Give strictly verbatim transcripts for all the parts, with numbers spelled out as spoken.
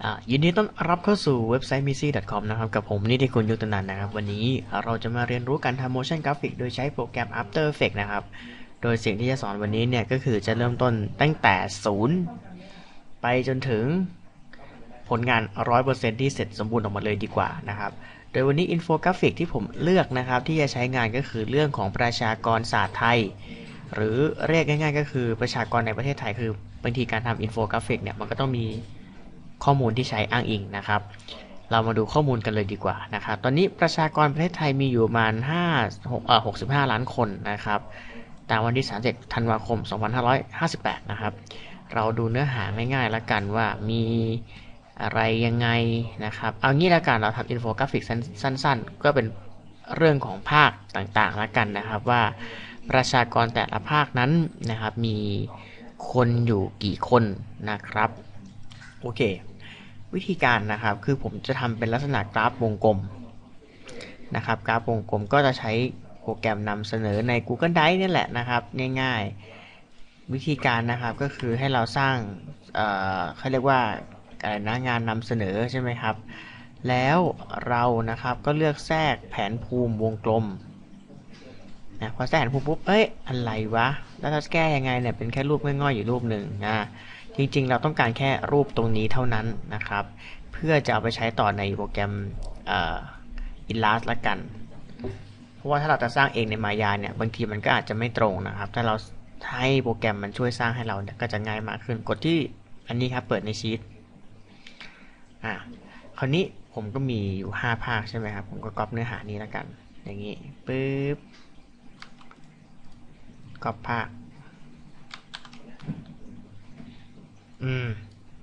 ยินดีต้อนรับเข้าสู่เว็บไซต์ มิซี่ ดอท คอม นะครับกับผมนิติคุณยุทธนันท์นะครับวันนี้เราจะมาเรียนรู้การทำ motion graphic โดยใช้โปรแกรม After Effects นะครับโดยสิ่งที่จะสอนวันนี้เนี่ยก็คือจะเริ่มต้นตั้งแต่ศูนย์ไปจนถึงผลงาน ร้อยเปอร์เซ็นต์ ที่เสร็จสมบูรณ์ออกมาเลยดีกว่านะครับโดยวันนี้อินโฟกราฟิกที่ผมเลือกนะครับที่จะใช้งานก็คือเรื่องของประชากรศาสตร์ไทยหรือเรียกง่ายๆก็คือประชากรในประเทศไทยคือบางทีการทำอินโฟกราฟิกเนี่ยมันก็ต้องมีข้อมูลที่ใช้อ้างอิงนะครับเรามาดูข้อมูลกันเลยดีกว่านะครับตอนนี้ประชากรประเทศไทยมีอยู่ประมาณห้าเอ่อหกสิบห้าล้านคนนะครับตามวันที่สามสิบเอ็ดธันวาคมสองพันห้าร้อยห้าสิบแปดนะครับเราดูเนื้อหาง่ายๆแล้วกันว่ามีอะไรยังไงนะครับเอางี้ละกันเราทำอินโฟกราฟิกสั้นๆก็เป็นเรื่องของภาคต่างๆแล้วกันนะครับว่าประชากรแต่ละภาคนั้นนะครับมีคนอยู่กี่คนนะครับโอเควิธีการนะครับคือผมจะทำเป็นลักษณะกราฟวงกลมนะครับกราฟวงกลมก็จะใช้โปรแกรมนำเสนอใน Google Drive นี่แหละนะครับง่ายๆวิธีการนะครับก็คือให้เราสร้างเอ่อเขาเรียกว่าอะไรนะงานนำเสนอใช่ไหมครับแล้วเรานะครับก็เลือกแทรกแผนภูมิวงกลมนะพอแทรกแผนภูมิปุ๊บเอ้ยอะไรวะแล้วจะแก้ยังไงเนี่ยเป็นแค่รูปง่อยๆอยู่รูปหนึ่งนะจริงๆเราต้องการแค่รูปตรงนี้เท่านั้นนะครับเพื่อจะเอาไปใช้ต่อในโปรแกรมเอ่อ Illustrator ละกันเพราะว่าถ้าเราจะสร้างเองในมายาเนี่ยบางทีมันก็อาจจะไม่ตรงนะครับถ้าเราให้โปรแกรมมันช่วยสร้างให้เราเนี่ยก็จะง่ายมากขึ้นกดที่อันนี้ครับเปิดในชีตอ่ะคราวนี้ผมก็มีอยู่ห้าภาคใช่ไหมครับผมก็ก๊อปเนื้อหานี้แล้วกันอย่างนี้ปึ๊บก๊อปภาคอืม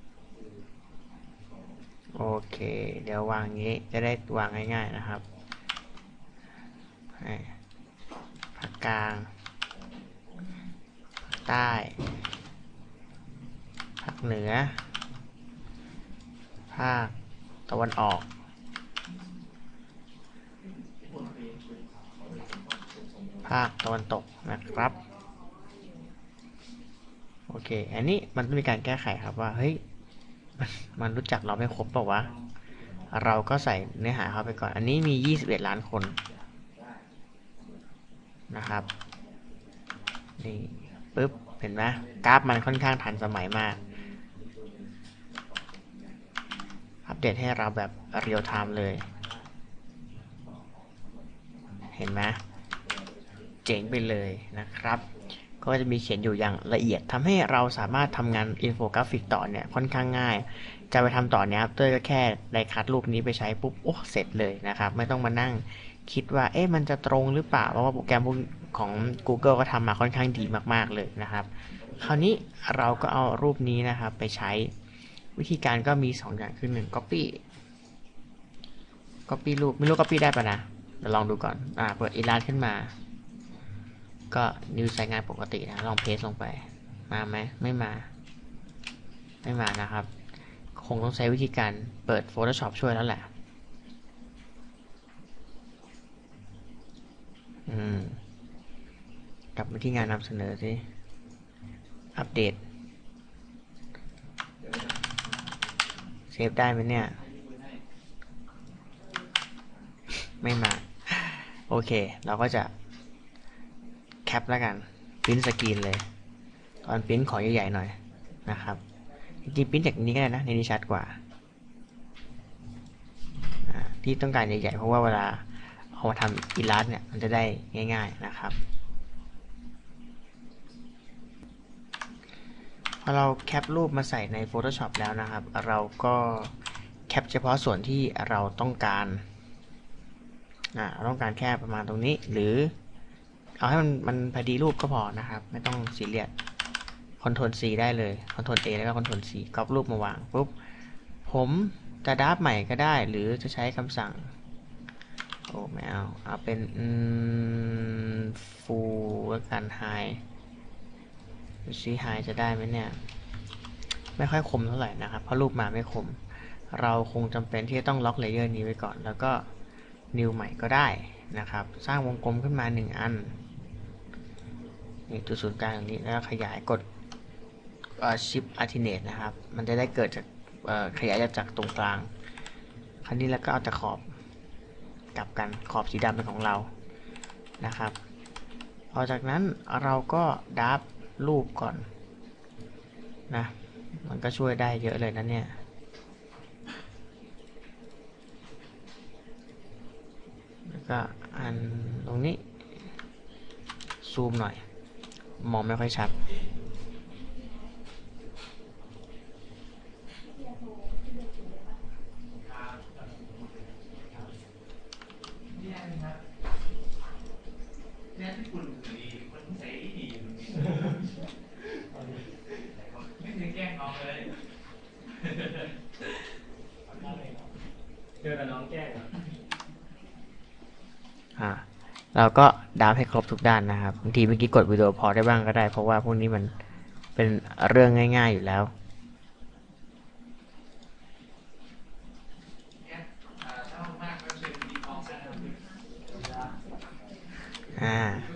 โอเคเดี๋ยววางงี้จะได้วางง่ายๆนะครับภาคกลางภาคใต้ภาคเหนือภาคตะวันออกภาคตะวันตกนะครับโอเคอันนี้มันต้องมีการแก้ไขครับว่าเฮ้ยมันรู้จักเราไม่ครบเปล่าวะเราก็ใส่เนื้อหาเข้าไปก่อนอันนี้มียี่สิบเอ็ดล้านคนนะครับนี่ปึ๊บเห็นไหมกราฟมันค่อนข้างทันสมัยมากอัปเดตให้เราแบบเรียลไทม์เลยเห็นไหมเจ๋งไปเลยนะครับก็จะมีเขียนอยู่อย่างละเอียดทำให้เราสามารถทำงานอินโฟกราฟิกต่อเนี่ยค่อนข้างง่ายจะไปทำต่อเนี้ยเต้ยก็แค่ได้คัดรูปนี้ไปใช้ปุ๊บโอ้เสร็จเลยนะครับไม่ต้องมานั่งคิดว่าเอ๊ะมันจะตรงหรือเปล่าเพราะว่าโปรแกรมของ Google ก็ทำมาค่อนข้างดีมากๆเลยนะครับคราวนี้เราก็เอารูปนี้นะครับไปใช้วิธีการก็มีสองอย่างคือหนึ่ง copy copy รูปไม่รู้ copy ได้ปะนะเดี๋ยวลองดูก่อนอ่าเปิด Illustrator ขึ้นมาก็นิวใช้งานปกตินะลองเพสลงไปมาไหมไม่มาไม่มานะครับคงต้องใช้วิธีการเปิด Photoshop ช่วยแล้วแหละอืมกลับมาที่งานนำเสนอสิอัปเดตเซฟได้ไหมเนี่ยไม่มาโอเคเราก็จะแคปแล้วกันพิมพ์สกรีนเลยตอนพิมพ์ขอใหญ่ๆหน่อยนะครับจริงๆพิมพ์จากนี้ก็ได้นะในนี้ชัดกว่าที่ต้องการใหญ่ๆเพราะว่าเวลาเอามาทำอิลลัสเนี่ยมันจะได้ง่ายๆนะครับพอเราแคปรูปมาใส่ใน Photoshop แล้วนะครับเราก็แคปเฉพาะส่วนที่เราต้องการอ่าเราต้องการแค่ประมาณตรงนี้หรือเอาให้มันมันพอดีรูปก็พอนะครับไม่ต้องซีเรียสคอนโทรล C ได้เลยคอนโทรล A แล้วก็คอนโทรล C ก๊อปรูปมาวางปุ๊บผมจะดับใหม่ก็ได้หรือจะใช้คำสั่งโอ้ไม่เอาเอาเป็นฟูลแล้วกันไฮดูซิไฮจะได้ไหมเนี่ยไม่ค่อยคมเท่าไหร่นะครับเพราะรูปมาไม่คมเราคงจำเป็นที่จะต้องล็อกเลเยอร์นี้ไว้ก่อนแล้วก็ new ใหม่ก็ได้นะครับสร้างวงกลมขึ้นมาหนึ่งอันนี่จุดศูนย์กลางตรงนี้แล้วขยายกดชิปอัลเทอร์เนทนะครับมันจะได้เกิดจากขยายจากตรงกลางคราวนี้แล้วก็เอาแต่ขอบกลับกันขอบสีดำเป็นของเรานะครับพอจากนั้นเราก็ดับรูปก่อนนะมันก็ช่วยได้เยอะเลยนะเนี่ยแล้วก็อันตรงนี้ซูมหน่อยมองไม่ค่อยชัดเจอแต่น้องแก้งอ่าเราก็ดับให้ครบทุกด้านนะครับบางทีเมื่อกี้กดวิดีโอพอได้บ้างก็ได้เพราะว่าพวกนี้มันเป็นเรื่องง่ายๆอยู่แล้วอ่า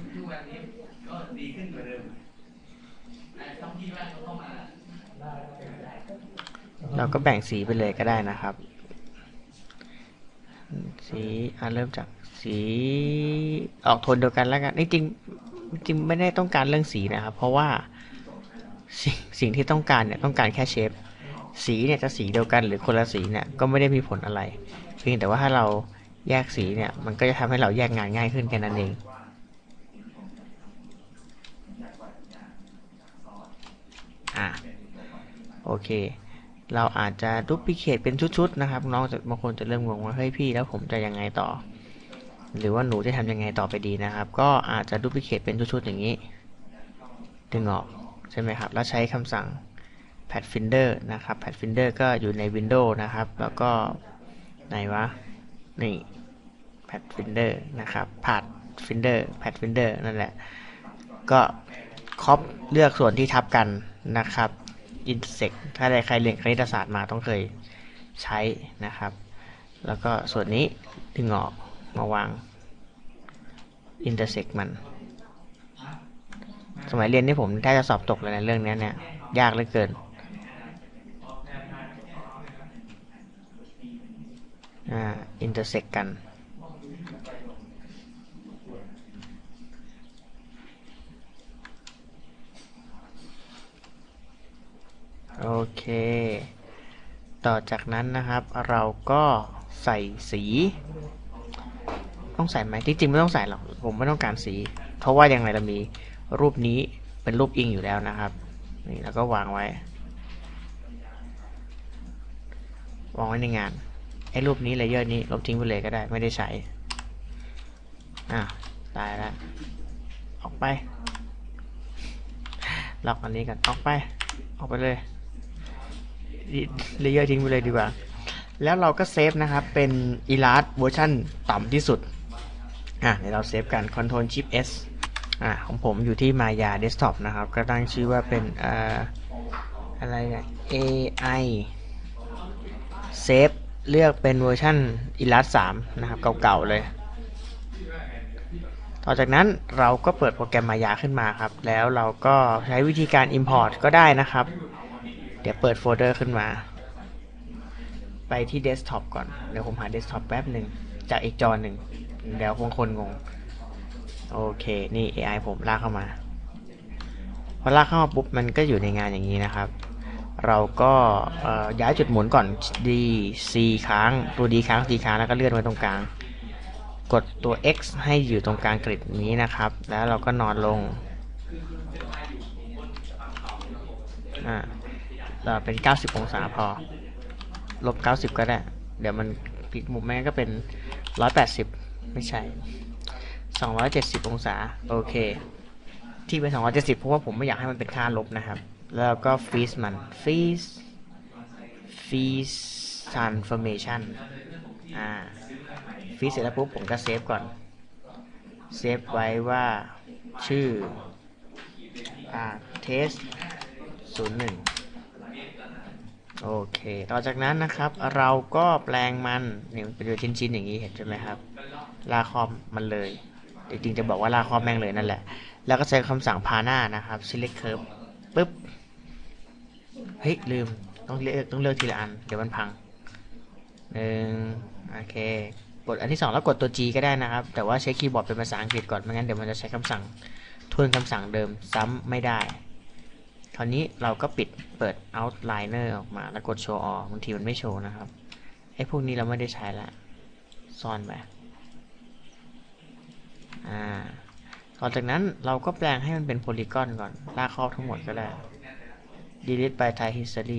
เราก็แบ่งสีไปเลยก็ได้นะครับสีอ่าเริ่มจากสีออกโทนเดียวกันแล้วกันจริงๆจริงไม่ได้ต้องการเรื่องสีนะครับเพราะว่าสิ่งสิ่งที่ต้องการเนี่ยต้องการแค่เชฟสีเนี่ยจะสีเดียวกันหรือคนละสีเนี่ยก็ไม่ได้มีผลอะไรเพียงแต่ว่าถ้าเราแยกสีเนี่ยมันก็จะทำให้เราแยกงานง่ายขึ้นแค่นั้นเองอ่าโอเคเราอาจจะดูพลิเคทเป็นชุดๆนะครับน้องจะบางคนจะเริ่มงงว่าเฮ้ยพี่แล้วผมจะยังไงต่อหรือว่าหนูจะทำยังไงต่อไปดีนะครับก็อาจจะดูพลิเคทเป็นชุดๆอย่างนี้ดึงออกใช่ไหมครับแล้วใช้คำสั่ง Pathfinder นะครับ Pathfinder ก็อยู่ใน Windows นะครับแล้วก็ไหนวะนี่ Pathfinder นะครับ Pathfinder Pathfinder นั่นแหละก็ครอปเลือกส่วนที่ทับกันนะครับ intersect ถ้าใครเรียนคณิตศาสตร์มาต้องเคยใช้นะครับแล้วก็ส่วนนี้ดึงออกมาวาง intersect มันสมัยเรียนนี่ผมแทบจะสอบตกเลยในเรื่องนี้เนี่ยยากเหลือเกินอ่า intersect กันโอเคต่อจากนั้นนะครับเราก็ใส่สีต้องใส่ไหมที่จริงไม่ต้องใส่หรอกผมไม่ต้องการสีเพราะว่ายังไงเรามีรูปนี้เป็นรูปอิงอยู่แล้วนะครับนี่แล้วก็วางไว้วางไว้ในงานไอ้รูปนี้เลเยอร์นี้ลบทิ้งไปเลยก็ได้ไม่ได้ใช้อ่ะตายแล้วออกไปล็อกอันนี้กันออกไปออกไปเลยเลเยอร์ทิ้งไปเลยดีกว่าแล้วเราก็เซฟนะครับเป็น Illustrator เวอร์ชันต่ำที่สุดอ่ะเดี๋ยวเราเซฟกัน Ctrl Shift S อ่ะของผมอยู่ที่ Maya Desktop นะครับก็ตั้งชื่อว่าเป็นอ่าอะไรเนี่ย เอ ไอ เซฟเลือกเป็นเวอร์ชัน Illustrator สามนะครับเก่าๆเลยต่อจากนั้นเราก็เปิดโปรแกรม Maya ขึ้นมาครับแล้วเราก็ใช้วิธีการ Import ก็ได้นะครับเดี๋ยวเปิดโฟลเดอร์ขึ้นมาไปที่ Desktop ก่อนเดี๋ยวผมหา Desktop แป๊บหนึ่งจากอีกจอหนึ่งเดี๋ยวคงคนงงโอเคนี่ เอ ไอ ผมลากเข้ามาพอลากเข้ามาปุ๊บมันก็อยู่ในงานอย่างนี้นะครับเราก็ย้ายจุดหมุนก่อน D C ค้างตัว D ค้าง C ค้างแล้วก็เลื่อนไว้ตรงกลางกดตัว X ให้อยู่ตรงกลางกริดนี้นะครับแล้วเราก็นอนลงอ่าเราเป็นเก้าสิบองศาพอลบเก้าสิบก็ได้เดี๋ยวมันพลิกมุมแม่ก็เป็นหนึ่งร้อยแปดสิบไม่ใช่สองร้อยเจ็ดสิบองศาโอเคที่เป็นสองร้อยเจ็ดสิบเพราะว่าผมไม่อยากให้มันเป็นค่าลบนะครับแล้วก็ฟรีซมันฟรีซฟรีซทรานส์ฟอร์เมชันอ่าฟรีซเสร็จแล้วปุ๊บผมก็เซฟก่อนเซฟไว้ว่าชื่ออ่าเทสศูนย์หนึ่งโอเคต่อจากนั้นนะครับเราก็แปลงมันเนี่ยเป็นชิ้นๆอย่างนี้เห็นใช่ไหมครับลากคอมมันเลยจริงๆจะบอกว่าลากคอมแม่งเลยนั่นแหละแล้วก็ใช้คำสั่งพาหน้านะครับ select curve ปึ๊บเฮ้ยลืมต้องเลือกต้องเลือกทีละอันเดี๋ยวมันพังหนึ่งโอเคกดอันที่สองแล้วกดตัว G ก็ได้นะครับแต่ว่าใช้คีย์บอร์ดเป็นภาษาอังกฤษก่อนไม่งั้นเดี๋ยวมันจะใช้คำสั่งทวนคำสั่งเดิมซ้ำไม่ได้คราวนี้เราก็ปิดเปิด outliner ออกมาแล้วกด show all บางทีมันไม่โชว์นะครับไอ้พวกนี้เราไม่ได้ใช้ละซ่อนไปอ่าต่อจากนั้นเราก็แปลงให้มันเป็นโพลีกอนก่อนลากครอบทั้งหมดก็ได้ delete by type history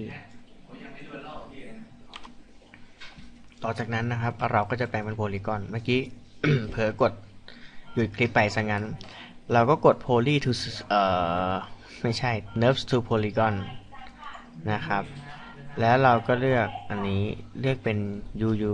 ต่อจากนั้นนะครับเราก็จะแปลงเป็นโพลีกอนเมื่อกี้ เผลอกดหยุดคลิปไปซะงั้นเราก็กด poly to เอ่อไม่ใช่ nerve to polygon นะครับแล้วเราก็เลือกอันนี้เลือกเป็น ยู ยู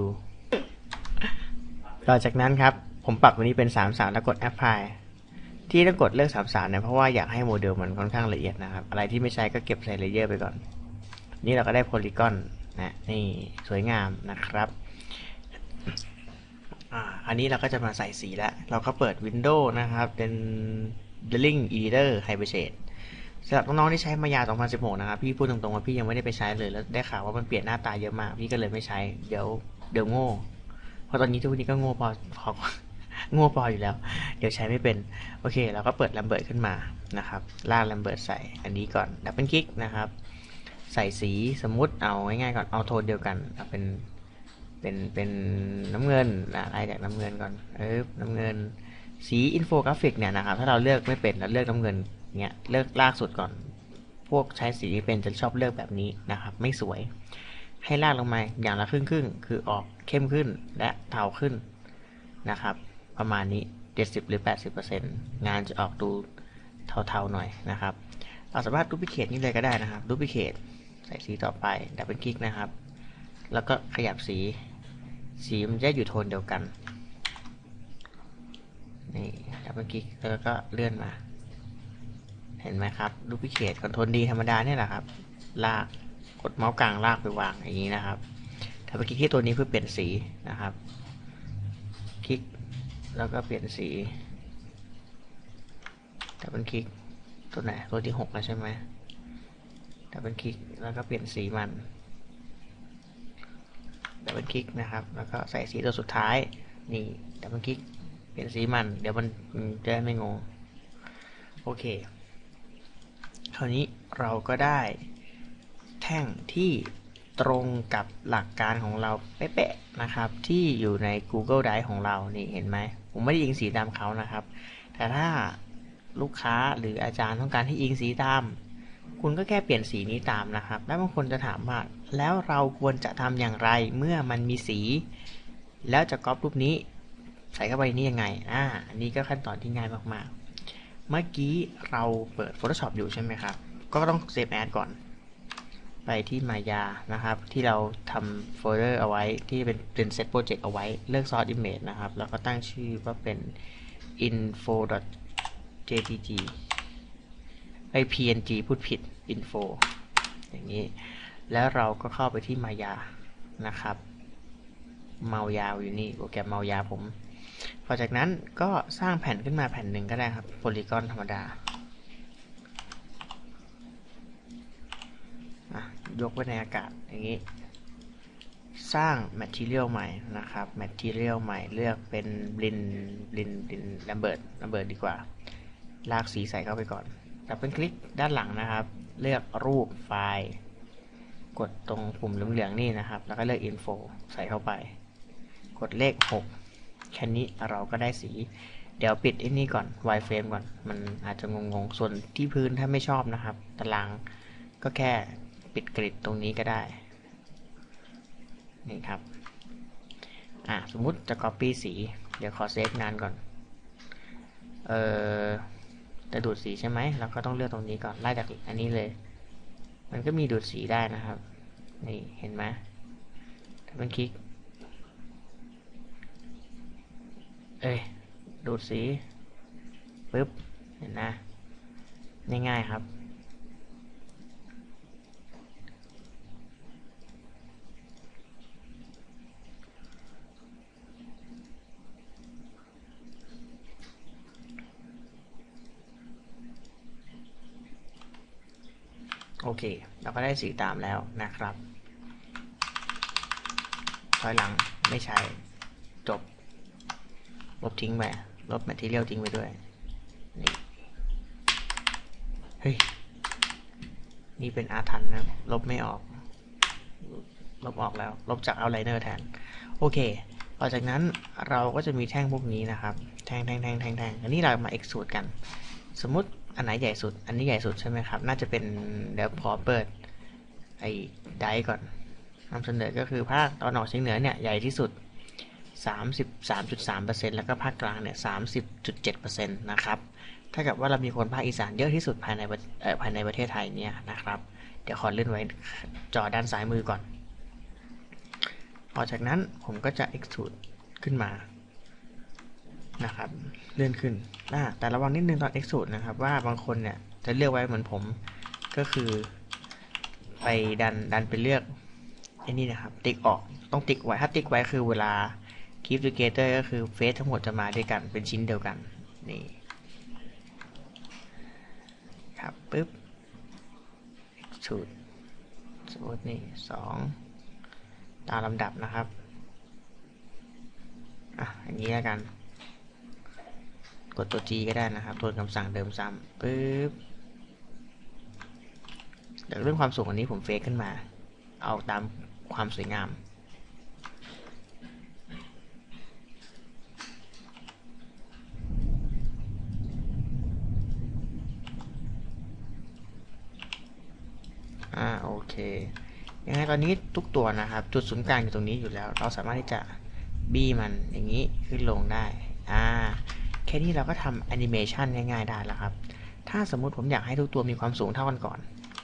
ต่อจากนั้นครับผมปรับวันนี้เป็นสามสิบสามแล้วกด apply ที่ต้องกดเลือกสามสิบสามเนี่ยเพราะว่าอยากให้โมเดลมันค่อนข้างละเอียดนะครับอะไรที่ไม่ใช้ก็เก็บใส่เลเยอร์ไปก่อนนี่เราก็ได้โพลีกอนนะนี่สวยงามนะครับอ่าอันนี้เราก็จะมาใส่สีแล้วเราก็เปิด Windows นะครับเป็น Drilling Editor Hypershade สำหรับน้องๆที่ใช้มายาสองพันสิบหกนะครับพี่พูดตรงๆว่าพี่ยังไม่ได้ไปใช้เลยแล้วได้ข่าวว่ามันเปลี่ยนหน้าตาเยอะมากพี่ก็เลยไม่ใช้เดี๋ยวเดี๋ยวโง่เพราะตอนนี้ทุกวันนี้ก็โง่พอพอโง่พออยู่แล้วเดี๋ยวใช้ไม่เป็นโอเคเราก็เปิด Lambert ขึ้นมานะครับลาก Lambert ใส่อันนี้ก่อนดับเบิลคลิกนะครับใส่สีสมมุติเอาง่ายๆก่อนเอาโทนเดียวกันเอาเป็นเป็นเป็นน้ำเงินนะไล่จากน้ำเงินก่อนเออน้ำเงินสีอินโฟกราฟิกเนี่ยนะครับถ้าเราเลือกไม่เป็นเราเลือกน้ำเงินเนี้ยเลือกลากสุดก่อนพวกใช้สีเป็นจะชอบเลือกแบบนี้นะครับไม่สวยให้ลากลงมาอย่างละครึ่งครึ่งคือออกเข้มขึ้นและเทาขึ้นนะครับประมาณนี้เจ็ดสิบหรือ แปดสิบเปอร์เซ็นต์ งานจะออกดูเทาๆหน่อยนะครับเราสามารถดูพิเคทนี่เลยก็ได้นะครับดูพิเคทใส่สีต่อไปดับเบิลคลิกนะครับแล้วก็ขยับสีสีมันจะอยู่โทนเดียวกันนี่ดับเบิลคลิกแล้วก็เลื่อนมาเห็นไหมครับดูพิเคทคอนโทรลดีธรรมดาเนี่ยแหละครับลากกดเมาส์กลางลากไปวางอย่างนี้นะครับดับเบิลคลิกที่ตัวนี้เพื่อเปลี่ยนสีนะครับคลิกแล้วก็เปลี่ยนสีดับเบิลคลิกตัวไหนตัวที่หกแล้วใช่ไหมดับเบิลคลิกแล้วก็เปลี่ยนสีมันดับเบิลคลิกนะครับแล้วก็ใส่สีตัวสุดท้ายนี่ดับเบิลคลิกเปลี่ยนสีมันเดี๋ยวมันจะไม่งงโอเคคราวนี้เราก็ได้แท่งที่ตรงกับหลักการของเราเป๊ะๆนะครับที่อยู่ใน Google Drive ของเรานี่เห็นไหมผมไม่ได้อิงสีตามเขานะครับแต่ถ้าลูกค้าหรืออาจารย์ต้องการให้อิงสีตามคุณก็แค่เปลี่ยนสีนี้ตามนะครับแล้วบางคนจะถามว่าแล้วเราควรจะทำอย่างไรเมื่อมันมีสีแล้วจะก๊อปรูปนี้ใส่เข้าไปนี่ยังไงอ่าอันนี้ก็ขั้นตอนที่ง่ายมากๆเมื่อกี้เราเปิด Photoshop อยู่ใช่ไหมครับก็ต้องเซฟแอดก่อนไปที่มายานะครับที่เราทำโฟลเดอร์เอาไว้ที่เป็นเป็นเซตโปรเจกต์เอาไว้เลือก source image นะครับแล้วก็ตั้งชื่อว่าเป็น info.jpg ไอ พี เอ็น จี พูดผิด info อย่างนี้แล้วเราก็เข้าไปที่มายานะครับเมายาวอยู่นี่โปรแกรมเมายาผมพอจากนั้นก็สร้างแผ่นขึ้นมาแผ่นหนึ่งก็ได้ครับโพลีกอนธรรมดายกไว้ในอากาศอย่างนี้สร้าง Material ใหม่นะครับ Material ใหม่เลือกเป็น Blend Blend Blend Lambert Lambert ดีกว่าลากสีใส่เข้าไปก่อนดับเบิลคลิกด้านหลังนะครับเลือกรูปไฟล์กดตรงปุ่มเหลืองๆนี่นะครับแล้วก็เลือก Info ใส่เข้าไปกดเลขหกแค่นี้เราก็ได้สีเดี๋ยวปิดไอ้นี่ก่อน wireframe ก่อนมันอาจจะงงๆส่วนที่พื้นถ้าไม่ชอบนะครับตารางก็แค่ปิดกริดตรงนี้ก็ได้นี่ครับอ่ะสมมุติจะ copy สีเดี๋ยวขอเซฟงานก่อนเอ่อจะดูดสีใช่ไหมเราก็ต้องเลือกตรงนี้ก่อนไล่จากอันนี้เลยมันก็มีดูดสีได้นะครับนี่เห็นไหมถ้าเป็นคลิกเอ้ยดูดสีปึ๊บเห็นนะง่ายๆครับโอเคเราก็ได้สีตามแล้วนะครับถอยหลังไม่ใช่จบลบทิ้งไปลบแมททีเรียลทิ้งไปด้วยนี่เฮ้ยนี่เป็นอาถรรพ์นะลบไม่ออกลบออกแล้วลบจากเอาไลเนอร์แทนโอเคต่อจากนั้นเราก็จะมีแท่งพวกนี้นะครับแท่งแท่งแท่งแท่งแท่งอันนี้เรามา extrude กันสมมุติอันไหนใหญ่สุดอันนี้ใหญ่สุดใช่ไหมครับน่าจะเป็นเดี๋ยวพอเปิดไอ้ไดก่อนนำเสนอก็คือภาคตะวันออกเฉียงเหนือเนี่ยใหญ่ที่สุด สามสิบสามจุดสามเปอร์เซ็นต์ แล้วก็ภาคกลางเนี่ย สามสิบจุดเจ็ดเปอร์เซ็นต์ นะครับถ้ากับว่าเรามีคนภาคอีสานเยอะที่สุดภายในเอ่อภายในประเทศไทยเนี่ยนะครับเดี๋ยวขอเลื่อนไว้จอด้านซ้ายมือก่อนต่อจากนั้นผมก็จะ extrude ขึ้นมานะครับเลื่อนขึ้นแต่ระวังนิดนึงตอน extrude นะครับว่าบางคนเนี่ยจะเลือกไว้เหมือนผมก็คือไปดันดันไปเลือกไอ้นี่นะครับติ๊กออกต้องติ๊กไว้ถ้าติ๊กไว้คือเวลา keep together ก็คือเฟซทั้งหมดจะมาด้วยกันเป็นชิ้นเดียวกันนี่ครับปึ๊บ extrude สมมตินี่สองตามลำดับนะครับอ่ะอย่างนี้แล้วกันกดตัว G ก็ได้นะครับทวนคำสั่งเดิมซ้ำปึ๊บเดี๋ยวเรื่องความสูงอันนี้ผมเฟซขึ้นมาเอาตามความสวยงามอ่าโอเคยังไงตอนนี้ทุกตัวนะครับจุดศูนย์กลางอยู่ตรงนี้อยู่แล้วเราสามารถที่จะบี้มันอย่างนี้ขึ้นลงได้อ่าแค่นี้เราก็ทำแอนิเมชันง่ายๆได้แล้วครับถ้าสมมุติผมอยากให้ทุกตัวมีความสูงเท่ากันก่อน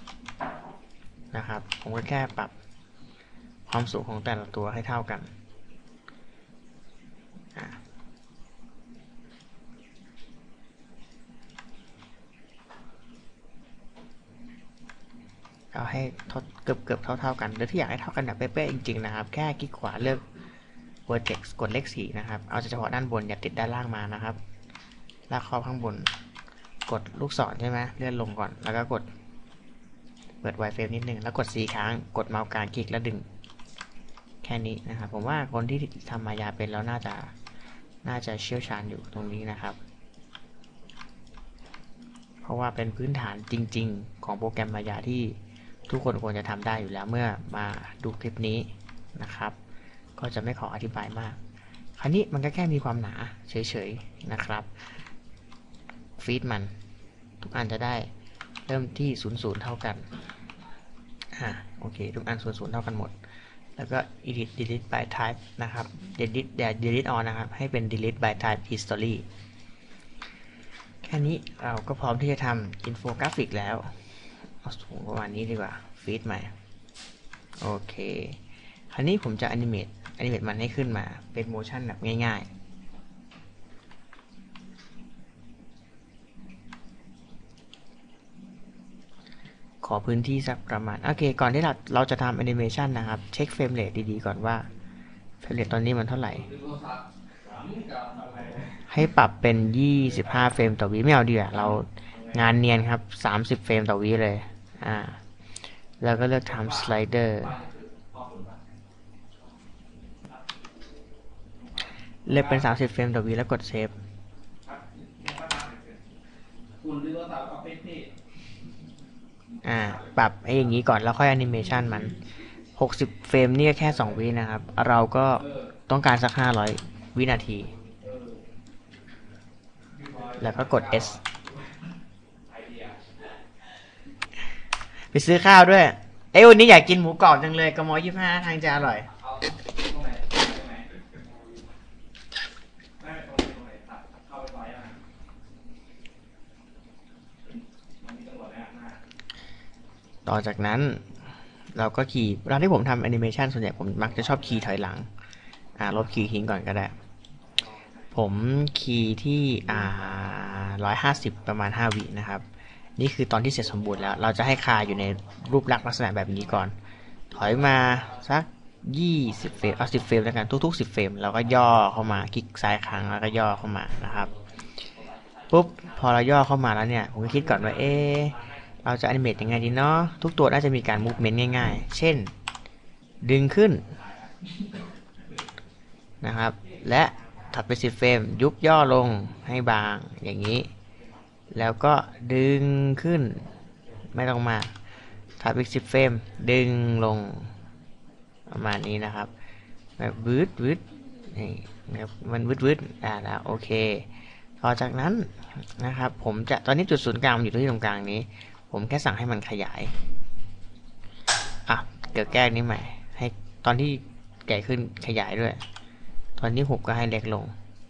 นะครับผมก็แค่ปรับความสูงของแต่ละตัวให้เท่ากันเอาให้เกือบเกือบเท่าๆกันหรือที่อยากให้เท่ากันแบบเป๊ะๆจริงๆนะครับแค่คลิกขวาเลือก vertex กดเลขสี่นะครับเอาเฉพาะด้านบนอย่าติดด้านล่างมานะครับลากครอบข้างบนกดลูกศรใช่ไหมเลื่อนลงก่อนแล้วก็กดเปิด wireframe นิดนึงแล้วกด C ค้างกดเมาส์กลางคลิกแล้วดึงแค่นี้นะครับผมว่าคนที่ทำมายาเป็นแล้วน่าจะน่าจะเชี่ยวชาญอยู่ตรงนี้นะครับเพราะว่าเป็นพื้นฐานจริงๆของโปรแกรมมายาที่ทุกคนควรจะทำได้อยู่แล้วเมื่อมาดูคลิปนี้นะครับก็จะไม่ขออธิบายมากคราวนี้มันก็แค่มีความหนาเฉยๆนะครับฟีดมันทุกอันจะได้เริ่มที่ศูนย์ ศูนย์เท่ากันอ่าโอเคทุกอันศูนย์ ศูนย์เท่ากันหมดแล้วก็ edit delete by type นะครับ delete อย่า delete all นะครับให้เป็น delete by type history แค่นี้เราก็พร้อมที่จะทำอินโฟกราฟิกแล้วเอาสูงประมาณนี้ดีกว่าฟีดใหม่โอเคคราวนี้ผมจะ animate animate มันให้ขึ้นมาเป็น motion แบบง่ายๆขอพื้นที่สักประมาณโอเคก่อนที่เราเราจะทำ animation นะครับเช็คเฟรมเรทดีๆก่อนว่าเฟรมเรทตอนนี้มันเท่าไหร่ให้ปรับเป็นยี่สิบห้าเฟรมต่อวิไม่เอาดีกว่าเรางานเนียนครับสามสิบเฟรมต่อวิเลยอ่าแล้วก็เลือก time slider เลือกเป็นสามสิบเฟรมต่อวิแล้วกดเซฟอ่าปรับไอ้อย่างนี้ก่อนแล้วค่อยแอนิเมชันมันหกสิบเฟรมนี่ก็แค่สองวินะครับเราก็ต้องการสักห้าร้อยวินาทีแล้วก็กด S ไปซื้อข้าวด้วยเอ้ยวันนี้อยากกินหมูกรอบจังเลยกมยี่สิบห้าทางจะอร่อยต่อจากนั้นเราก็ขี่เวลาที่ผมทำแอนิเมชันส่วนใหญ่ผมมักจะชอบขี่ถอยหลังอ่าลบขี่ทิ้งก่อนก็ได้ผมขี่ที่อ่าร้อยห้าสิบประมาณห้าวินะครับนี่คือตอนที่เสร็จสมบูรณ์แล้วเราจะให้คาอยู่ในรูปลักษณ์ลักษณะแบบนี้ก่อนถอยมาสักยี่สิบเฟรมเอาสิบเฟรมแล้วกันทุกๆสิบเฟรมเราก็ย่อเข้ามาคลิกซ้ายค้างแล้วก็ย่อเข้ามานะครับปุ๊บพอเราย่อเข้ามาแล้วเนี่ยผมก็คิดก่อนว่าเอ๊ะเราจะอนิเมตยังไงดีเนาะทุกตัวน่าจะมีการมูฟเมนต์ง่ายๆเช่นดึงขึ้นนะครับและถัดไปสิบเฟรมยุบย่อลงให้บางอย่างนี้แล้วก็ดึงขึ้นไม่ต้องมาถัดไปสิบเฟรมดึงลงประมาณนี้นะครับแบบวืดวืดนี่นะครับมันวืดวืดอ่าแล้วโอเคต่อจากนั้นนะครับผมจะตอนนี้จุดศูนย์กลางอยู่ที่ตรงกลางนี้ผมแค่สั่งให้มันขยายอ่ะเดี๋ยวแก้นี้ใหม่ให้ตอนที่ใหญ่ขึ้นขยายด้วยตอนนี้หุบก็ให้เล็กลง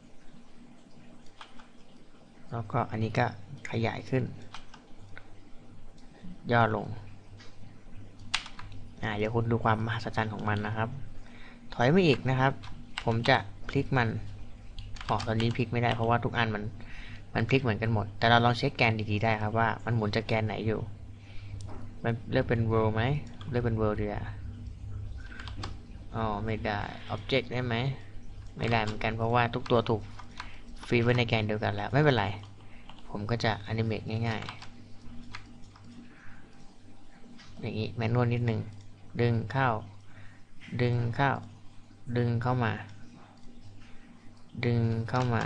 แล้วก็อันนี้ก็ขยายขึ้นย่อลงอ่าเดี๋ยวคุณดูความมหัศจรรย์ของมันนะครับถอยมาอีกนะครับผมจะพลิกมันอ๋อตอนนี้พลิกไม่ได้เพราะว่าทุกอันมันมันพลิกเหมือนกันหมดแต่เราลองเช็คแกนดีๆได้ครับว่ามันหมุนจากแกนไหนอยู่มันเลือกเป็น world ไหมเลือกเป็น world เดียวอ๋อไม่ได้ object ได้ไหมไม่ได้เหมือนกันเพราะว่าทุกตัวถูกฟีดไว้ในแกนเดียวกันแล้วไม่เป็นไรผมก็จะอนิเมตง่ายๆอย่างนี้แมนนวลนิดนึงดึงเข้าดึงเข้าดึงเข้ามาดึงเข้ามา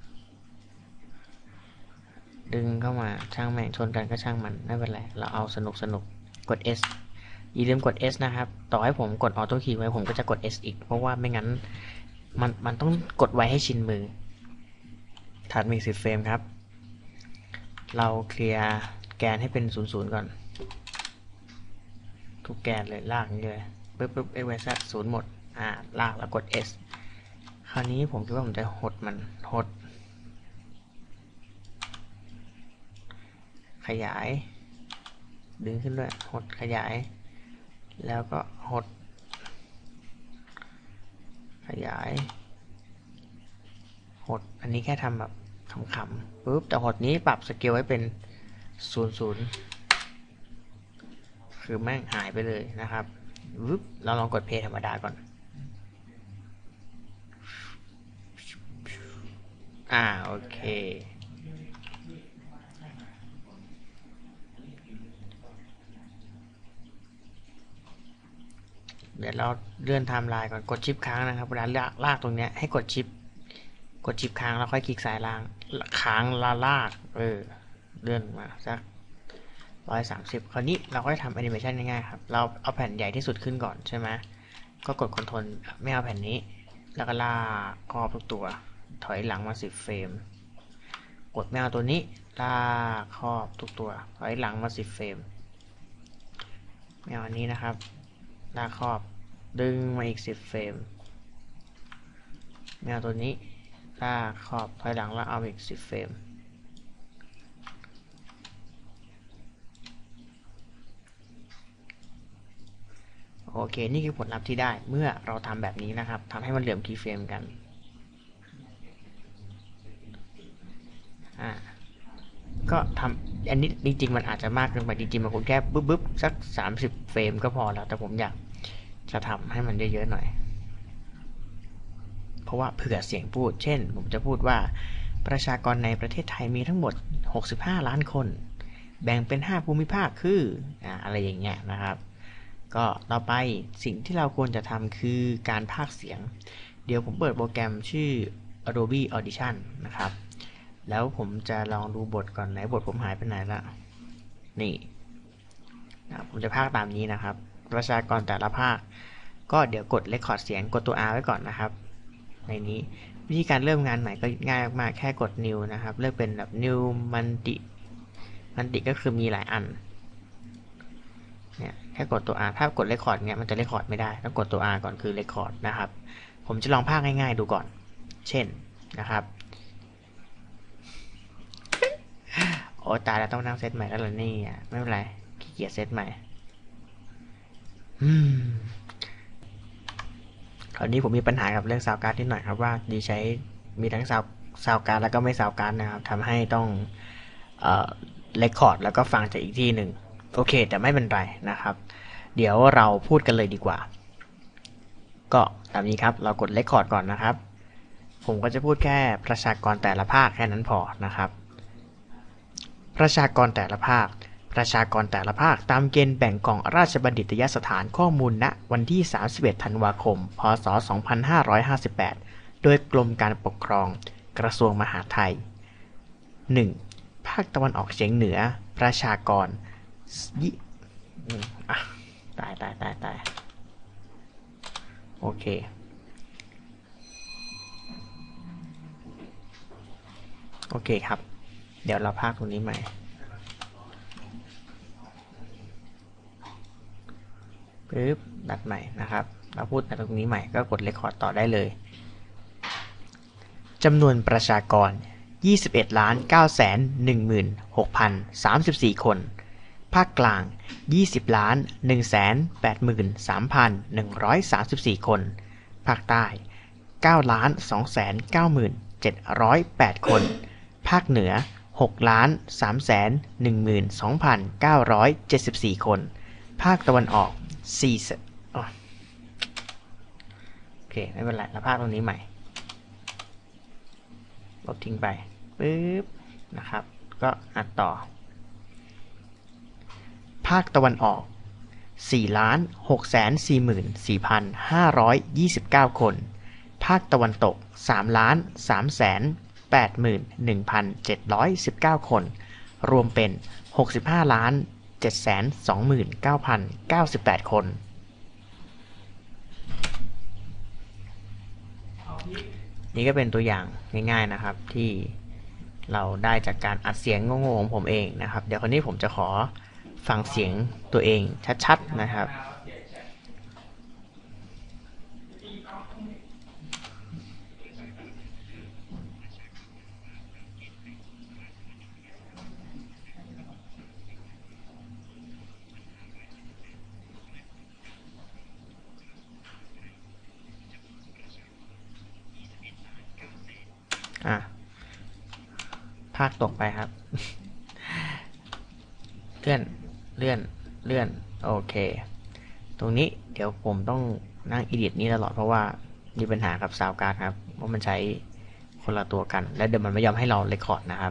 ดึงเข้ามาช่างแม่งชนกันก็ช่างมันไม่เป็นไรเราเอาสนุกสนุกกด S อย่าลืมกด S นะครับต่อให้ผมกดออโต้คีย์ไว้ผมก็จะกด S อีกเพราะว่าไม่งั้นมันมันต้องกดไว้ให้ชินมือถัดมาอีกสิบเฟรมครับเราเคลียร์แกนให้เป็นศูนย์ ศูนย์ก่อนทุกแกนเลยลากนี้เลยปึ๊บปึ๊บ x y z ศูนย์หมดอ่าลากแล้วกด S คราวนี้ผมคิดว่าผมจะหดมันหดขยายดึงขึ้นด้วยหดขยายแล้วก็หดขยายหดอันนี้แค่ทำแบบขำๆปุ๊บแต่หดนี้ปรับสเกลไว้เป็นศูนย์ ศูนย์คือแม่งหายไปเลยนะครับวึบเราลองกดเพย์ธรรมดาก่อนอ่าโอเคเดี๋ยวเราเลื่อนไทม์ไลน์ก่อนกดชิปค้างนะครับเวลาลากลากตรงเนี้ยให้กดชิปกดชิปค้างแล้วค่อยคลิกซ้ายล่างค้างลาลากเออเลื่อนมาสักร้อยสามสิบคราวนี้เราก็จะทำแอนิเมชันง่ายๆครับเราเอาแผ่นใหญ่ที่สุดขึ้นก่อนใช่ไหมก็กดคอนโทรลไม่เอาแผ่นนี้แล้วก็ลากครอบทุกตัวถอยหลังมาสิบเฟรมกดไม่เอาตัวนี้ลากครอบทุกตัวถอยหลังมาสิบเฟรมไม่เอาอันนี้นะครับลากครอบดึงมาอีกสิบเฟรมไม่เอาตัวนี้ลากครอบถอยหลังแล้วเอาอีกสิบเฟรมโอเคนี่คือผลลัพธ์ที่ได้เมื่อเราทำแบบนี้นะครับทำให้มันเหลื่อมคีย์เฟรมกันอ่าก็ทำอันนี้จริงๆมันอาจจะมากเกินไปจริงๆมันคงแค่บึ๊บบึ๊บสักสามสิบเฟรมก็พอแล้วแต่ผมอยากจะทำให้มันเยอะๆหน่อยเพราะว่าเผื่อเสียงพูดเช่นผมจะพูดว่าประชากรในประเทศไทยมีทั้งหมดหกสิบห้าล้านคนแบ่งเป็นห้าภูมิภาคคืออ่าอะไรอย่างเงี้ยนะครับก็ต่อไปสิ่งที่เราควรจะทำคือการพากย์เสียงเดี๋ยวผมเปิดโปรแกรมชื่อ Adobe Audition นะครับแล้วผมจะลองดูบทก่อนไหนบทผมหายไปไหนละนี่นะผมจะพากย์ตามนี้นะครับประชากรแต่ละภาคก็เดี๋ยวกด Record เสียงกดตัว R ไว้ก่อนนะครับในนี้วิธีการเริ่มงานใหม่ก็ง่ายมากแค่กด New นะครับเลือกเป็นแบบ New Multi Multi ก็คือมีหลายอันเนี่ยแค่กดตัว R ถ้ากด Record เนี้ยมันจะ Record ไม่ได้ต้องกดตัว R ก่อนคือ Record นะครับผมจะลองพากย์ง่ายๆดูก่อนเช่นนะครับโอ้ตายแล้วต้องนั่งเซตใหม่แล้วเหรอนี่ไม่เป็นไรขี้เกียจเซตใหม่คราวนี้ผมมีปัญหากับเรื่องซาวการ์ดนิดหน่อยครับว่าดีใช้มีทั้งซาวซาวการ์ดแล้วก็ไม่ซาวการ์ดนะครับทำให้ต้องเอ่อเรคคอร์ดแล้วก็ฟังจากอีกที่หนึ่งโอเคแต่ไม่เป็นไรนะครับเดี๋ยวเราพูดกันเลยดีกว่าก็ตามนี้ครับเรากดเรคคอร์ดก่อนนะครับผมก็จะพูดแค่ประชากรแต่ละภาคแค่นั้นพอนะครับประชากรแต่ละภาคประชากรแต่ละภาคตามเกณฑ์แบ่งกล่องราชบัณฑิตยสถานข้อมูลณวันที่สามสิบเอ็ดธันวาคมพศสองพันห้าร้อยห้าสิบแปดโดยกรมการปกครองกระทรวงมหาดไทย หนึ่ง. ภาคตะวันออกเฉียงเหนือประชากรยี่อ่ะตายตายตายตายโอเคโอเคครับเดี๋ยวเราพากตรงนี้ใหม่ปึ๊บดัดใหม่นะครับเราพูดตรงนี้ใหม่ก็กดเรคคอร์ดต่อได้เลยจำนวนประชากร ยี่สิบเอ็ดล้านเก้าแสนหนึ่งหมื่นหกพันสามสิบสี่ คนภาคกลาง ยี่สิบล้านหนึ่งแสนแปดหมื่นสามพันหนึ่งร้อยสามสิบสี่ คนภาคใต้ เก้าล้านสองแสนเก้าหมื่นเจ็ดร้อยแปด คนภาคเหนือ หกล้านสามแสนหนึ่งหมื่นสองพันเก้าร้อยเจ็ดสิบสี่ คนภาคตะวันออกสี่โอเคไม่เป็นไรเราพากตรงนี้ใหม่ลบทิ้งไปปึ๊บนะครับก็อัดต่อภาคตะวันออกสี่ล้านหกแสนสี่หมื่นสี่พันห้าร้อยยี่สิบเก้า คนภาคตะวันตกสามล้านสามแสนแปดหมื่นหนึ่งพันเจ็ดร้อยสิบเก้า คนรวมเป็นหกสิบห้าล้านเจ็ดแสนสองหมื่นเก้าพันเก้าสิบแปด คนนี่ก็เป็นตัวอย่างง่ายๆนะครับที่เราได้จากการอัดเสียงโง่ๆของผมเองนะครับเดี๋ยวคราวนี้ผมจะขอฟังเสียงตัวเองชัดๆนะครับอ่ะภาคตกไปครับเลื่อนเลื่อนเลื่อนโอเคตรงนี้เดี๋ยวผมต้องนั่งอีดิทนี้ตลอดเพราะว่ามีปัญหากับซาวด์การ์ดครับเพราะมันใช้คนละตัวกันและเดี๋ยวมันไม่ยอมให้เราเรคคอร์ดนะครับ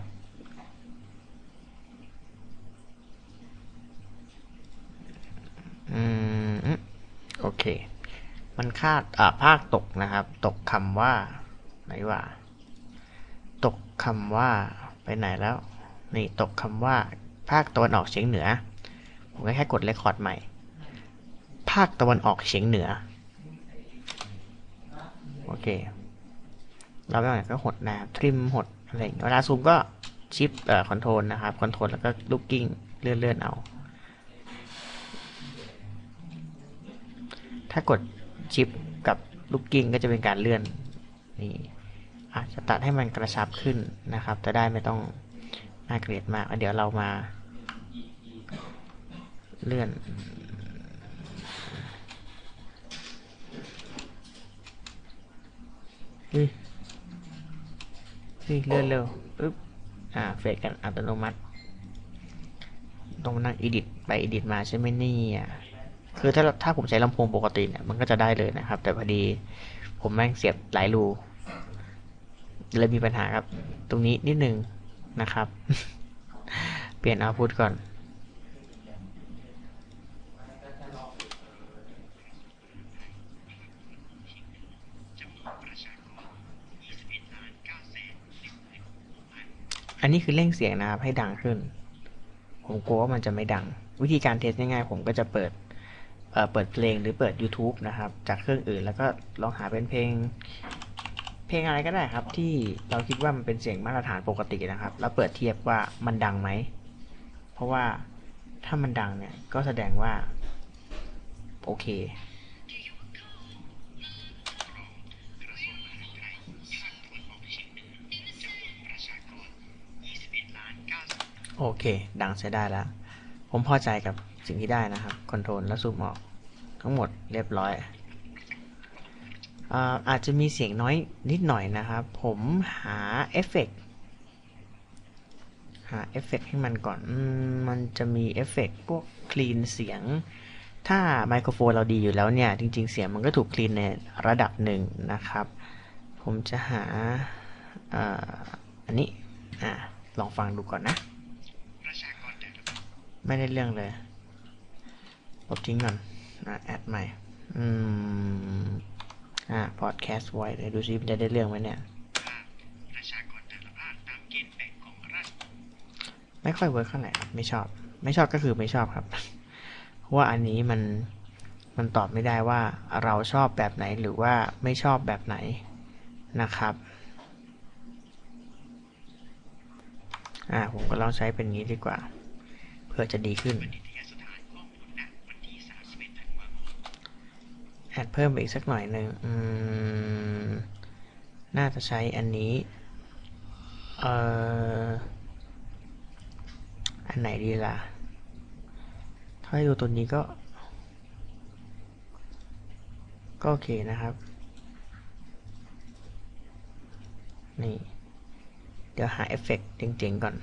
อืมโอเคมันคาดอ่าภาคตกนะครับตกคำว่าไหนว่าตกคำว่าไปไหนแล้วนี่ตกคำว่าภาคตะวันออกเฉียงเหนือผมก็แค่กดเรคคอร์ดใหม่ภาคตะวันออกเฉียงเหนือโอเคเราไปไหนก็หดนะครับทริมหดอะไรเวลาซูมก็ชิปเอ่อคอนโทรลนะครับคอนโทรลแล้วก็ลูกกิ้งเลื่อนเลื่อนเอาถ้ากดชิปกับลูกกิ้งก็จะเป็นการเลื่อนนี่อาจจะตัดให้มันกระชับขึ้นนะครับจะได้ไม่ต้องน่าเกลียดมากเดี๋ยวเรามาเลื่อนเฮ้ยเฮ้ยเลื่อนเร็วปึ๊บอ่าเฟดกันอัตโนมัติต้องนั่งอีดิทไปอีดิทมาใช่ไหมนี่อ่ะคือถ้าถ้าผมใช้ลำโพงปกติเนี่ยมันก็จะได้เลยนะครับแต่พอดีผมแม่งเสียบหลายรูเลยมีปัญหาครับตรงนี้นิดนึงนะครับเปลี่ยนเอาท์พุตก่อนอันนี้คือเร่งเสียงนะครับให้ดังขึ้นผมกลัวว่ามันจะไม่ดังวิธีการเทสง่ายๆผมก็จะเปิดเอ่อเปิดเพลงหรือเปิด YouTube นะครับจากเครื่องอื่นแล้วก็ลองหาเป็นเพลงเพลงอะไรก็ได้ครับที่เราคิดว่ามันเป็นเสียงมาตรฐานปกตินะครับแล้วเปิดเทียบว่ามันดังไหมเพราะว่าถ้ามันดังเนี่ยก็แสดงว่าโอเคโอเคดังใช้ได้แล้วผมพอใจกับสิ่งที่ได้นะครับคอนโทรลแล้วซูมออกทั้งหมดเรียบร้อยอาอาจจะมีเสียงน้อยนิดหน่อยนะครับผมหาเอฟเฟกต์หาเอฟเฟกต์ให้มันก่อนมันจะมีเอฟเฟกต์พวกคลีนเสียงถ้าไมโครโฟนเราดีอยู่แล้วเนี่ยจริงๆเสียงมันก็ถูกคลีนในระดับหนึ่งนะครับผมจะหาอันนี้อ่าลองฟังดูก่อนนะไม่ได้เรื่องเลยลบทิ้งก่อนอ่ะแอดใหม่อืมอ่ะพอดแคสต์ไว้เดี๋ยวดูซิมันจะได้เรื่องไหมเนี่ยประชากรแต่ละภาคตามเกณฑ์แบ่งของรัฐไม่ค่อยเวิร์คเท่าไหร่ครับไม่ชอบไม่ชอบก็คือไม่ชอบครับเพราะว่าอันนี้มันมันตอบไม่ได้ว่าเราชอบแบบไหนหรือว่าไม่ชอบแบบไหนนะครับอ่าผมก็ลองใช้เป็นงี้ดีกว่าเพื่อจะดีขึ้นแอดเพิ่มไปอีกสักหน่อยหนึ่งอืมน่าจะใช้อันนี้เอ่ออันไหนดีล่ะถ้าให้ดูตัวนี้ก็ก็โอเคนะครับนี่เดี๋ยวหาเอฟเฟกต์เจ๋งๆก่อน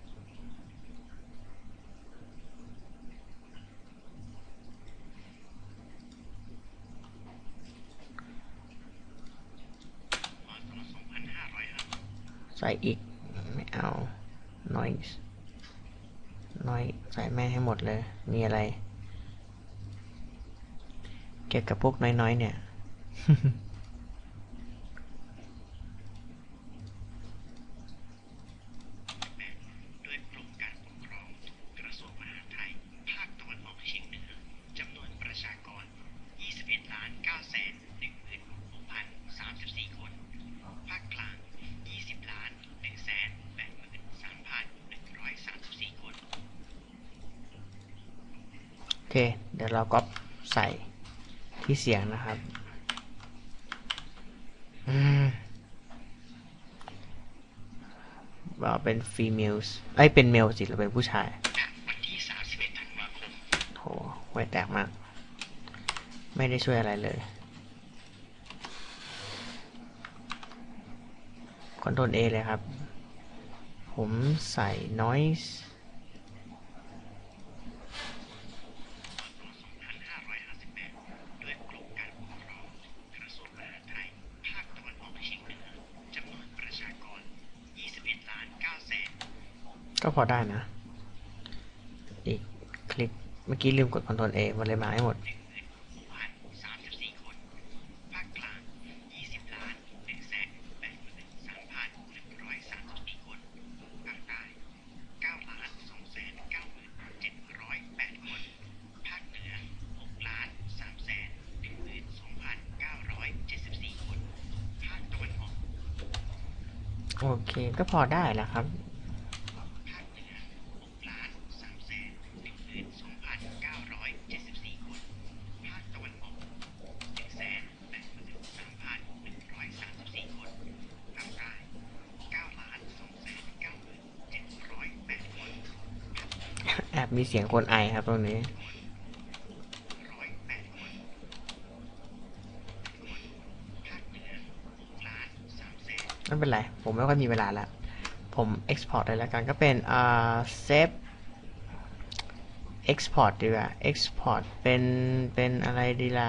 ใส่อีกไม่เอา noise noise ใส่แม่ให้หมดเลยมีอะไรเกี่ยวกับพวกน้อยๆเนี่ย โอเคเดี๋ยวเราก็ใส่ที่เสียงนะครับอืมว่าเป็น females ไอ้เป็น male สิเราเป็นผู้ชายวันที่สามสิบเอ็ดธันวาคมโหไว้แตกมากไม่ได้ช่วยอะไรเลย Ctrl A เลยครับผมใส่ noiseก็พอได้นะอีกคลิกเมื่อกี้ลืมกด Ctrl A มันเลยมาให้หมดโอเคก็พอได้แล้วครับแอบมีเสียงคนไอครับตรงนี้ไม่เป็นไรผมไม่ค่อยมีเวลาแล้วผม export ได้แล้วกันก็เป็นอ่า save export ดีกว่า export เป็นเป็นอะไรดีล่ะ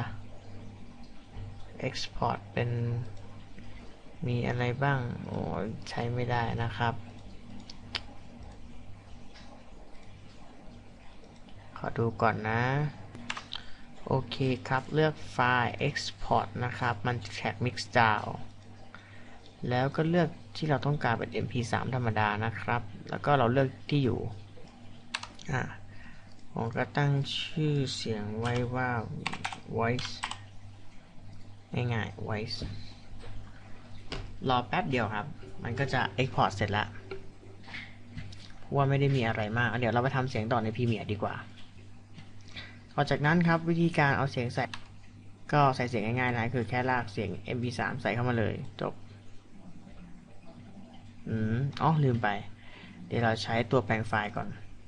export เป็นมีอะไรบ้างโอ้ใช้ไม่ได้นะครับขอดูก่อนนะโอเคครับเลือกไฟล์ export นะครับมัน track mix down แล้วก็เลือกที่เราต้องการเป็น เอ็ม พี สาม ธรรมดานะครับแล้วก็เราเลือกที่อยู่อ่ะผมก็ตั้งชื่อเสียงไว้ว่า voice ง่ายๆ voice รอแป๊บเดียวครับมันก็จะ export เสร็จแล้วเพราะว่าไม่ได้มีอะไรมากเดี๋ยวเราไปทำเสียงต่อใน Premiere ดีกว่าต่อจากนั้นครับวิธีการเอาเสียงใส่ก็ใส่เสียงง่ายๆนะคือแค่ลากเสียง เอ็ม พี สาม ใส่เข้ามาเลยจบอืมอ๋อลืมไปเดี๋ยวเราใช้ตัวแปลงไฟล์ก่อน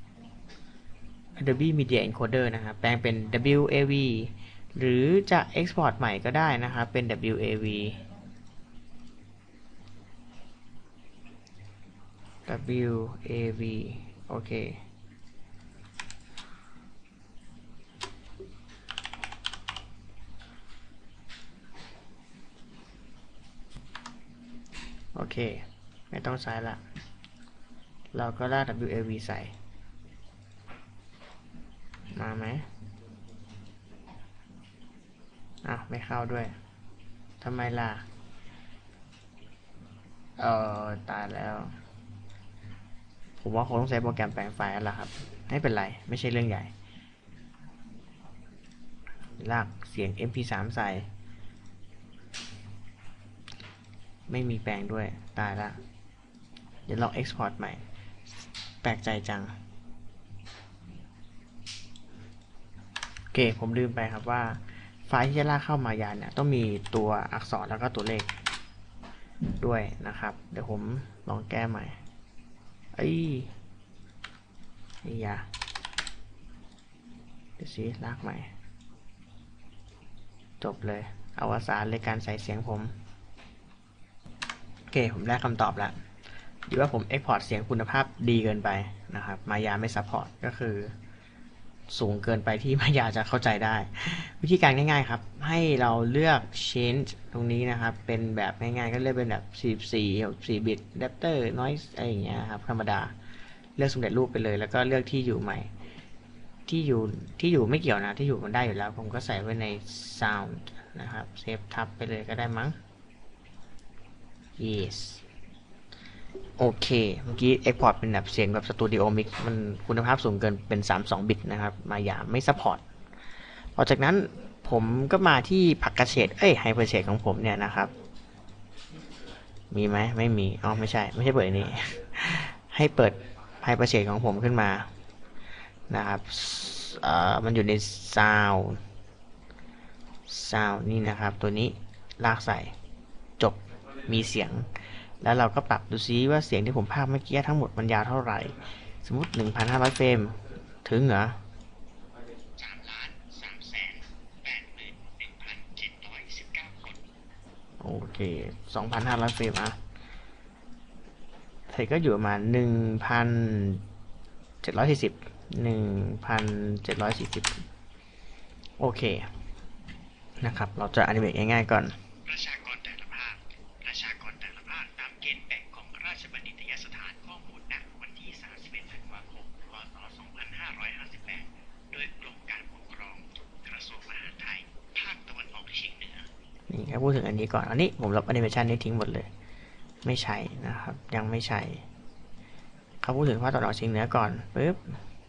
Adobe Media Encoder นะครับแปลงเป็น ดับเบิลยู เอ วี หรือจะ Export ใหม่ก็ได้นะครับเป็น ดับเบิลยู เอ วี ดับเบิลยู เอ วี โอเคโอเคไม่ต้องใช้ละเราก็ลาก ดับเบิลยู เอ วี ใส่มาไหมอ้าวไม่เข้าด้วยทำไมล่ะเออตายแล้วผมว่าคงต้องใช้โปรแกรมแปลงไฟล์แล้วล่ะครับไม่เป็นไรไม่ใช่เรื่องใหญ่ลากเสียง เอ็ม พี สาม ใส่ไม่มีแปลงด้วยตายละเดี๋ยวลอง Export ใหม่แปลกใจจังโอเคผมลืมไปครับว่าไฟล์ที่จะลากเข้ามายานเนี่ยต้องมีตัวอักษรแล้วก็ตัวเลขด้วยนะครับเดี๋ยวผมลองแก้ใหม่ไอ้นี่ยาเดี๋ยวสิลากใหม่จบเลยอวสานเลยการใส่เสียงผมโอเคผมได้คำตอบแล้วหรือว่าผม Export เสียงคุณภาพดีเกินไปนะครับมายาไม่ซัพพอร์ตก็คือสูงเกินไปที่มายาจะเข้าใจได้วิธีการง่ายๆครับให้เราเลือก change ตรงนี้นะครับเป็นแบบง่ายๆก็เลือกเป็นแบบสี่สิบสี่ หกสิบสี่ บิต adapter noise อะไรอย่างเงี้ยครับธรรมดาเลือกสำเร็จรูปไปเลยแล้วก็เลือกที่อยู่ใหม่ที่อยู่ที่อยู่ไม่เกี่ยวนะที่อยู่มันได้อยู่แล้วผมก็ใส่ไว้ใน sound นะครับเซฟทับไปเลยก็ได้มั้ง yes โอเคเมื่อกี้ Export เป็นแบบเสียงแบบ Studio Mix มันคุณภาพสูงเกินเป็นสามสิบสองบิตนะครับมายาไม่ซัพพอร์ตต่อจากนั้นผมก็มาที่ผักกระเฉดเอ้ยไฮเปอร์เฉดของผมเนี่ยนะครับมีไหมไม่มีอ๋อไม่ใช่ไม่ใช่เปิดนี้ ให้เปิดไฮเปอร์เฉดของผมขึ้นมานะครับเอ่อมันอยู่ใน Sound Sound นี่นะครับตัวนี้ลากใส่จบมีเสียงแล้วเราก็ปรับดูซิว่าเสียงที่ผมพากย์เมื่อกี้ทั้งหมดมันยาวเท่าไหร่สมมุติ หนึ่งพันห้าร้อย เฟรมถึงเหรอ สามล้านสามแสนแปดหมื่นหนึ่งพันเจ็ดร้อยสิบเก้า คนโอเค สองพันห้าร้อย เฟรมอ่ะไทยก็อยู่ประมาณ หนึ่งพันเจ็ดร้อยสี่สิบ หนึ่งพันเจ็ดร้อยสี่สิบ โอเคนะครับเราจะอนิเมตง่ายๆก่อนประชากรแต่ละภาคประชากรแต่ละภาคตามเกณฑ์แบ่งของราชบัณฑิตยสถานข้อมูลณวันที่สามสิบเอ็ดธันวาคมพ.ศ. สองพันห้าร้อยห้าสิบแปดโดยกรมการปกครองกระทรวงมหาดไทยภาคตะวันออกเฉียงเหนือนี่ครับพูดถึงอันนี้ก่อนอันนี้ผมลบแอนิเมชันนี้ทิ้งหมดเลยไม่ใช่นะครับยังไม่ใช่เขาพูดถึงภาคตะวันออกเฉียงเหนือก่อนปึ๊บ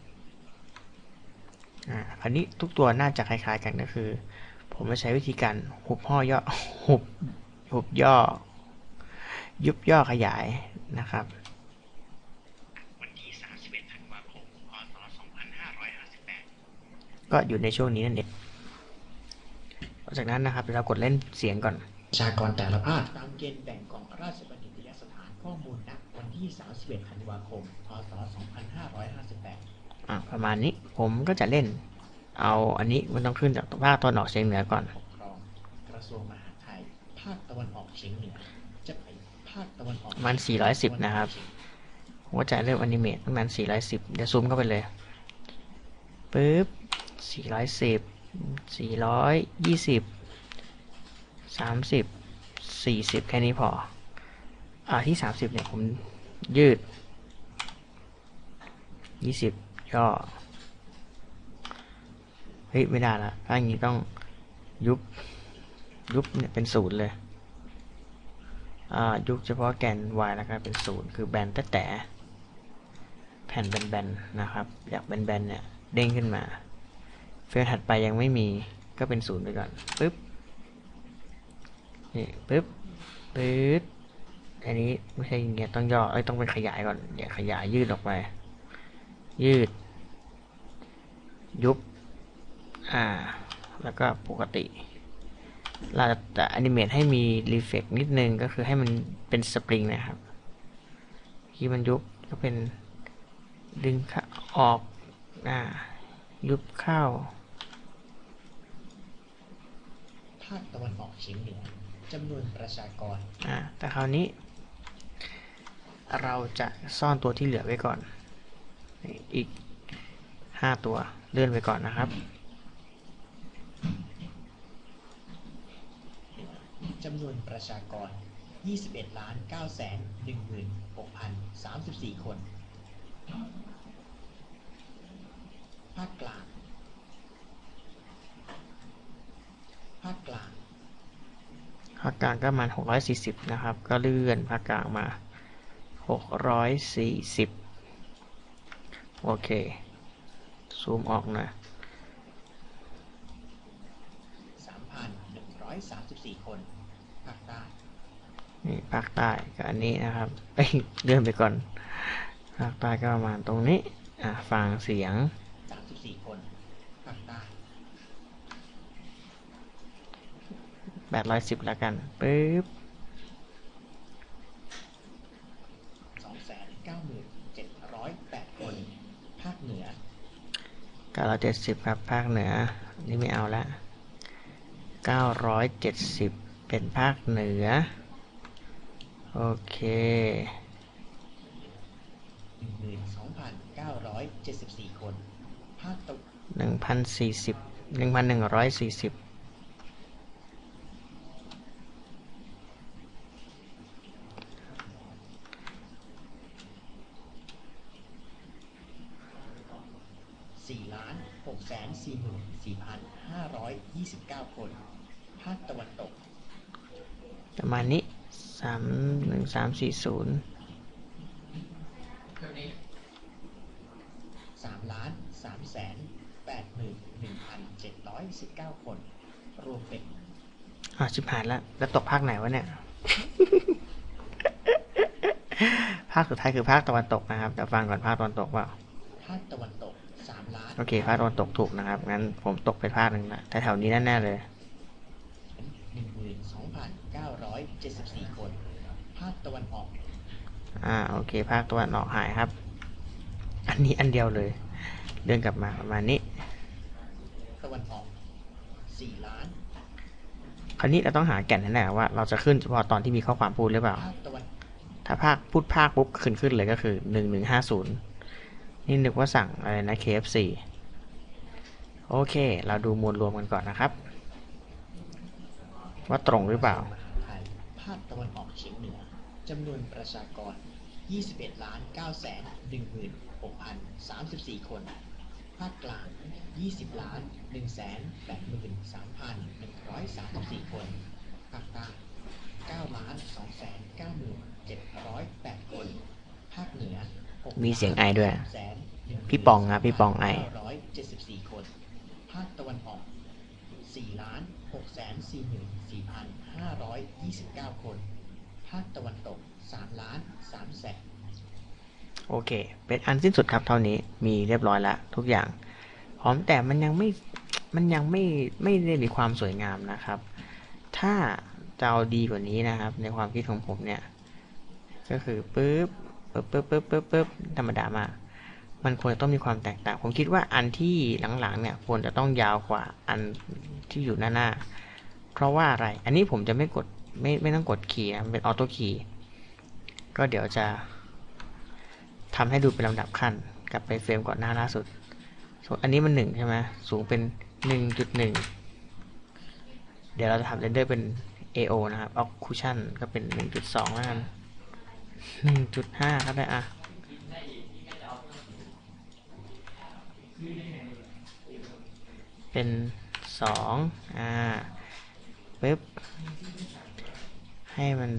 อ่าอันนี้ทุกตัวน่าจะคล้ายๆกันก็คือผมจะใช้วิธีการหุบห่อย่อหุบหุบย่อยุบย่อขยายนะครับวันที่สามสิบเอ็ดธันวาคมพ.ศ. สองพันห้าร้อยห้าสิบแปดก็อยู่ในช่วงนี้นั่นเองหลังจากนั้นนะครับเรากดเล่นเสียงก่อนประชากรแต่ละภาคตามเกณฑ์แบ่งของราชบัณฑิตยสถานข้อมูลณวันที่สามสิบเอ็ดธันวาคมพ.ศ. สองพันห้าร้อยห้าสิบแปดอ่ะประมาณนี้ผมก็จะเล่นเอาอันนี้มันต้องขึ้นจากภาคตะวันออกเฉียงเหนือก่อนปกครองกระทรวงมหาดไทยภาคตะวันออกเฉียงเหนือจะไปภาคตะวันออกมันสี่ร้อยสิบนะครับผมก็จะเริ่มอนิเมตตั้งแต่สี่ร้อยสิบเดี๋ยวซูมเข้าไปเลยปึ๊บสี่ร้อยสิบ สี่ร้อยยี่สิบ สามสิบ สี่สิบแค่นี้พออ่าที่สามสิบเนี่ยผมยืดยี่สิบย่อเฮ้ยไม่ได้ละถ้าอย่างนี้ต้องยุบยุบเนี่ยเป็นศูนย์เลยอ่ายุบเฉพาะแกน y แล้วกันเป็นศูนย์คือแบนแต่แต่แผ่นแบนๆนะครับอยากแบนๆเนี่ยเด้งขึ้นมาเฟรมถัดไปยังไม่มีก็เป็นศูนย์ไปก่อนปึ๊บนี่ปึ๊บปึ๊บอันนี้ไม่ใช่อย่างเงี้ยต้องย่อเอ้ยต้องเป็นขยายก่อนอย่าขยายยืดออกไปยืดยุบอ่าแล้วก็ปกติเราจะอนิเมตให้มีรีเฟกนิดนึงก็คือให้มันเป็นสปริงนะครับที่มันยุบก็เป็นดึงออกอ่ายุบเข้าภาคตะวันออกเฉียงเหนือจำนวนประชากรอ่าแต่คราวนี้เราจะซ่อนตัวที่เหลือไว้ก่อนอีกห้าตัวเลื่อนไปก่อนนะครับจำนวนประชากร ยี่สิบเอ็ดล้านเก้าแสนหนึ่งหมื่นหกพันสามสิบสี่ คนภาคกลางภาคกลางก็ประมาณหกร้อยสี่สิบนะครับก็เลื่อนภาคกลางมาหกร้อยสี่สิบโอเคซูมออกนะสามพันหนึ่งร้อยสามสิบสี่ คนภาคใต้นี่ภาคใต้กับอันนี้นะครับเอ้ยเลื่อนไปก่อนภาคใต้ก็ประมาณตรงนี้อ่ะฟังเสียงสามสิบสี่ คนภาคใต้แปดร้อยสิบแล้วกันปึ๊บสองแสนเก้าหมื่นเจ็ดร้อยแปด คนภาคเหนือเก้าร้อยเจ็ดสิบครับภาคเหนือนี่ไม่เอาละเก้าร้อยเจ็ดสิบเป็นภาคเหนือโอเคหนึ่งหมื่นสองพันเก้าร้อยเจ็ดสิบสี่ คนภาคตะวันหนึ่งพันสี่สิบ หนึ่งพันหนึ่งร้อยสี่สิบสี่ล้านหกแสนสี่หมื่นสี่พันห้าร้อยยี่สิบเก้า คนภาคตะวันตกประมาณนี้สามหนึ่งสามสี่ศูนย์สามล้านสามแสนแปดหมื่นหนึ่งพันเจ็ดร้อยสิบเก้า คนรวมเป็นอ่าชิบหายแล้วแล้วตกภาคไหนวะเนี่ย ภาคสุดท้ายคือภาคตะวันตกนะครับเดี๋ยวฟังก่อนภาคตะวันตกว่าภาคตะวันตกสามล้านโอเคภาคตะวันตกถูกนะครับงั้นผมตกไปภาคหนึ่งละแต่แถวนี้แน่ๆเลยหนึ่งหมื่นสองพันเก้าร้อยเจ็ดสิบสี่ คนภาคตะวันออกอ่าโอเคภาคตะวันออกหายครับอันนี้อันเดียวเลยเดินกลับมาประมาณนี้ตะวันออกสี่ล้านคราวนี้เราต้องหาแก่นให้แน่ว่าเราจะขึ้นเฉพาะตอนที่มีข้อความพูดหรือเปล่าถ้าภาคพูดภาคปุ๊บขึ้นขึ้นเลยก็คือหนึ่งหนึ่งห้าศูนย์นี่นึกว่าสั่งอะไรนะ เค เอฟ ซี โอเคเราดูมวลรวมกันก่อนนะครับว่าตรงหรือเปล่าภาคตะวันออกเฉียงเหนือจำนวนประชากรยี่สิบเอ็ดล้านเก้าแสนหนึ่งหมื่นหกพันสามสิบสี่ คนภาคกลางยี่สิบล้านหนึ่งแสนแปดหมื่นสามพันหนึ่งร้อยสามสิบสี่ คนภาคใต้เก้าล้านสองแสนเก้าหมื่นเจ็ดร้อยแปด คนภาคเหนือมีเสียงไอด้วยพี่ปองครับพี่ปองไอร้อยเจ็ดสิบสี่ คนภาคตะวันออกสี่ล้านหกแสนสี่หมื่นสี่พันห้าร้อยยี่สิบเก้า คนภาคตะวันตกสามล้านสามแสนโอเคเป็นอันสิ้นสุดครับเท่านี้มีเรียบร้อยแล้วทุกอย่างพร้อมแต่มันยังไม่มันยังไม่ไม่ได้มีความสวยงามนะครับถ้าจะเอาดีกว่านี้นะครับในความคิดของผมเนี่ยก็คือปึ๊บปึ๊บปึ๊บปึ๊บปึ๊บปึ๊บธรรมดามากมันควรจะต้องมีความแตกต่างผมคิดว่าอันที่หลังๆเนี่ยควรจะต้องยาวกว่าอันที่อยู่หน้าหน้าเพราะว่าอะไรอันนี้ผมจะไม่กดไม่ไม่ต้องกดคีย์นะเป็นออโต้คีย์ก็เดี๋ยวจะทำให้ดูเป็นลำดับขั้นกลับไปเฟรมก่อนหน้าล่าสุดส่วนอันนี้มันหนึ่งใช่ไหมสูงเป็น หนึ่งจุดหนึ่ง เดี๋ยวเราจะทำเรนเดอร์เป็น เอ โอ นะครับ Occlusion ก็เป็น หนึ่งจุดสอง แล้วกัน หนึ่งจุดห้า ก็ได้อ่ะเป็นสองอ่าปึ๊บให้มันดู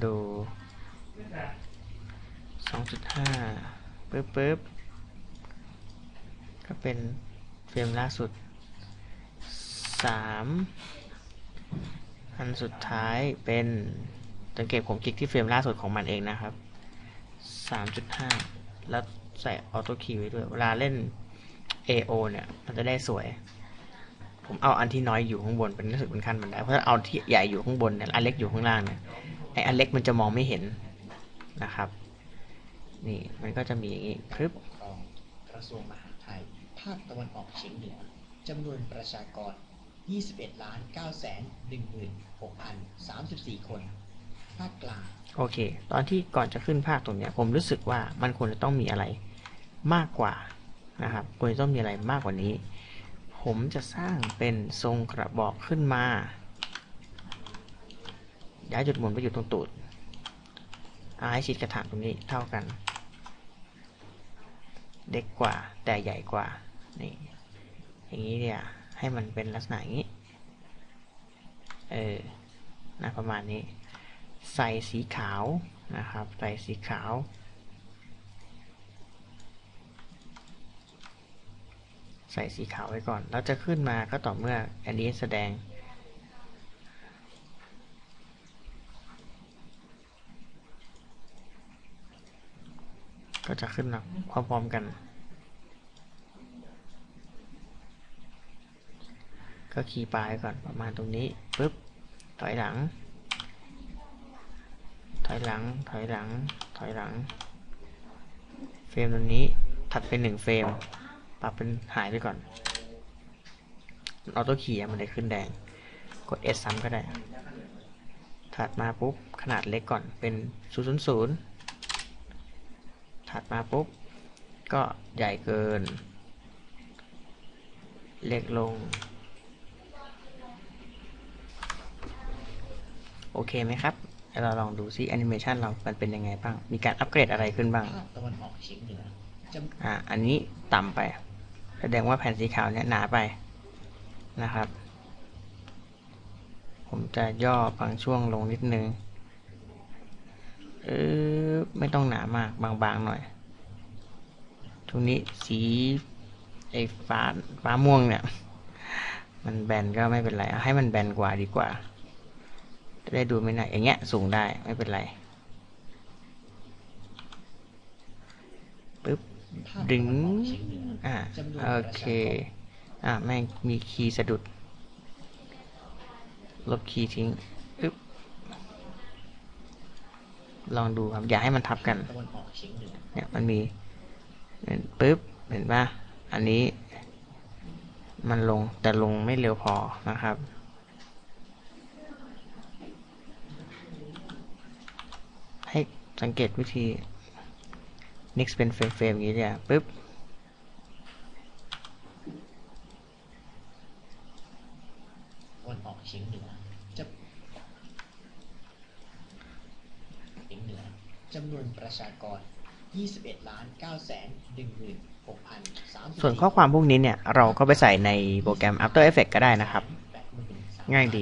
สองจุดห้า ปึ๊บปึ๊บก็เป็นเฟรมล่าสุดสามอันสุดท้ายเป็นสังเกตผมคลิกที่เฟรมล่าสุดของมันเองนะครับ สามจุดห้า แล้วใส่ออโต้คีย์ไว้ด้วยเวลาเล่น เอ โอ เนี่ยมันจะได้สวยผมเอาอันที่น้อยอยู่ข้างบนเป็นรู้สึกเป็นขั้นบันไดเพราะถ้าเอาที่ใหญ่อยู่ข้างบนเนี่ยอันเล็กอยู่ข้างล่างเนี่ยไออันเล็กมันจะมองไม่เห็นนะครับนี่มันก็จะมีอย่างนี้ครับกระทรวงมหาดไทยภาคตะวันออกเฉียงเหนือจำนวนประชากรยี่สิบเอ็ดล้านเก้าแสนหนึ่งหมื่นหกพันสามสิบสี่ คนภาคกลางโอเคตอนที่ก่อนจะขึ้นภาคตรงเนี้ยผมรู้สึกว่ามันควรจะต้องมีอะไรมากกว่านะครับควรจะต้องมีอะไรมากกว่านี้ผมจะสร้างเป็นทรงกระบอกขึ้นมาย้ายจุดหมุนไปอยู่ตรงตูดเอาให้ชิดกระถางตรงนี้เท่ากันเด็กกว่าแต่ใหญ่กว่านี่อย่างนี้เนี่ยให้มันเป็นลักษณะอย่างนี้เออนะประมาณนี้ใส่สีขาวนะครับใส่สีขาวใส่สีขาวไว้ก่อนแล้วจะขึ้นมาก็ต่อเมื่ออันนี้แสดงก็จะขึ้นมาพร้อมๆกันก็คีย์ปลายก่อนประมาณตรงนี้ปึ๊บถอยหลังถอยหลังถอยหลังถอยหลังเฟรมตรงนี้ถัดไปหนึ่งเฟรมปรับเป็นหายไปก่อนออโต้คีย์มันเลยขึ้นแดงกด S ซ้ำก็ได้ถัดมาปุ๊บขนาดเล็กก่อนเป็นศูนย์ ศูนย์ ศูนย์ถัดมาปุ๊บก็ใหญ่เกินเล็กลงโอเคไหมครับเราลองดูซิแอนิเมชันเรามันเป็นยังไงบ้างมีการอัปเกรดอะไรขึ้นบ้างภาคตะวันออกเฉียงเหนืออ่าอันนี้ต่ำไปแสดงว่าแผ่นสีขาวเนี่ยหนาไปนะครับผมจะย่อบางช่วงลงนิดนึงเออไม่ต้องหนามากบางๆหน่อยตรงนี้สีไอ้ฟ้าฟ้าม่วงเนี่ยมันแบนก็ไม่เป็นไรให้มันแบนกว่าดีกว่าจะได้ดูไม่หนักอย่างเงี้ยสูงได้ไม่เป็นไรปึ๊บดึงอ่าโอเคอ่าแม่งมีคีย์สะดุดลบคีย์ทิ้งปึ๊บลองดูครับอย่าให้มันทับกันเนี่ยมันมีปึ๊บเห็นป่ะอันนี้มันลงแต่ลงไม่เร็วพอนะครับให้สังเกตวิธี next เป็นเฟรมเฟรมอย่างนี้เนี่ยปึ๊บวันออกเฉียงเหนือจะเฉียงเหนือจำนวนประชากรยี่สิบเอ็ดล้านเก้าแสนหนึ่งหมื่นหกพันสามสิบสี่ส่วนข้อความพวกนี้เนี่ยเราก็ไปใส่ในโปรแกรม After Effects ก็ได้นะครับง่ายดี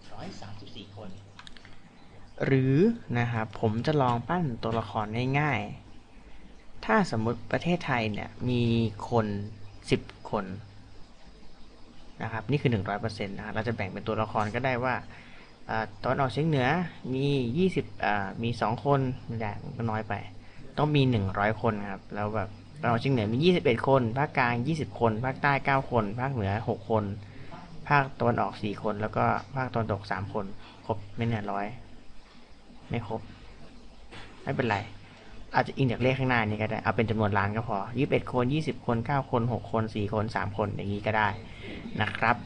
หรือนะครับผมจะลองปั้นตัวละครง่ายๆถ้าสมมุติประเทศไทยเนี่ยมีคนสิบคนนะครับนี่คือ หนึ่งร้อยเปอร์เซ็นต์ นะครับเราจะแบ่งเป็นตัวละครก็ได้ว่าตอนออกเฉียงเหนือมียี่สิบอ่ามีสองคนไม่ได้ก็น้อยไปต้องมีหนึ่งร้อยคนครับแล้วแบบตอนออกเฉียงเหนือมียี่สิบเอ็ดคนภาคกลางยี่สิบคนภาคใต้เก้าคนภาคเหนือหกคนภาคตะวันออกสี่คนแล้วก็ภาคตะวันตกสามคนครบไม่เนี่ยร้อยไม่ครบไม่เป็นไรอาจจะอิงจากเลขข้างหน้านี้ก็ได้เอาเป็นจำนวนล้านก็พอยี่สิบเอ็ดคนยี่สิบคนเก้าคนหกคนสี่คนสามคนอย่างนี้ก็ได้นะครับ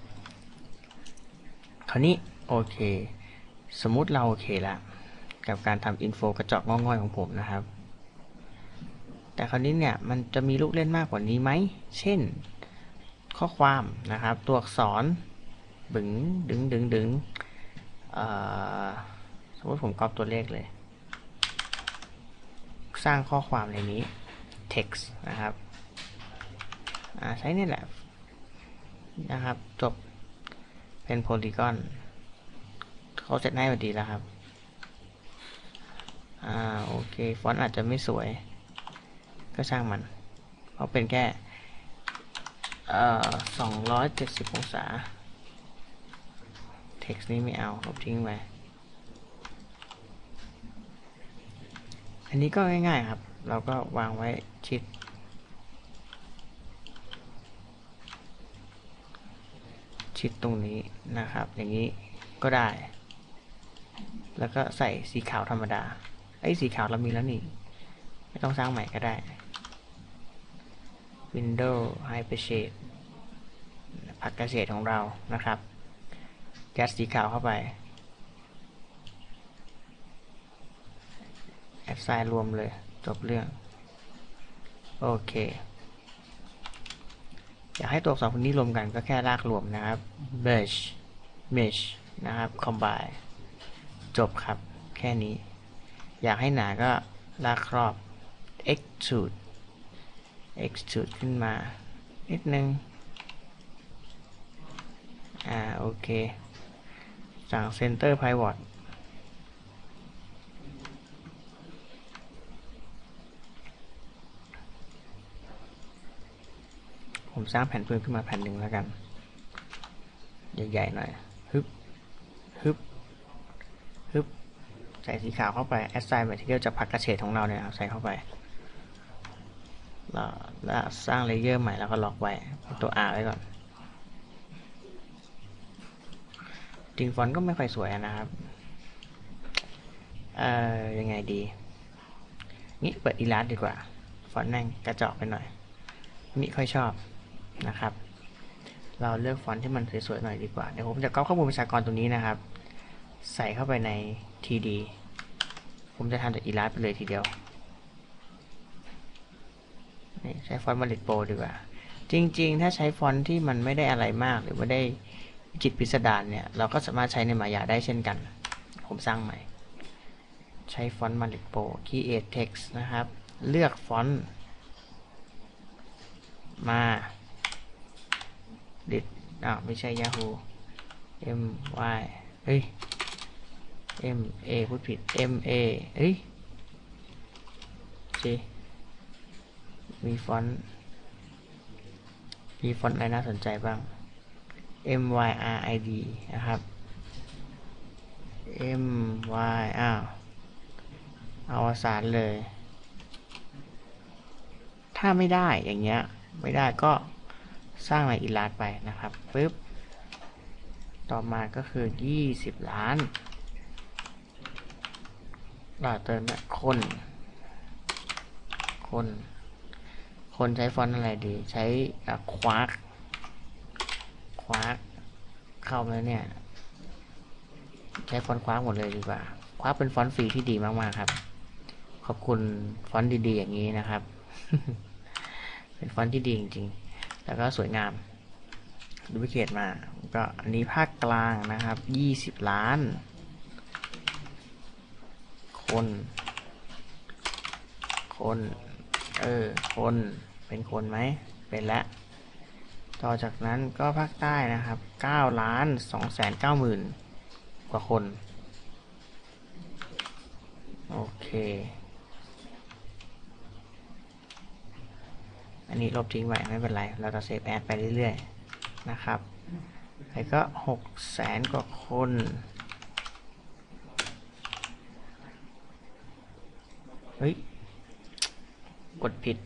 คราวนี้โอเคสมมุติเราโอเคละกับการทำอินโฟกระจอกง่อยๆของผมนะครับแต่คราวนี้เนี่ยมันจะมีลูกเล่นมากกว่านี้ไหมเช่นข้อความนะครับตัวอักษรบึ๋งดึงดึงดึงสมมติผมก๊อปตัวเลขเลยสร้างข้อความในนี้ text นะครับใช้นี่แหละนะครับจบเป็นโพลีกอนเขาเสร็จให้พอดีแล้วครับอ่าโอเคฟอนต์อาจจะไม่สวยก็ช่างมันเพราะเป็นแค่เอ่อสองร้อยเจ็ดสิบองศา text นี้ไม่เอาลบทิ้งไปอันนี้ก็ง่ายๆครับเราก็วางไว้ชิดชิดตรงนี้นะครับอย่างนี้ก็ได้แล้วก็ใส่สีขาวธรรมดาไอ้สีขาวเรามีแล้วนี่ไม่ต้องสร้างใหม่ก็ได้ Windows Hypershade ผักกระเฉดของเรานะครับยัดสีขาวเข้าไปแอดไซน์รวมเลยจบเรื่องโอเคอยากให้ตัวอักษรพวกนี้รวมกันก็แค่ลากรวมนะครับ mesh mesh นะครับ combine จบครับแค่นี้อยากให้หนาก็ลากครอบ extrude extrude ขึ้นมานิดนึงอ่าโอเคสั่ง center pivot ผมสร้างแผ่นพื้นขึ้นมาแผ่นหนึ่งแล้วกันใหญ่ๆหน่อยฮึบฮึบฮึบใส่สีขาวเข้าไป assign material จะพักกระเฉดของเราเนี่ยใส่เข้าไปแล้วแล้วสร้างเลเยอร์ใหม่แล้วก็ล็อกไว้ตัว R ไว้ก่อนจริงฟอนต์ก็ไม่ค่อยสวยนะครับเอ่อยังไงดีงี้เปิดอีลาสดีกว่าฟอนต์แม่งกระจอกไปหน่อยมิค่อยชอบนะครับเราเลือกฟอนต์ที่มันสวยๆหน่อยดีกว่าเดี๋ยวผมจะก๊อปข้อมูลประชากรตรงนี้นะครับใส่เข้าไปใน ที ดี ผมจะทำจากอีลาสไปเลยทีเดียวนี่ใช้ฟอนต์มาริโปรดีกว่าจริงๆถ้าใช้ฟอนต์ที่มันไม่ได้อะไรมากหรือไม่ได้จิตพิสดารเนี่ยเราก็สามารถใช้ในมายาได้เช่นกันผมสร้างใหม่ใช้ฟอนต์มาริโปร create text นะครับเลือกฟอนต์มาดิดอ้าวไม่ใช่ Yahoo M Y เฮ้ย M A พูดผิด M A เฮ้ยจีมีฟอนต์มีฟอนต์อะไรน่าสนใจบ้าง M Y R I D นะครับ M Y อ้าวเอาอวสานเลยถ้าไม่ได้อย่างเงี้ยไม่ได้ก็สร้างในอีลาสไปนะครับปึ๊บต่อมาก็คือยี่สิบล้านเราเติมแบบคนคนคนใช้ฟอนต์อะไรดีใช้ควาร์กควาร์กเข้ามาเนี่ยใช้ฟอนต์ควาร์กหมดเลยดีกว่าควาร์กเป็นฟอนต์ฟรีที่ดีมากๆครับขอบคุณฟอนต์ดีๆอย่างนี้นะครับ เป็นฟอนต์ที่ดีจริงๆแล้วก็สวยงามดูพิเคทมาก็อันนี้ภาคกลางนะครับยี่สิบล้านคนคนเออคนเป็นคนไหมเป็นแล้วต่อจากนั้นก็ภาคใต้นะครับเก้าล้านสองแสนเก้าหมื่นกว่าคนโอเคอันนี้ลบทิ้งไว้ไม่เป็นไรเราจะเซฟแอดไปเรื่อยๆนะครับแล้วก็หกแสนกว่าคนเฮ้ยกดผิด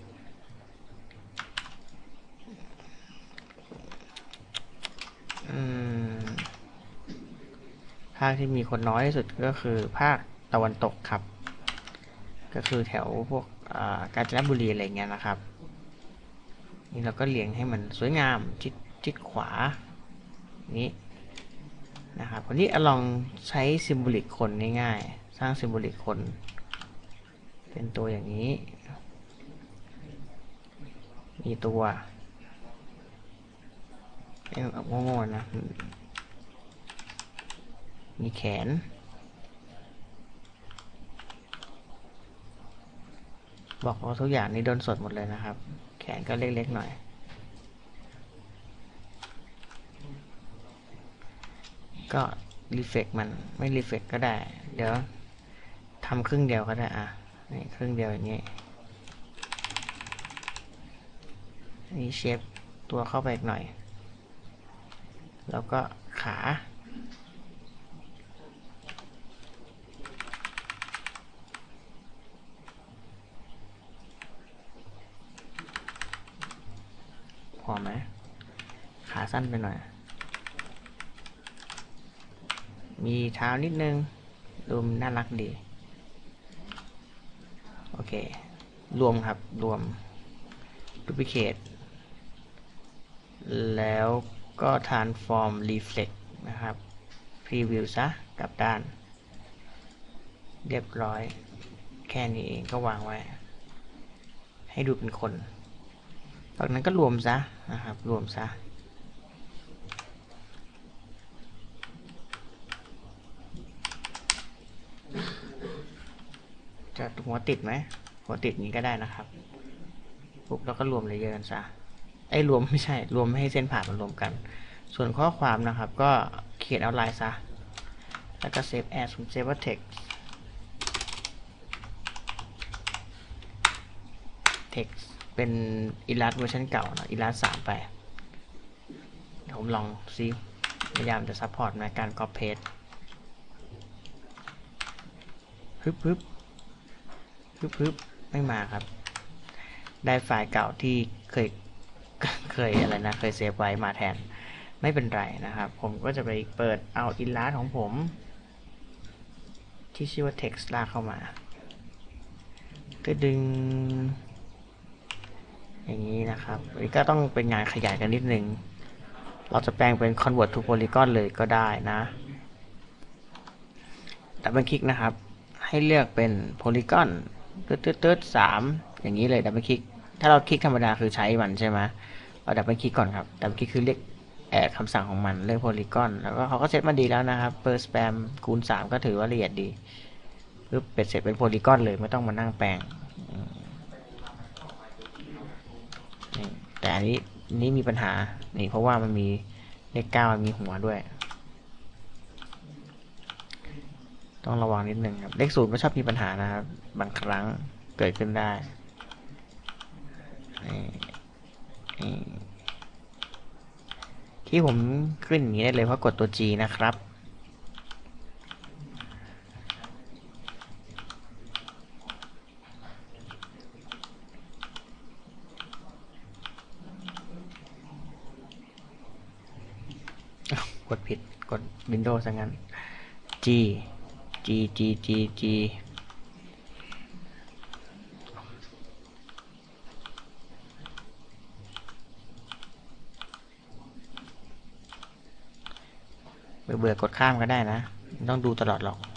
อืมภาคที่มีคนน้อยที่สุดก็คือภาคตะวันตกครับก็คือแถวพวกกาญจนบุรีอะไรเงี้ยนะครับนี่เราก็เรียงให้มันสวยงามชิดชิดขวานี้นะครับวันนี้ลองใช้ซิมโบลิกคนง่ายๆสร้างซิมโบลิกคนเป็นตัวอย่างนี้มีตัวเอ้โง่ๆนะมีแขนบอกว่าทุกอย่างนี้โดนสดหมดเลยนะครับแขนก็เล็กๆหน่อยก็รีเฟกมันไม่รีเฟกก็ได้เดี๋ยวทำครึ่งเดียวก็ได้อ่ะนี่ครึ่งเดียวอย่างนี้นี่เชฟตัวเข้าไปอีกหน่อยแล้วก็ขาพอไหมขาสั้นไปหน่อยมีเท้านิดนึงดูน่ารักดีโอเครวมครับรวมดูพิเคทแล้วก็ transform reflect นะครับ preview ซะกลับด้านเรียบร้อยแค่นี้เองก็วางไว้ให้ดูเป็นคนจากนั้นก็รวมซะนะครับรวมซะจะหัวติดไหมหัวติดนี้ก็ได้นะครับปุ๊บแล้วก็รวมเลเยอร์กันซะไอ้รวมไม่ใช่รวมไม่ให้เส้นผ่านมันรวมกันส่วนข้อความนะครับก็เขียนเอาไลน์ซะแล้วก็ save as ผม save ว่า text text เป็น Illust เวอร์ชันเก่านะ Illust สามไปเดี๋ยวผมลองซิพยายามจะ support ในการ copy paste ฮึบฮึบฮึบฮึบไม่มาครับได้ไฟล์เก่าที่เคย เคยอะไรนะ เคยเซฟไว้มาแทนไม่เป็นไรนะครับผมก็จะไปเปิดเอา Illust ของผมที่ชื่อว่า text ลากเข้ามาก็ดึงอย่างนี้นะครับนี่ก็ต้องเป็นงานขยายกันนิดนึงเราจะแปลงเป็น convert to polygon เลยก็ได้นะดับเบิลคลิกนะครับให้เลือกเป็น polygon ตึ๊ดตึ๊ดตึ๊ดสามอย่างนี้เลยดับเบิลคลิกถ้าเราคลิกธรรมดาคือใช้มันใช่ไหมเราดับเบิลคลิกก่อนครับดับเบิลคลิกคือเรียกแอดคำสั่งของมันเลือก polygon แล้วก็เขาก็เซตมาดีแล้วนะครับ per spam คูณสามก็ถือว่าละเอียดดีปึ๊บเป็ดเสร็จเป็น polygon เลยไม่ต้องมานั่งแปลงแต่อันนี้นี้มีปัญหานี่เพราะว่ามันมีเลขเก้ามันมีหัวด้วยต้องระวังนิดนึงครับเลขศูนย์ก็ชอบมีปัญหานะครับบางครั้งเกิดขึ้นได้ที่ผมขึ้นอย่างนี้ได้เลยเพราะกดตัว G นะครับกดผิดกด Windows ซะงั้น G G G G G เบื่อเบื่อกดข้ามก็ได้นะไม่ต้องดูตลอดหรอก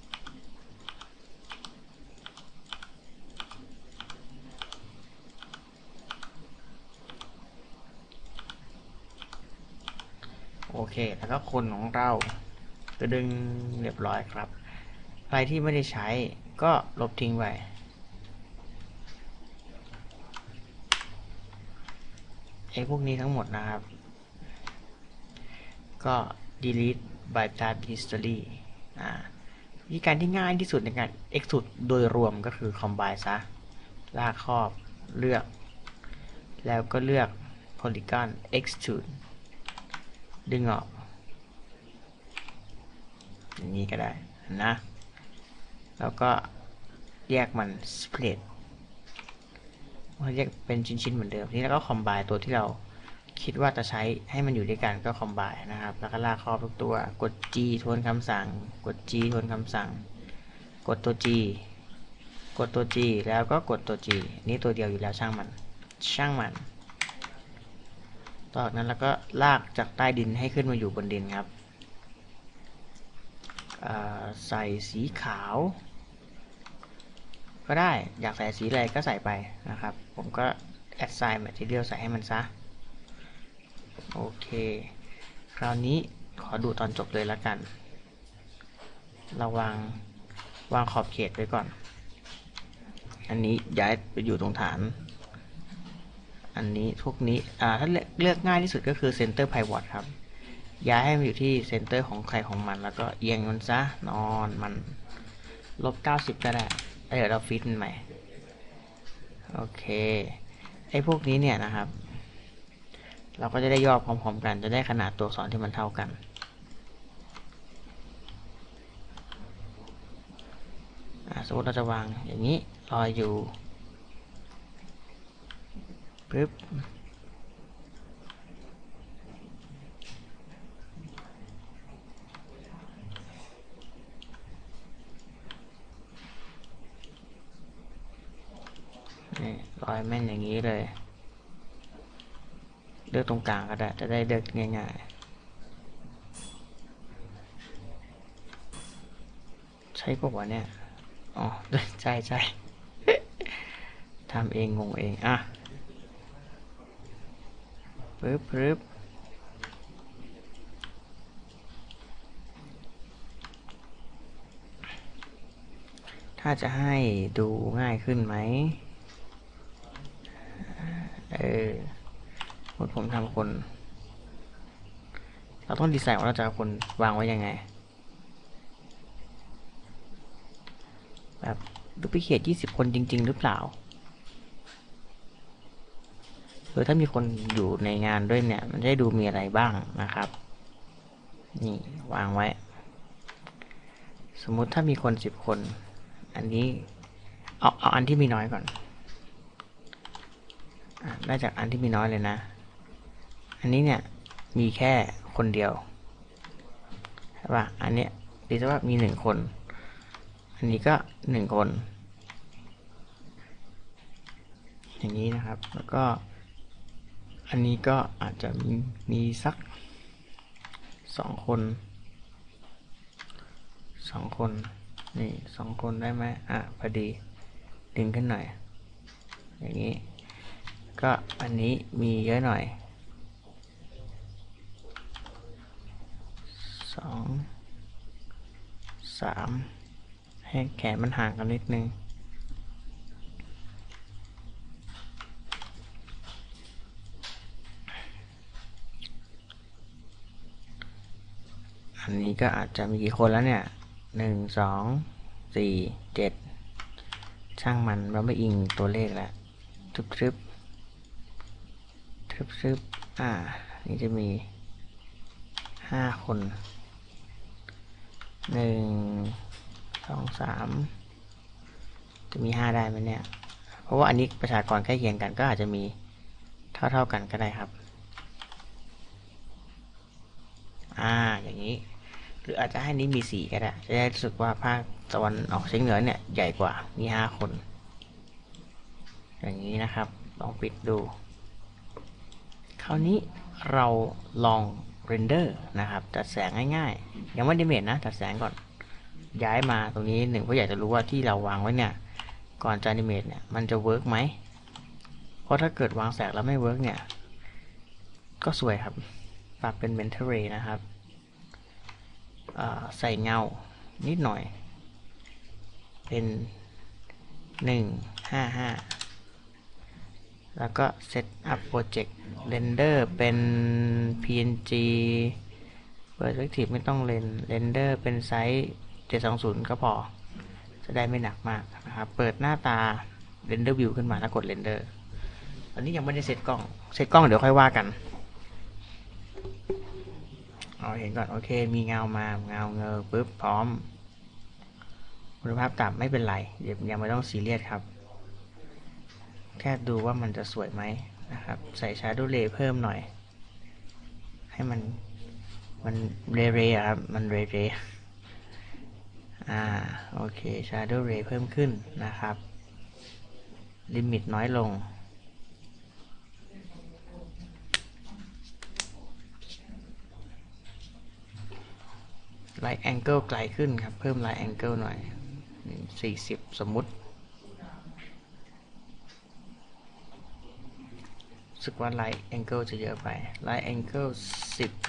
โอเคแล้วก็คนของเราจะดึงเรียบร้อยครับใครที่ไม่ได้ใช้ก็ลบทิ้งไว้ไอ้พวกนี้ทั้งหมดนะครับก็ delete by type history อ่าวิธีการที่ง่ายที่สุดในการ extrude โดยรวมก็คือ combine ซะลากครอบเลือกแล้วก็เลือก polygon extrude ดึงออกอย่างนี้ก็ได้นะแล้วก็แยกมัน split แยกเป็นชิ้นๆเหมือนเดิมนี้แล้วก็ combine ตัวที่เราคิดว่าจะใช้ให้มันอยู่ด้วยกันก็ combine นะครับแล้วก็ลากครอบทุกตัวกด G ทวนคำสั่งกด G ทวนคำสั่งกดตัว G กดตัว G แล้วก็กดตัว G นี่ตัวเดียวอยู่แล้วช่างมันช่างมันต่อจากนั้นแล้วก็ลากจากใต้ดินให้ขึ้นมาอยู่บนดินครับใส่สีขาวก็ได้อยากใส่สีอะไรก็ใส่ไปนะครับผมก็ assign material ใส่ให้มันซะโอเคคราวนี้ขอดูตอนจบเลยแล้วกันเราวางวางขอบเขตไว้ก่อนอันนี้ย้ายไปอยู่ตรงฐานอันนี้พวกนี้อ่าถ้าเลือกง่ายที่สุดก็คือ center pivot ครับย้ายให้มันอยู่ที่เซนเตอร์ของใครของมันแล้วก็เอียงมันซะนอนมันลบเก้าสิบก็ได้เดี๋ยวเราฟิตมันใหม่โอเคไอ้พวกนี้เนี่ยนะครับเราก็จะได้ย่อพร้อมๆกันจะได้ขนาดตัวอักษรที่มันเท่ากันสมมติเราจะวางอย่างนี้รอยอยู่ปึ๊บนี่รอยแม่นอย่างนี้เลยเลือกตรงกลางก็ได้จะได้เลือกง่ายๆใช่ปะวะเนี่ยอ๋อใช่ใช่ทำเองงงเองอ่ะปึ๊บปึ๊บถ้าจะให้ดูง่ายขึ้นไหมเออผมทำคนเราต้องดีไซน์ว่าเราจะเอาคนวางไว้ยังไงครับดูพิเคทยี่สิบคนจริงๆหรือเปล่าหรือถ้ามีคนอยู่ในงานด้วยเนี่ยมันจะได้ดูมีอะไรบ้างนะครับนี่วางไว้สมมุติถ้ามีคนสิบคนอันนี้เอาเอาอันที่มีน้อยก่อนได้จากอันที่มีน้อยเลยนะอันนี้เนี่ยมีแค่คนเดียวใช่ป่ะอันเนี้ยดีซะว่ามีหนึ่งคนอันนี้ก็หนึ่งคนอย่างนี้นะครับแล้วก็อันนี้ก็อาจจะมีมีสักสองคนสองคนนี่สองคนได้ไหมอ่ะพอดีดึงขึ้นหน่อยอย่างนี้ก็อันนี้มีเยอะหน่อยสองสามให้แขนมันห่างกันนิดนึงอันนี้ก็อาจจะมีกี่คนแล้วเนี่ยหนึ่งสองสี่เจ็ดช่างมันเราไม่อิงตัวเลขแล้วทึบทึบทึบทึบอ่านี่จะมีห้าคนหนึ่งสองสามจะมีห้าได้ไหมเนี่ยเพราะว่าอันนี้ประชากรใกล้เคียงกันก็อาจจะมีเท่าเท่ากันก็ได้ครับอ่าอย่างนี้หรืออาจจะให้นี้มีสี่ก็ได้จะได้รู้สึกว่าภาคตะวันออกเฉียงเหนือเนี่ยใหญ่กว่ามีห้าคนอย่างนี้นะครับลองปิดดูคราวนี้เราลองเรนเดอร์นะครับจัดแสงง่ายๆยังไม่ได้เมทนะจัดแสงก่อนย้ายมาตรงนี้หนึ่งเพราะอยากจะรู้ว่าที่เราวางไว้เนี่ยก่อนจะอนิเมตเนี่ยมันจะเวิร์กไหมเพราะถ้าเกิดวางแสงแล้วไม่เวิร์กเนี่ยก็สวยครับปรับเป็นเมนเทอร์เรย์นะครับใส่เงานิดหน่อยเป็นหนึ่งห้าห้าแล้วก็เซตอัพโปรเจกต์เรนเดอร์เป็น พี เอ็น จี Perspective ไม่ต้องเลนเรนเดอร์เป็นไซส์เจ็ดสองศูนย์ก็พอจะได้ไม่หนักมากนะครับเปิดหน้าตาเรนเดอร์วิวขึ้นมาแล้วกดเรนเดอร์อันนี้ยังไม่ได้เซตกล้องเซตกล้องเดี๋ยวค่อยว่ากันเอาเห็นก่อนโอเคมีเงามาเงาเงอปุ๊บพร้อมคุณภาพต่ำไม่เป็นไรเดี๋ยวยังไม่ต้องซีเรียสครับแค่ดูว่ามันจะสวยไหมนะครับใส่ Shadow Ray เพิ่มหน่อยให้มันมันเรเรครับมันเรเรอ่าโอเค Shadow Ray เพิ่มขึ้นนะครับลิมิตน้อยลงไลท์แองเกิลไกลขึ้นครับเพิ่มไลท์แองเกิลหน่อยสี่สิบสมมุติรู้สึกว่าไลท์แองเกิลจะเยอะไปไลท์แองเกิลสิบ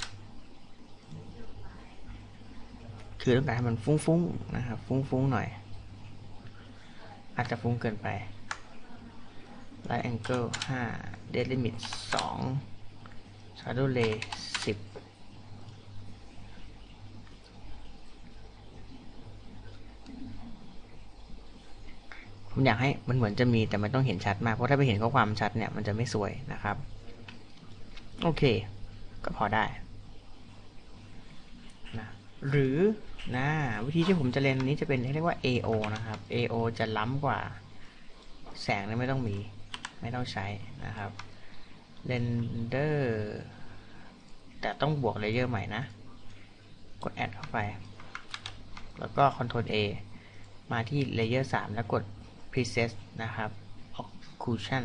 คือต้องการให้มันฟุ้งๆนะครับฟุ้งๆหน่อยอาจจะฟุ้งเกินไปไลท์แองเกิลห้าเดดลิมิตสอง Shadow Ray สิบผมอยากให้มันเหมือนจะมีแต่มันต้องเห็นชัดมากเพราะถ้าไปเห็นข้อความชัดเนี่ยมันจะไม่สวยนะครับโอเคก็พอได้นะหรือนะวิธีที่ผมจะเล่นนี้จะเป็นเรียกว่า เอ โอ นะครับ เอ โอ จะล้ำกว่าแสงนี่ไม่ต้องมีไม่ต้องใช้นะครับเรนเดอร์แต่ต้องบวกเลเยอร์ใหม่นะกด add เข้าไปแล้วก็ Ctrl A มาที่เลเยอร์สามแล้วกดpreset นะครับ occlusion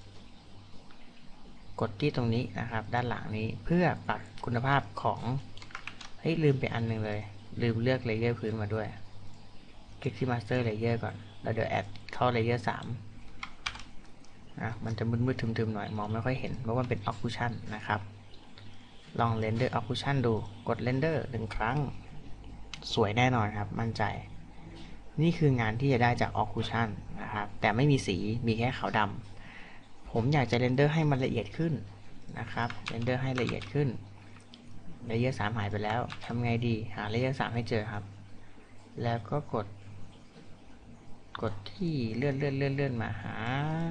กดที่ตรงนี้นะครับด้านหลังนี้เพื่อปรับคุณภาพของเฮ้ยลืมไปอันนึงเลยลืมเลือกเลเยอร์พื้นมาด้วยคลิกที่ master layer ก่อนแล้วเดี๋ยว add เข้าเลเยอร์สามนะมันจะมืดๆทึมๆหน่อยมองไม่ค่อยเห็นเพราะมันเป็น occlusion นะครับลอง render occlusion ดูกด render หนึ่งครั้งสวยแน่นอนครับมั่นใจนี่คืองานที่จะได้จาก occlusion นะครับแต่ไม่มีสีมีแค่ขาวดำผมอยากจะเรนเดอร์ให้มันละเอียดขึ้นนะครับเรนเดอร์ให้ละเอียดขึ้นเลเยอร์สามหายไปแล้วทำไงดีหาเลเยอร์สามให้เจอครับแล้วก็กดกดที่เลื่อนเลื่อนเลื่อนเลื่อนมาหา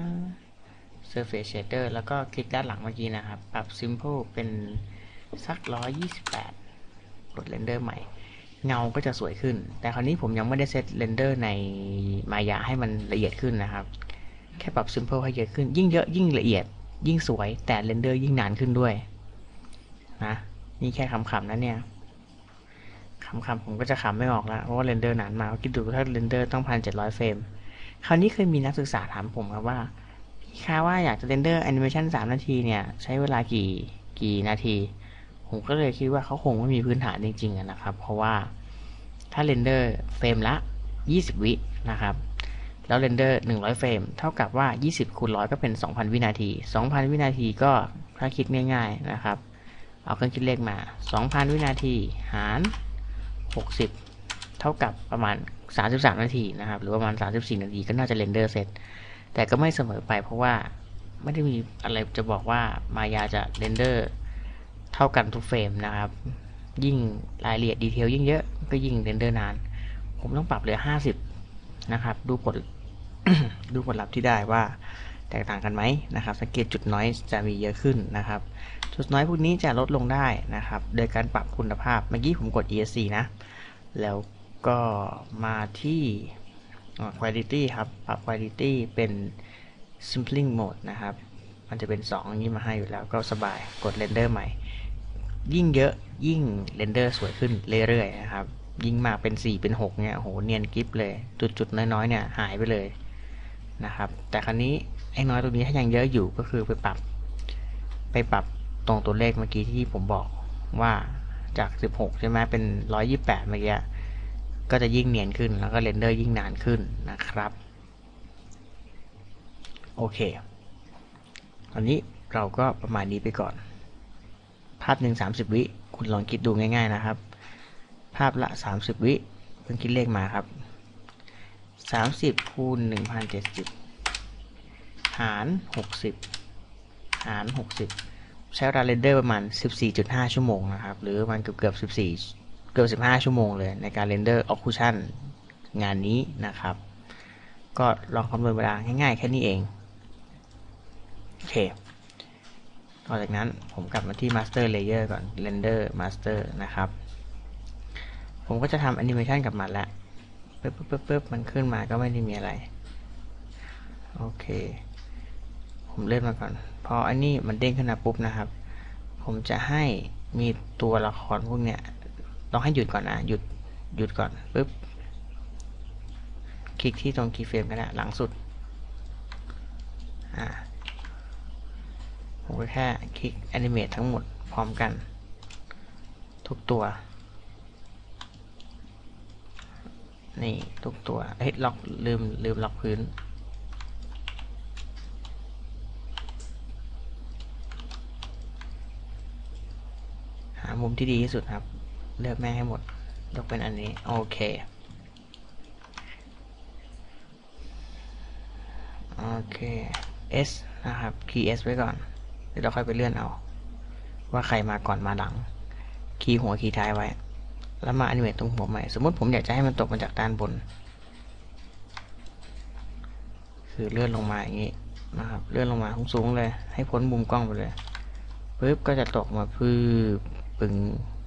Surface Shader แล้วก็คลิกด้านหลังเมื่อกี้นะครับปรับ Simple เป็นสักหนึ่งร้อยยี่สิบแปดกด Render ใหม่เงาก็จะสวยขึ้นแต่คราวนี้ผมยังไม่ได้เซต Render ใน Maya ให้มันละเอียดขึ้นนะครับแค่ปรับ Simple ให้เยอะขึ้นยิ่งเยอะยิ่งละเอียดยิ่งสวยแต่ Render ยิ่งนานขึ้นด้วยนะนี่แค่คำๆนะเนี่ยคำๆผมก็จะขำไม่ออกแล้วเพราะว่า Render นานมากคิดดูถ้า Render ต้อง หนึ่งพันเจ็ดร้อย เฟรมคราวนี้เคยมีนักศึกษาถามผมครับว่าค่าว่าอยากจะ Render Animation สามนาทีเนี่ยใช้เวลากี่กี่นาทีผมก็เลยคิดว่าเขาคงไม่มีพื้นฐานจริงๆนะครับเพราะว่าถ้า Render เฟรมละยี่สิบวินะครับแล้ว Render หนึ่งร้อยเฟรมเท่ากับว่ายี่สิบคูณหนึ่งร้อยก็เป็น สองพัน วินาที สองพัน วินาทีก็ถ้าคิดง่ายๆนะครับเอาเครื่องคิดเลขมา สองพัน วินาทีหารหกสิบเท่ากับประมาณสามสิบสามนาทีนะครับหรือประมาณสามสิบสี่นาทีก็น่าจะ Render เสร็จแต่ก็ไม่เสมอไปเพราะว่าไม่ได้มีอะไรจะบอกว่ามายาจะ Render เท่ากันทุกเฟรมนะครับยิ่งรายละเอียดดีเทลยิ่งเยอะก็ยิ่ง Render นานผมต้องปรับเหลือห้าสิบนะครับดูผล ดูผลลัพธ์ที่ได้ว่าแตกต่างกันไหมนะครับสังเกตจุดน้อยจะมีเยอะขึ้นนะครับจุดน้อยพวกนี้จะลดลงได้นะครับโดยการปรับคุณภาพเมื่อกี้ผมกด อี เอส ซี นะแล้วก็มาที่ quality ครับปรับ quality เป็น sampling mode นะครับมันจะเป็นสองอย่างนี้มาให้อยู่แล้วก็สบายกด render ใหม่ยิ่งเยอะยิ่ง render สวยขึ้นเรื่อยๆนะครับยิ่งมากเป็นสี่เป็นหกเนี่ยโหเนียนกริบเลยจุดๆน้อยๆเนี่ยหายไปเลยนะครับแต่ครั้นี้ไอ้น้อยตรงนี้ถ้ายังเยอะอยู่ก็คือไปปรับไปปรับตรงตัวเลขเมื่อกี้ที่ผมบอกว่าจากสิบหกใช่ไหมเป็นหนึ่งร้อยยี่สิบแปดเมื่อกี้ก็จะยิ่งเนียนขึ้นแล้วก็เรนเดอร์ยิ่งนานขึ้นนะครับโอเคตอนนี้เราก็ประมาณนี้ไปก่อนภาพหนึ่งสามสิบวิคุณลองคิดดูง่ายๆนะครับภาพละสามสิบวิเพิ่งคิดเลขมาครับสามสิบคูณหนึ่งพันเจ็ดสิบหารหกสิบหารหกสิบใช้เวลาเรนเดอร์ประมาณ สิบสี่จุดห้า ชั่วโมงนะครับหรือประมาณเกือบเกือบสิบสี่เกือบสิบห้าชั่วโมงเลยในการเรนเดอร์ occlusion งานนี้นะครับก็ลองคำนวณเวลาง่ายๆแค่นี้เองโอเคต่อจากนั้นผมกลับมาที่ master layer ก่อน render master นะครับผมก็จะทำ animation กับมันแล้วปึ๊บปึ๊บปึ๊บปึ๊บมันขึ้นมาก็ไม่ได้มีอะไรโอเคผมเลื่อนมาก่อนพออันนี้มันเด้งขึ้นมาปุ๊บนะครับผมจะให้มีตัวละครพวกเนี้ยต้องให้หยุดก่อนนะหยุดหยุดก่อนปึ๊บคลิกที่ตรงคีย์เฟรมก็ได้หลังสุดอ่าผมก็แค่คลิก animate ทั้งหมดพร้อมกันทุกตัวนี่ทุกตัวเฮ้ยล็อกลืมลืมล็อกพื้นหามุมที่ดีที่สุดครับเลือกแม่งให้หมดยกเป็นอันนี้โอเคโอเค S นะครับคีย์ S ไว้ก่อนเดี๋ยวเราค่อยไปเลื่อนเอาว่าใครมาก่อนมาหลังคีย์หัวคีย์ท้ายไว้แล้วมาอนิเมตตรงหัวใหม่สมมติผมอยากจะให้มันตกมาจากด้านบนคือเลื่อนลงมาอย่างนี้นะครับเลื่อนลงมาสูงๆเลยให้พ้นมุมกล้องไปเลยปึ๊บก็จะตกมาพื้นปึง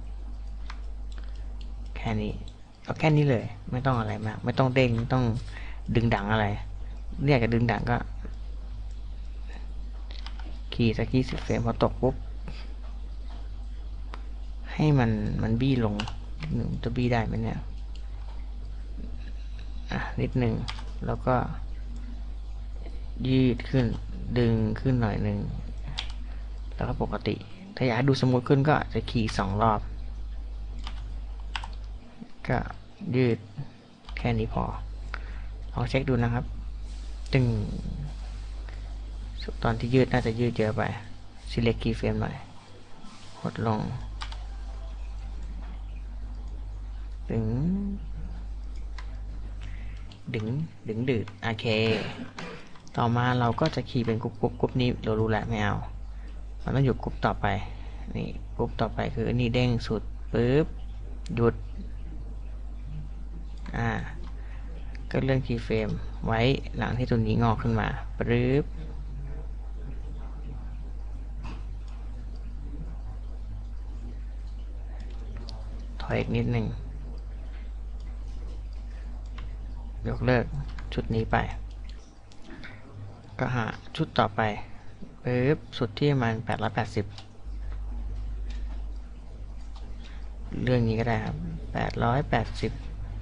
แค่นี้เอาแค่นี้เลยไม่ต้องอะไรมากไม่ต้องเด้งไม่ต้องดึงดังอะไรเรียกจะดึงดังก็คีย์สักยี่สิบเฟรมพอตกปุ๊บให้มันมันบี้ลงจะบี้ได้ไหมเนี่ยอ่ะนิดหนึ่งแล้วก็ยืดขึ้นดึงขึ้นหน่อยหนึ่งแล้วก็ปกติถ้าอยากดูสมูทขึ้นก็จะขี่สองรอบก็ยืดแค่นี้พอลองเช็คดูนะครับตึงตอนที่ยืดน่าจะยืดเยอะไป select keyframe หน่อยกดลงดึงดึงดึงดืดโอเคต่อมาเราก็จะคีย์เป็นกรุ๊ปกรุ๊ปกรุ๊ปนี้เรารู้แล้วไม่เอามันต้องอยู่กรุ๊ปต่อไปนี่กรุ๊ปต่อไปคืออันนี้เด้งสุดปึ๊บหยุดอ่าก็เลื่อนคีย์เฟรมไว้หลังที่ตัวนี้งอกขึ้นมาปึ๊บถอยอีกนิดหนึ่งยกเลิกชุดนี้ไปก็หาชุดต่อไปปึ๊บสุดที่ประมาณแปดร้อยแปดสิบเรื่องนี้ก็ได้ครับแปดร้อยแปดสิบ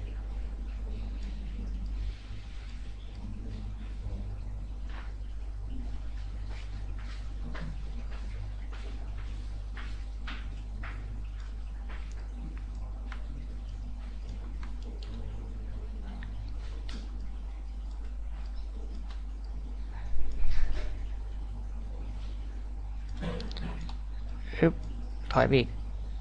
ปึ๊บถอยไปอีก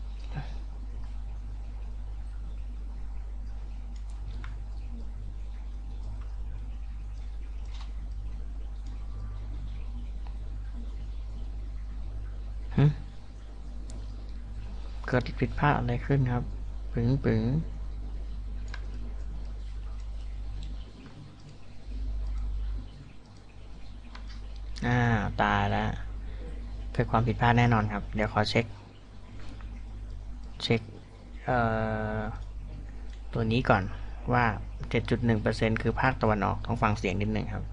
เกิดผิดพลาดอะไรขึ้นครับปึ๋งปึ๋งอ่าตายแล้วเกิดความผิดพลาดแน่นอนครับเดี๋ยวขอเช็คเช็คเอ่อตัวนี้ก่อนว่า เจ็ดจุดหนึ่งเปอร์เซ็นต์ คือภาคตะวันออกต้องฟังเสียงนิดนึงครับ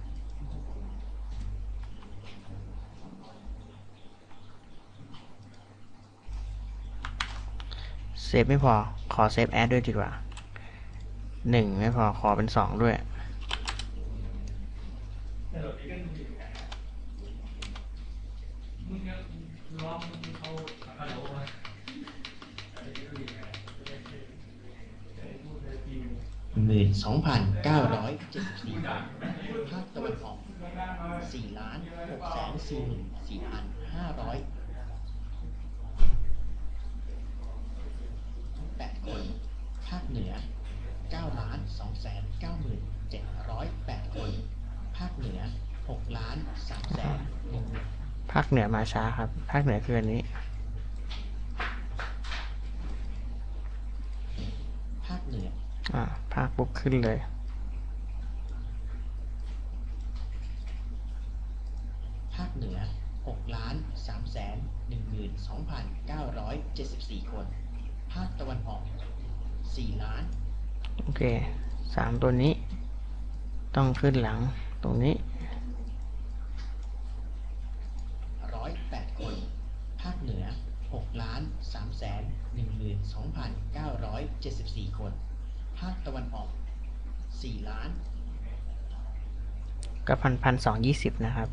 เซฟไม่พอขอเซฟแอดด้วยดีกว่าหนึ่งไม่พอขอเป็นสองด้วยหมื่นสองพันเก้าร้อยเจ็ดสิบสี่คนภาคตะวันออกสี่ล้านหกแสนสี่หมื่นสี่พันห้าร้อยแปดคนภาคเหนือเก้าล้านสองแสนเก้าหมื่นเจ็ดร้อยแปดคนภาคเหนือหกล้านสามแสนหนึ่งหมื่นภาคเหนือมาช้าครับภาคเหนือคืออันนี้ภาคเหนืออ่าภาคปุ๊บขึ้นเลยภาคเหนือหกล้านสามแสนหนึ่งหมื่นสองพันเก้าร้อยเจ็ดสิบสี่คนภาคตะวันออกสี่ล้านโอเคสามตัวนี้ต้องขึ้นหลังตรงนี้ร้อยแปดคนภาคเหนือหกล้านสามแสนหนึ่งหมื่นสองพันเก้าร้อยเจ็ดสิบสี่คนภาคตะวันออกสี่ล้านก็พันพันสองยี่สิบนะครับ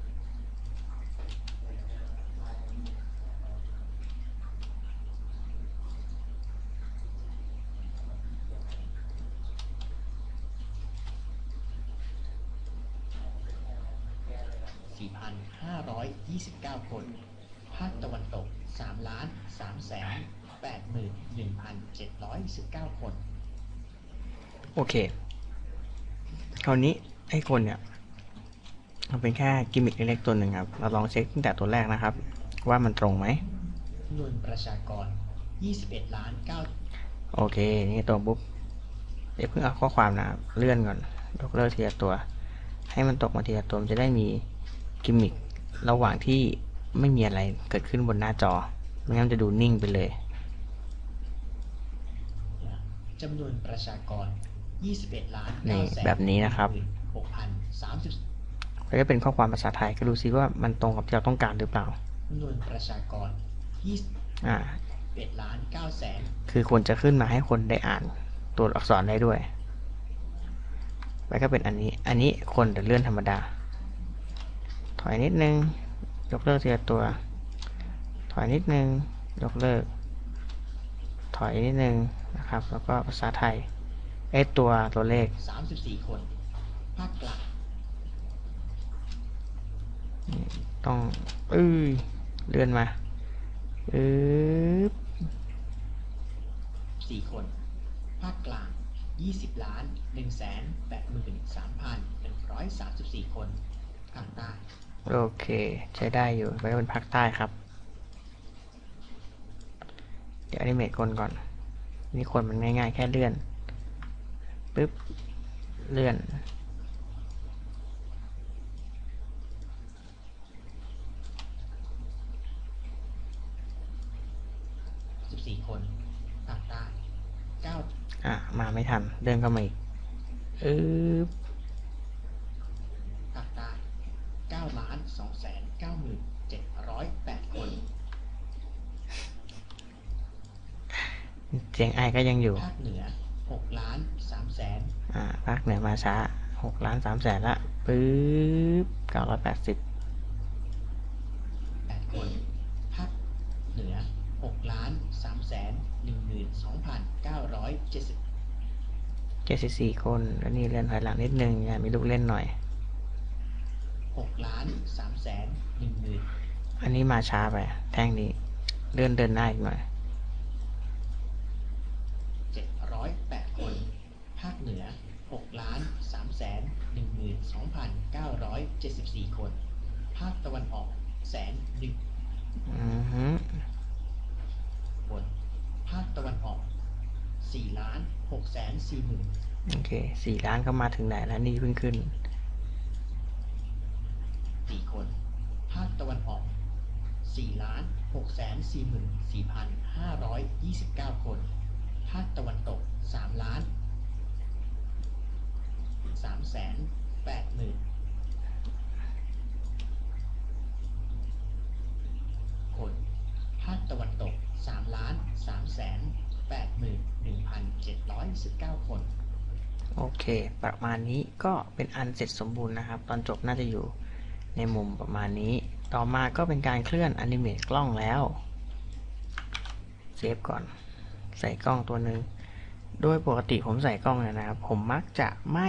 สี่พันห้าร้อยยี่สิบเก้าคนภาคตะวันตกสามล้านสามแสนแปดหมื่นหนึ่งพันเจ็ดร้อยสิบเก้าคนโอเคคราวนี้ไอ้คนเนี่ยมันเป็นแค่กิมมิคเล็กๆตัวหนึ่งครับเราลองเช็คตั้งแต่ตัวแรกนะครับว่ามันตรงไหมจำนวนประชากรยี่สิบเอ็ดล้านเก้าโอเคนี่ตรงปุ๊บเดี๋ยวเพิ่งเอาข้อความนะเลื่อนก่อนยกเลิกทีละตัวให้มันตกมาทีละตัวมันจะได้มีกิมมิคระหว่างที่ไม่มีอะไรเกิดขึ้นบนหน้าจอไม่งั้นจะดูนิ่งไปเลยจำนวนประชากรยี่สิบเอ็ดล้านนี่แบบนี้นะครับหกพันสามสิบแล้วก็เป็นข้อความภาษาไทยก็ดูซิว่ามันตรงกับที่เราต้องการหรือเปล่าจำนวนประชากรยี่สิบเอ็ดล้านเก้าแสนคือควรจะขึ้นมาให้คนได้อ่านตัวอักษรได้ด้วยแล้วก็เป็นอันนี้อันนี้คนแต่เลื่อนธรรมดาถอยนิดนึงยกเลิกทีละตัวถอยนิดนึงยกเลิกถอยนิดนึงนะครับแล้วก็ภาษาไทยไอตัวตัวเลขสามสิบสี่คนภาคกลางต้องเอ้ยเลื่อนมาอึ๊บสี่คนภาคกลางยี่สิบล้านหนึ่งแสนแปดหมื่นสามพันหนึ่งร้อยสามสิบสี่คนภาคใต้โอเคใช้ได้อยู่ไปเป็นภาคใต้ครับเดี๋ยวอนิเมตคนก่อนนี่คนมันง่ายๆแค่เลื่อนปึ๊บเลื่อนสิบสี่คนภาคใต้เก้าอ่ะมาไม่ทันเดินเข้ามาอีกอือภาคใต้เก้าล้านสองแสนเก้าหมื่นเจ็ดร้อยแปดคนเสียงไอก็ยังอยู่ภาคเหนือหกล้านสามแสนอ่าภาคเหนือมาช้าหกล้านสามแสนละปึ๊บเก้าร้อยแปดสิบแปดคนภาคเหนือหกล้านสามแสนหนึ่งหมื่นสองพันเก้าร้อยเจ็ดสิบเจ็ดสิบสี่คนแล้วนี่เลื่อนถอยหลังนิดนึงอย่ามีลูกเล่นหน่อยหกล้านสามแสนหนึ่งหมื่นอันนี้มาช้าไปแท่งนี้เลื่อนเดินหน้าอีกหน่อยเจ็ดร้อยแปดคนภาคเหนือหกล้านสามแสนหนึ่งหมื่นสองพันเก้าร้อยเจ็ดสิบสี่คนภาคตะวันออกแสนหนึ่งอือฮึคนภาคตะวันออกสี่ล้านหกแสนสี่หมื่นโอเคสี่ล้านก็มาถึงไหนแล้วนี่เพิ่งขึ้นสี่คนภาคตะวันออกสี่ล้านหกแสนสี่หมื่นสี่พันห้าร้อยยี่สิบเก้าคนภาคตะวันตกสามล้านสามแสนแปดหมื่นคนภาคตะวันตกสามล้านสามแสนแปดหมื่นหนึ่งพันเจ็ดร้อยสิบเก้าคนโอเคประมาณนี้ก็เป็นอันเสร็จสมบูรณ์นะครับตอนจบน่าจะอยู่ในมุมประมาณนี้ต่อมาก็เป็นการเคลื่อนอนิเมตกล้องแล้วเซฟก่อนใส่กล้องตัวหนึ่งโดยปกติผมใส่กล้องเนี่ยนะครับผมมักจะไม่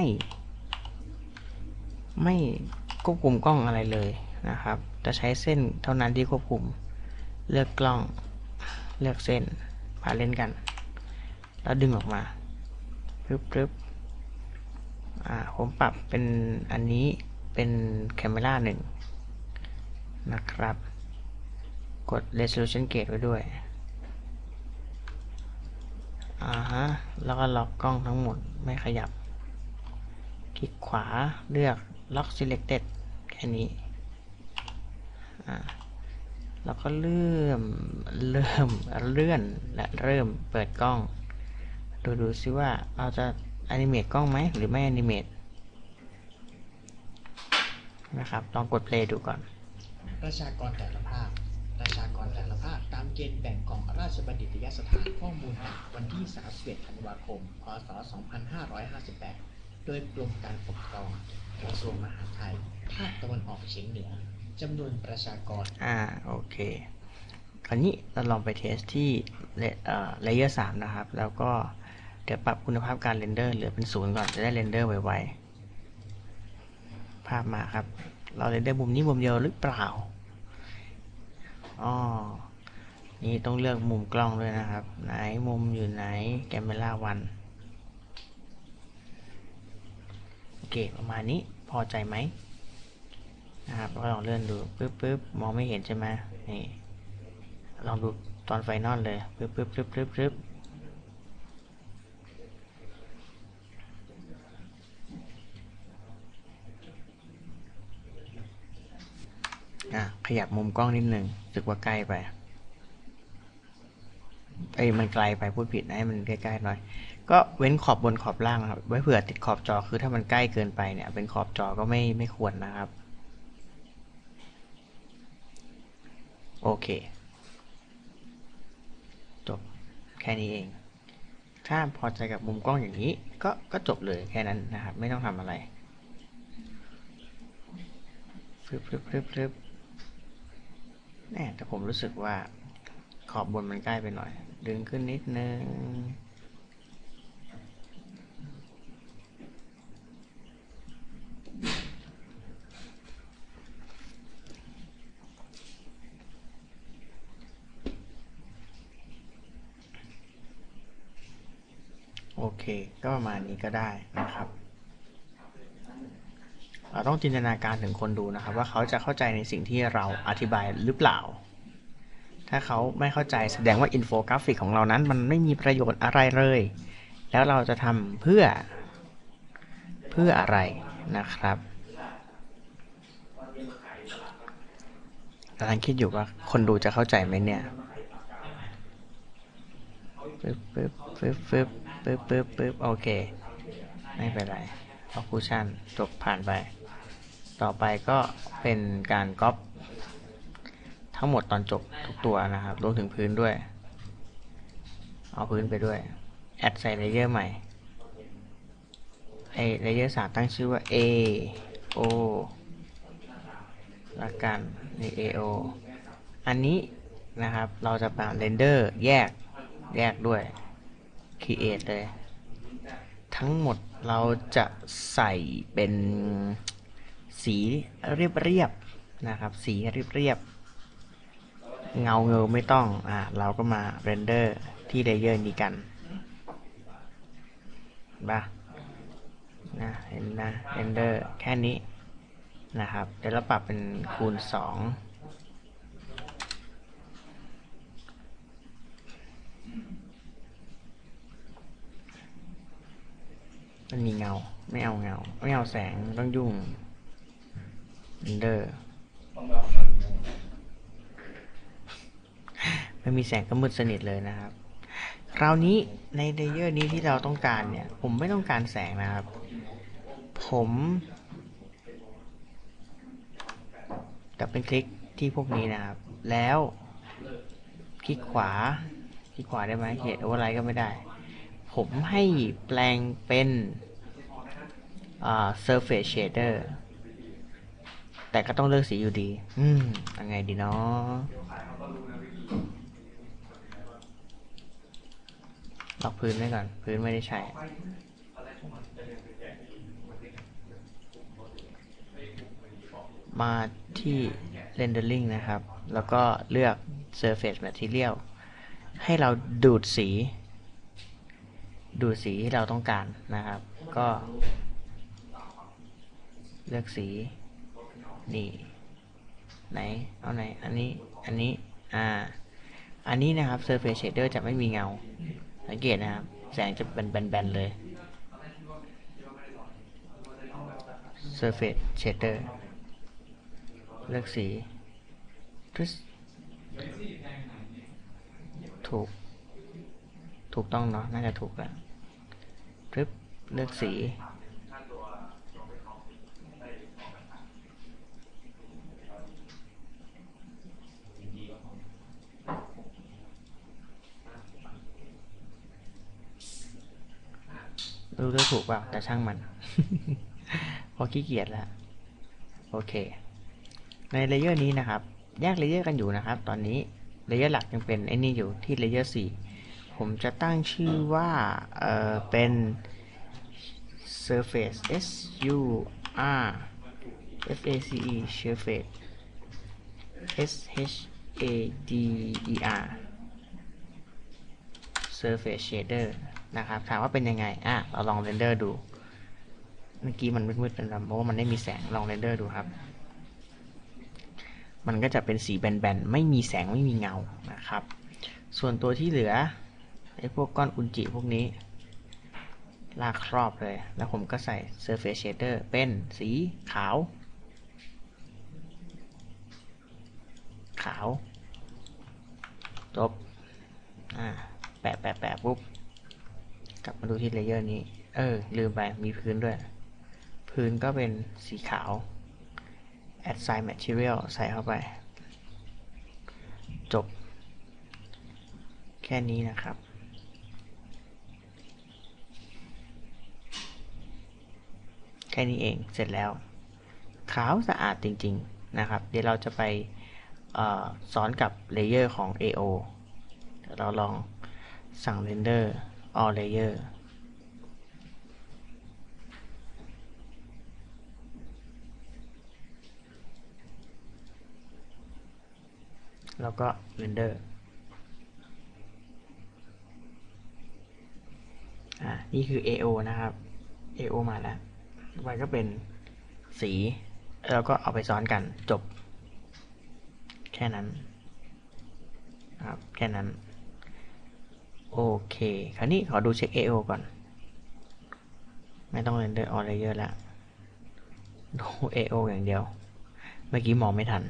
ไม่ควบคุมกล้องอะไรเลยนะครับจะใช้เส้นเท่านั้นที่ควบคุมเลือกกล้องเลือกเส้นพาเล่นกันแล้วดึงออกมาปึ๊บปึ๊บอ่าผมปรับเป็นอันนี้เป็นแคมเมราหนึ่งนะครับกด resolution gauge ไว้ด้วยอ่าฮะแล้วก็ล็อกกล้องทั้งหมดไม่ขยับคลิกขวาเลือก lock selected แค่นี้อ่าแล้วก็เริ่มเริ่มเลื่อนและเริ่มเปิดกล้องดูดูซิว่าเราจะแอนิเมตกล้องไหมหรือไม่แอนิเมตนะครับลองกด play ดูก่อนประชากรแต่ละภาคประชากรแต่ละภาคตามเกณฑ์แบ่งของราชบัณฑิตยสถานข้อมูลวันที่สามสิบเอ็ดธันวาคมพ.ศ. สองพันห้าร้อยห้าสิบแปดโดยกรมการปกครองกระทรวงมหาดไทยภาคตะวันออกเฉียงเหนือจำนวนประชากรอ่าโอเคคราวนี้เราลองไปเทสที่เลเยอร์สามนะครับแล้วก็เดี๋ยวปรับคุณภาพการเรนเดอร์เหลือเป็นศูนย์ก่อนจะได้เรนเดอร์ไวๆภาพมาครับเราเรนเดอร์มุมนี้มุมเดียวหรือเปล่าอ๋อนี่ต้องเลือกมุมกล้องด้วยนะครับไหนมุมอยู่ไหนแคมเมราวันโอเคประมาณนี้พอใจไหมนะครับก็ลองเลื่อนดูปึ๊บปึ๊บมองไม่เห็นใช่ไหมนี่ลองดูตอนไฟนอลเลยปึ๊บปึ๊บปึ๊บปึ๊บปึ๊บอ่ะขยับมุมกล้องนิดหนึ่งรู้สึกว่าใกล้ไปเอ้ยมันไกลไปพูดผิดนะให้มันใกล้ๆหน่อยก็เว้นขอบบนขอบล่างนะครับไว้เผื่อติดขอบจอคือถ้ามันใกล้เกินไปเนี่ยเป็นขอบจอก็ไม่ไม่ควรนะครับโอเคจบแค่นี้เองถ้าพอใจกับมุมกล้องอย่างนี้ก็ก็จบเลยแค่นั้นนะครับไม่ต้องทำอะไรฟึบฟึบฟึบฟึบแน่แต่ผมรู้สึกว่าขอบบนมันใกล้ไปหน่อยดึงขึ้นนิดนึงโอเคก็ประมาณนี้ก็ได้นะครับเราต้องจินตนาการถึงคนดูนะครับว่าเขาจะเข้าใจในสิ่งที่เราอธิบายหรือเปล่าถ้าเขาไม่เข้าใจแสดงว่าอินโฟกราฟิกของเรานั้นมันไม่มีประโยชน์อะไรเลยแล้วเราจะทำเพื่อพื่ออะไรนะครับกำลังคิดอยู่ว่าคนดูจะเข้าใจไหมเนี่ยปึ๊บปึ๊บปึ๊บปึ๊บปึ๊บปึ๊บปึ๊บโอเคไม่เป็นไรเอาคูชั่นจบผ่านไปต่อไปก็เป็นการก๊อปทั้งหมดตอนจบทุกตัวนะครับรวมถึงพื้นด้วยเอาพื้นไปด้วยแอดใส่เลเยอร์ใหม่ไอเลเยอร์สามตั้งชื่อว่า A O ละกันนี่ A O อันนี้นะครับเราจะมาเรนเดอร์แยกแยกด้วย Create เลยทั้งหมดเราจะใส่เป็นสีเรียบๆนะครับสีเรียบๆเงาเงาไม่ต้องอ่าเราก็มาเรนเดอร์ที่เลเยอร์นี้กันบ้านะเห็นนะเรนเดอร์แค่นี้นะครับเดี๋ยวเราปรับเป็นคูณสองมันมีเงาไม่เอาเงาไม่เอาแสงต้องยุ่งเรนเดอร์ไม่มีแสงก็มืดสนิทเลยนะครับคราวนี้ในเลเยอร์นี้ที่เราต้องการเนี่ยผมไม่ต้องการแสงนะครับผมกับเป็นคลิกที่พวกนี้นะครับแล้วคลิกขวาคลิกขวาได้ไหมเขียนโอเวอร์ไลท์ก็ไม่ได้ผมให้แปลงเป็นอ่า surface shader แต่ก็ต้องเลือกสีอยู่ดีอืมยังไงดีเนาะล็อกพื้นไว้ก่อนพื้นไม่ได้ใช้มาที่ rendering นะครับแล้วก็เลือก surface material ให้เราดูดสีดูดสีที่เราต้องการนะครับก็เลือกสีนี่ไหนเอาไหนอันนี้อันนี้อ่าอันนี้นะครับ surface shader จะไม่มีเงาสังเกตนะครับแสงจะเป็นแบนๆเลย surface shader เลือกสีถูกถูกต้องเนาะน่าจะถูกแล้วปึ๊บเลือกสีรู้ได้ถูกเปล่าแต่ช่างมัน พอขี้เกียจแล้วโอเคในเลเยอร์นี้นะครับแยกเลเยอร์กันอยู่นะครับตอนนี้เลเยอร์หลักยังเป็นไอ้นี่อยู่ที่เลเยอร์สี่ผมจะตั้งชื่อว่าเอ่อเป็น surface s u r f a c e surface s h a d e r surface shader นะครับถามว่าเป็นยังไงอ่ะเราลองเรนเดอร์ดูเมื่อกี้มันมืดๆเป็นเพราะว่ามันไม่มีแสงลองเรนเดอร์ดูครับมันก็จะเป็นสีแบนๆไม่มีแสงไม่มีเงานะครับส่วนตัวที่เหลือไอ้พวกก้อนอุจจิพวกนี้ลากครอบเลยแล้วผมก็ใส่ surface shader เป็นสีขาวขาวจบอ่าแปะแปะแปะปุ๊บกลับมาดูที่เลเยอร์นี้เออลืมไปมีพื้นด้วยพื้นก็เป็นสีขาว assign material ใส่เข้าไปจบแค่นี้นะครับแค่นี้เองเสร็จแล้วขาวสะอาดจริงๆนะครับเดี๋ยวเราจะไปซ้อนกับเลเยอร์ของ เอ โอ เดี๋ยวเราลองสั่ง render all layer แล้วก็ render อ่านี่คือ เอ โอ นะครับ เอ โอ มาแล้วต่อไปก็เป็นสีแล้วก็เอาไปซ้อนกันจบแค่นั้นครับแค่นั้นโอเคคราวนี้ขอดูเช็ค เอ โอ ก่อนไม่ต้องเรนเดอร์ออเลเยอร์แล้วดู เอ โอ อย่างเดียวเมื่อกี้มองไม่ทัน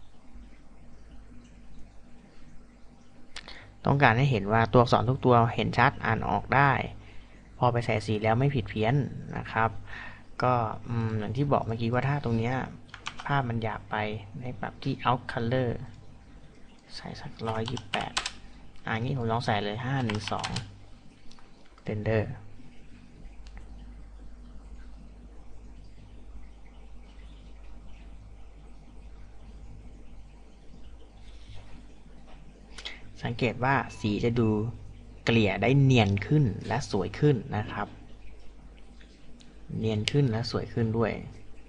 ต้องการให้เห็นว่าตัวอักษรทุกตัวเห็นชัดอ่านออกได้พอไปใส่สีแล้วไม่ผิดเพี้ยนนะครับก็อย่างที่บอกเมื่อกี้ว่าถ้าตรงนี้ภาพมันหยาบไปให้ปรับที่ out color ใส่สักร้อยยี่สิบแปดอันนี้ผมลองใส่เลยห้าหนึ่งสอง render สังเกตว่าสีจะดูเกลี่ยได้เนียนขึ้นและสวยขึ้นนะครับเนียนขึ้นและสวยขึ้นด้วย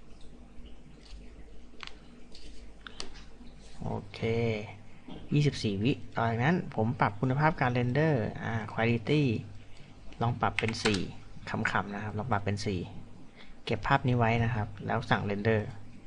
โอเคยี่สิบสี่วิต่อจากนั้นผมปรับคุณภาพการเรนเดอร์อ่า quality ลองปรับเป็นสี่คำๆนะครับลองปรับเป็นสี่เก็บภาพนี้ไว้นะครับแล้วสั่งเรนเดอร์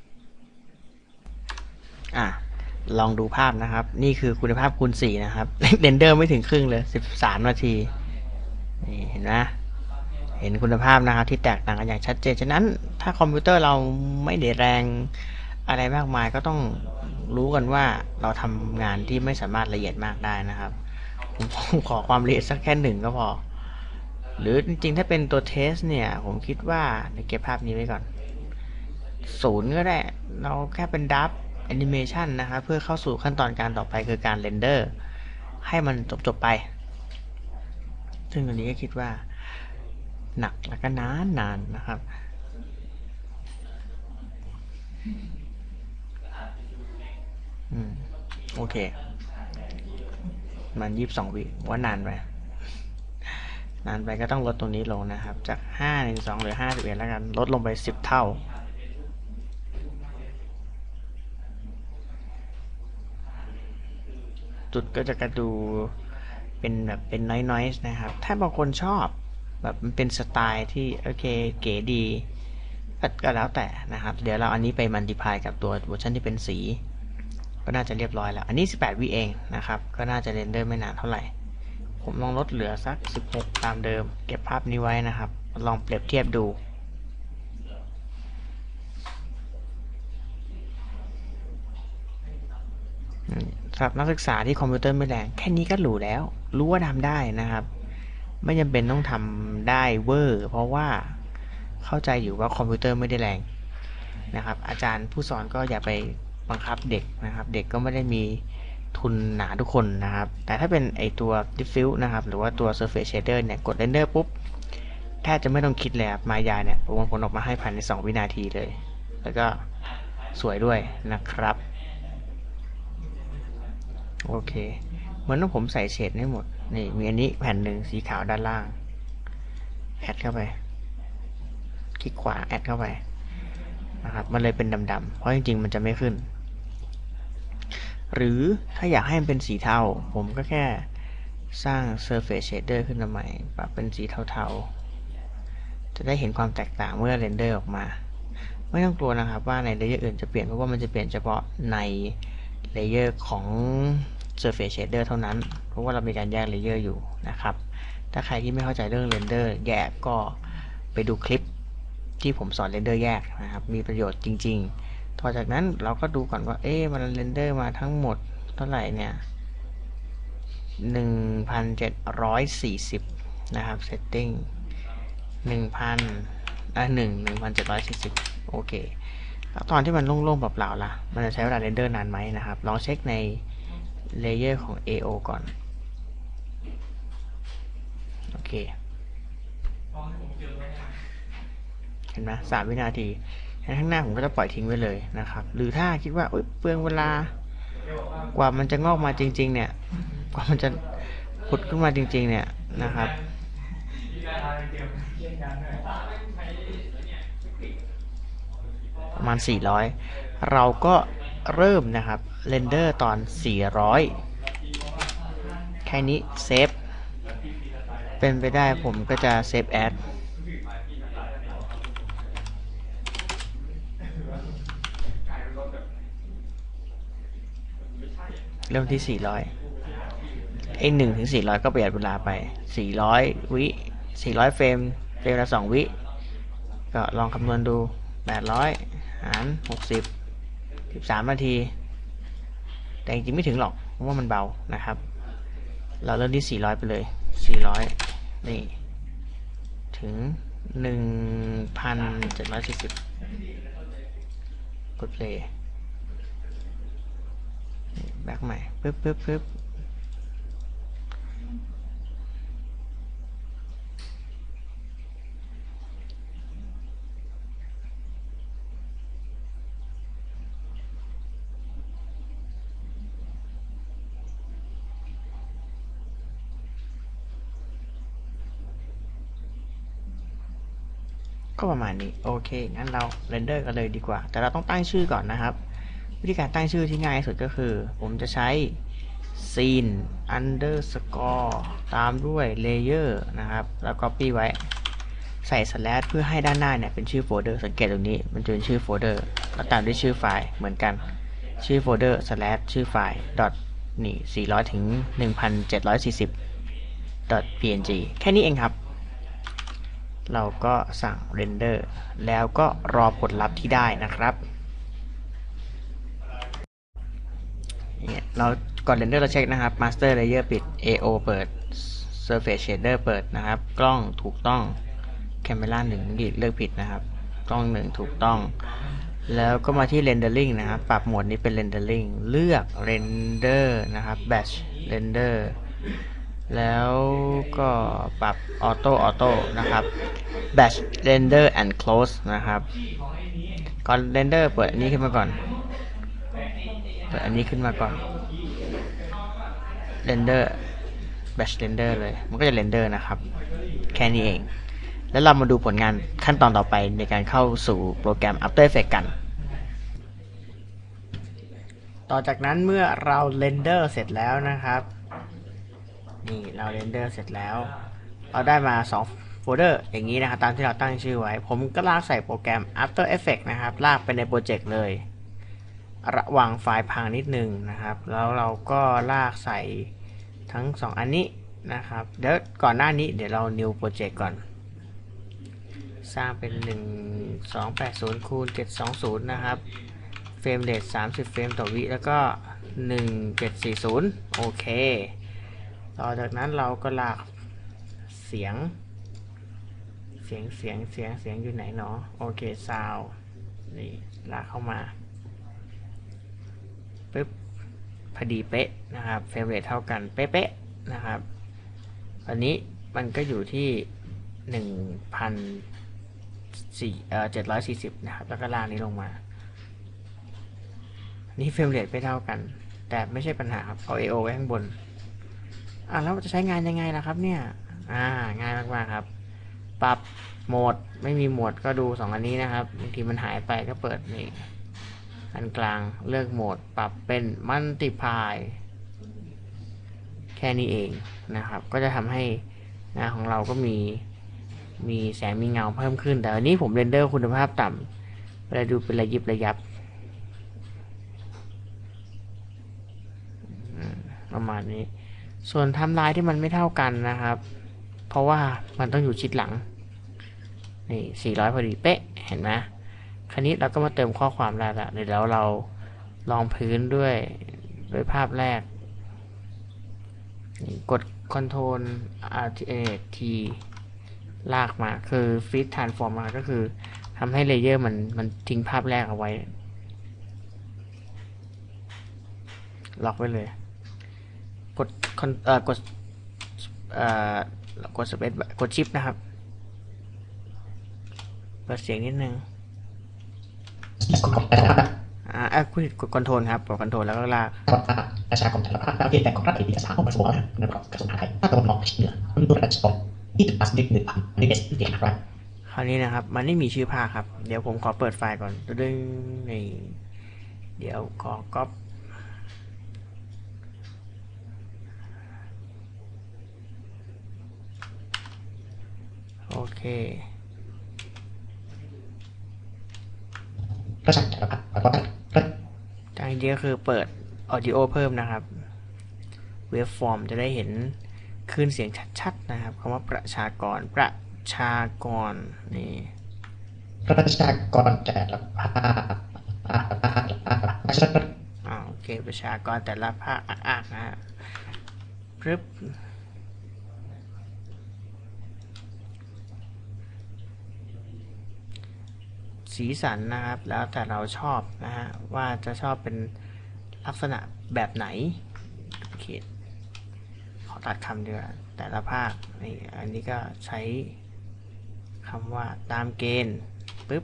อ่าลองดูภาพนะครับนี่คือคุณภาพคูณสี่นะครับเรนเดอร์ไม่ถึงครึ่งเลยสิบสามนาทีนี่เห็นไหมเห็นคุณภาพนะครับที่แตกต่างกันอย่างชัดเจนฉะนั้นถ้าคอมพิวเตอร์เราไม่ได้แรงอะไรมากมายก็ต้องรู้กันว่าเราทำงานที่ไม่สามารถละเอียดมากได้นะครับผมขอความละเอียดสักแค่หนึ่งก็พอหรือจริงๆถ้าเป็นตัวเทสเนี่ยผมคิดว่าเก็บภาพนี้ไว้ก่อนศูนย์ก็ได้เราแค่เป็นดับแอนิเมชันนะครับเพื่อเข้าสู่ขั้นตอนการต่อไปคือการเรนเดอร์ให้มันจบๆไปซึ่งตรงนี้ก็คิดว่าหนักแล้วก็นานนานนะครับอืมโอเคมันยี่สิบสองวิว่านานไปนานไปก็ต้องลดตรงนี้ลงนะครับจากห้า หนึ่ง สองเหลือห้าสิบเอ็ดแล้วกันลดลงไปสิบเท่าจุดก็จะกระดูเป็นแบบเป็นน้อยๆนะครับถ้าบางคนชอบแบบมันเป็นสไตล์ที่โอเคเก๋ดีก็แล้วแต่นะครับเดี๋ยวเราอันนี้ไปมันติพายกับตัวเวอร์ชันที่เป็นสีก็น่าจะเรียบร้อยแล้วอันนี้สิบแปดวิเองนะครับก็น่าจะเรนเดอร์ไม่นานเท่าไหร่ผมลองลดเหลือสักสิบหกตามเดิมเก็บภาพนี้ไว้นะครับลองเปรียบเทียบดูสำหรับนักศึกษาที่คอมพิวเตอร์ไม่แรงแค่นี้ก็หรูแล้วรู้ว่าทำได้นะครับไม่จำเป็นต้องทำได้เวอร์เพราะว่าเข้าใจอยู่ว่าคอมพิวเตอร์ไม่ได้แรงนะครับอาจารย์ผู้สอนก็อย่าไปบังคับเด็กนะครับเด็กก็ไม่ได้มีทุนหนาทุกคนนะครับแต่ถ้าเป็นไอตัว diffuse นะครับหรือว่าตัว surface shader เนี่ยกด render ปุ๊บแทบจะไม่ต้องคิดเลยครับมายาเนี่ยประมวลผลออกมาให้ภายในสองวินาทีเลยแล้วก็สวยด้วยนะครับโอเคเหมือนว่าผมใส่เฉดให้หมดนี่มีอันนี้แผ่นหนึ่งสีขาวด้านล่างแอดเข้าไปคลิกขวาแอดเข้าไปนะครับมันเลยเป็นดำๆเพราะจริงๆมันจะไม่ขึ้นหรือถ้าอยากให้มันเป็นสีเทาผมก็แค่สร้าง surface shader ขึ้นมาใหม่ปรับเป็นสีเทาๆจะได้เห็นความแตกต่างเมื่อเรนเดอร์ออกมาไม่ต้องกลัวนะครับว่าในเลเยอร์อื่นจะเปลี่ยนเพราะว่ามันจะเปลี่ยนเฉพาะในเลเยอร์ของ surface shader เท่านั้นเพราะว่าเรามีการแยกเลเยอร์อยู่นะครับถ้าใครที่ไม่เข้าใจเรื่องเรนเดอร์แยกก็ไปดูคลิปที่ผมสอนเรนเดอร์แยกนะครับมีประโยชน์จริงๆต่อจากนั้นเราก็ดูก่อนว่าเอ๊ะมันเรนเดอร์มาทั้งหมดเท่าไหร่เนี่ย หนึ่งพันเจ็ดร้อยสี่สิบ นะครับ setting หนึ่งพันอ่ะหนึ่ง หนึ่งพันเจ็ดร้อยสี่สิบ โอเคแล้วตอนที่มันโล่งๆเปล่าๆล่ะมันจะใช้เวลาเรนเดอร์นานไหมนะครับลองเช็คในเลเยอร์ของ เอ โอ ก่อนโอเคเห็นไหมสามวินาทีข้างหน้าผมก็จะปล่อยทิ้งไว้เลยนะครับหรือถ้าคิดว่าเปลืองเวลากว่ามันจะงอกมาจริงๆเนี่ยกว่ามันจะผุดขึ้นมาจริงๆเนี่ยนะครับประมาณสี่ร้อยเราก็เริ่มนะครับเรนเดอร์ตอนสี่ร้อยแค่นี้เซฟเป็นไปได้ผมก็จะเซฟแอดเริ่มที่สี่ร้อยไอ้หนึ่งถึงสี่ร้อยก็ประหยัดเวลาไปสี่ร้อยวิสี่ร้อยเฟรมเฟรมละสองวิก็ลองคำนวณดูแปดร้อยหารหกสิบ สิบสามนาทีแต่จริงๆไม่ถึงหรอกเพราะว่ามันเบานะครับเราเริ่มที่สี่ร้อยไปเลยสี่ร้อยนี่ถึง หนึ่งพันเจ็ดร้อยสี่สิบ กด play แบ็คใหม่ปึ๊บปึ๊บปึ๊บก็ประมาณนี้โอเคงั้นเราเรนเดอร์กันเลยดีกว่าแต่เราต้องตั้งชื่อก่อนนะครับวิธีการตั้งชื่อที่ง่ายที่สุดก็คือผมจะใช้ scene underscore ตามด้วย layer นะครับแล้ว copy ไว้ใส่ slash เพื่อให้ด้านหน้าเนี่ยเป็นชื่อโฟลเดอร์สังเกตตรงนี้มันจะเป็นชื่อโฟลเดอร์แล้วตามด้วยชื่อไฟล์เหมือนกันชื่อโฟลเดอร์ slash ชื่อไฟล์ dot นี่สี่ร้อยถึงหนึ่งพันเจ็ดร้อยสี่สิบ dot png แค่นี้เองครับเราก็สั่ง render แล้วก็รอผลลัพธ์ที่ได้นะครับเนี่ยเราก่อน render เราเช็คนะครับ master layer ปิด เอ โอ เปิด surface shader เปิดนะครับกล้องถูกต้อง camera หนึ่งเลือกผิดนะครับกล้องหนึ่งถูกต้องแล้วก็มาที่ rendering นะครับปรับโหมดนี้เป็น rendering เลือก render นะครับ batch render แล้วก็ปรับ auto auto นะครับ batch render and close นะครับก่อน render เปิดอันนี้ขึ้นมาก่อนเปิดอันนี้ขึ้นมาก่อน render batch render เลยมันก็จะ render นะครับแค่นี้เองแล้วเรามาดูผลงานขั้นตอนต่อไปในการเข้าสู่โปรแกรม After Effects กันต่อจากนั้นเมื่อเรา render เสร็จแล้วนะครับนี่เรา render เสร็จแล้วเราได้มาสองโฟลเดอร์อย่างนี้นะครับตามที่เราตั้งชื่อไว้ผมก็ลากใส่โปรแกรม After Effects นะครับลากไปในโปรเจกต์เลยระวังไฟล์พังนิดนึงนะครับแล้วเราก็ลากใส่ทั้งสองอันนี้นะครับเดี๋ยวก่อนหน้านี้เดี๋ยวเรา new project ก่อนสร้างเป็นหนึ่งสองแปดศูนย์คูณเจ็ดสองศูนย์นะครับเฟรมเรทสามสิบเฟรมต่อวิแล้วก็หนึ่งเจ็ดสี่ศูนย์โอเคต่อจากนั้นเราก็ลากเสียงเสียงเสียงเสียงเสียงอยู่ไหนเนาะโอเคซาวนี่ลากเข้ามาปึ๊บพอดีเป๊ะนะครับเฟรมเรทเท่ากันเป๊ะๆนะครับอันนี้มันก็อยู่ที่หนึ่งพันสี่เอ่อเจ็ดร้อยสี่สิบนะครับแล้วก็ล่างนี้ลงมานี่เฟรมเรทไม่เท่ากันแต่ไม่ใช่ปัญหาครับเอา เอ โอ ไว้ข้างบนอ่ะแล้วจะใช้งานยังไงล่ะครับเนี่ยอ่าง่ายมากๆครับปรับโหมดไม่มีโหมดก็ดูสองอันนี้นะครับบางทีมันหายไปก็เปิดนี่อันกลางเลือกโหมดปรับเป็น Multiply แค่นี้เองนะครับก็จะทำให้หน้าของเราก็มีมีแสงมีเงาเพิ่มขึ้นแต่อันนี้ผมเรนเดอร์คุณภาพต่ำเวลาดูเป็นระยิบระยับประมาณนี้ส่วนไทม์ไลน์ที่มันไม่เท่ากันนะครับเพราะว่ามันต้องอยู่ชิดหลังนี่สี่ร้อยพอดีเป๊ะเห็นไหมคราวนี้เราก็มาเติมข้อความได้ละเดี๋ยวเราลองพื้นด้วยด้วยภาพแรกกด Ctrl Alt T ลากมาคือ Fit Transform มาก็คือทำให้เลเยอร์มันมันทิ้งภาพแรกเอาไว้ล็อกไว้เลยกดเอ่อกดเอ่อกด Space กด Shift นะครับเปิดเสียงนิดนึงอ่าคุณกด Ctrl ครับกด Ctrl แล้วก็ลากประชาคมไทยภาคประเทศแต่ของรัฐเอกสารของกระทรวงในระบบกระทรวงมหาดไทยภาคตะวันออกเฉียงเหนือมันตัวประชาชนที่ถึงปัสนิกหนึ่งพันนี่เป็นสิ่งที่ขาดรัฐคราวนี้นะครับมันไม่มีชื่อภาคครับเดี๋ยวผมขอเปิดไฟล์ก่อนดึงนี่เดี๋ยวขอก๊อปโอเคประชาชนไทยภาคประเทศทางเดียวคือเปิด Audio เพิ่มนะครับเวฟฟอร์มจะได้เห็นคลื่นเสียงชัดๆนะครับคำว่าประชากรประชากรนี่ประชากรแต่ละภาคประชากรอ่าโอเคประชากรแต่ละภาคอ่านนะฮะปึ๊บสีสันนะครับแล้วแต่เราชอบนะฮะว่าจะชอบเป็นลักษณะแบบไหนโอเคขอตัดคำดีกว่าแต่ละภาคนี่อันนี้ก็ใช้คำว่าตามเกณฑ์ปึ๊บ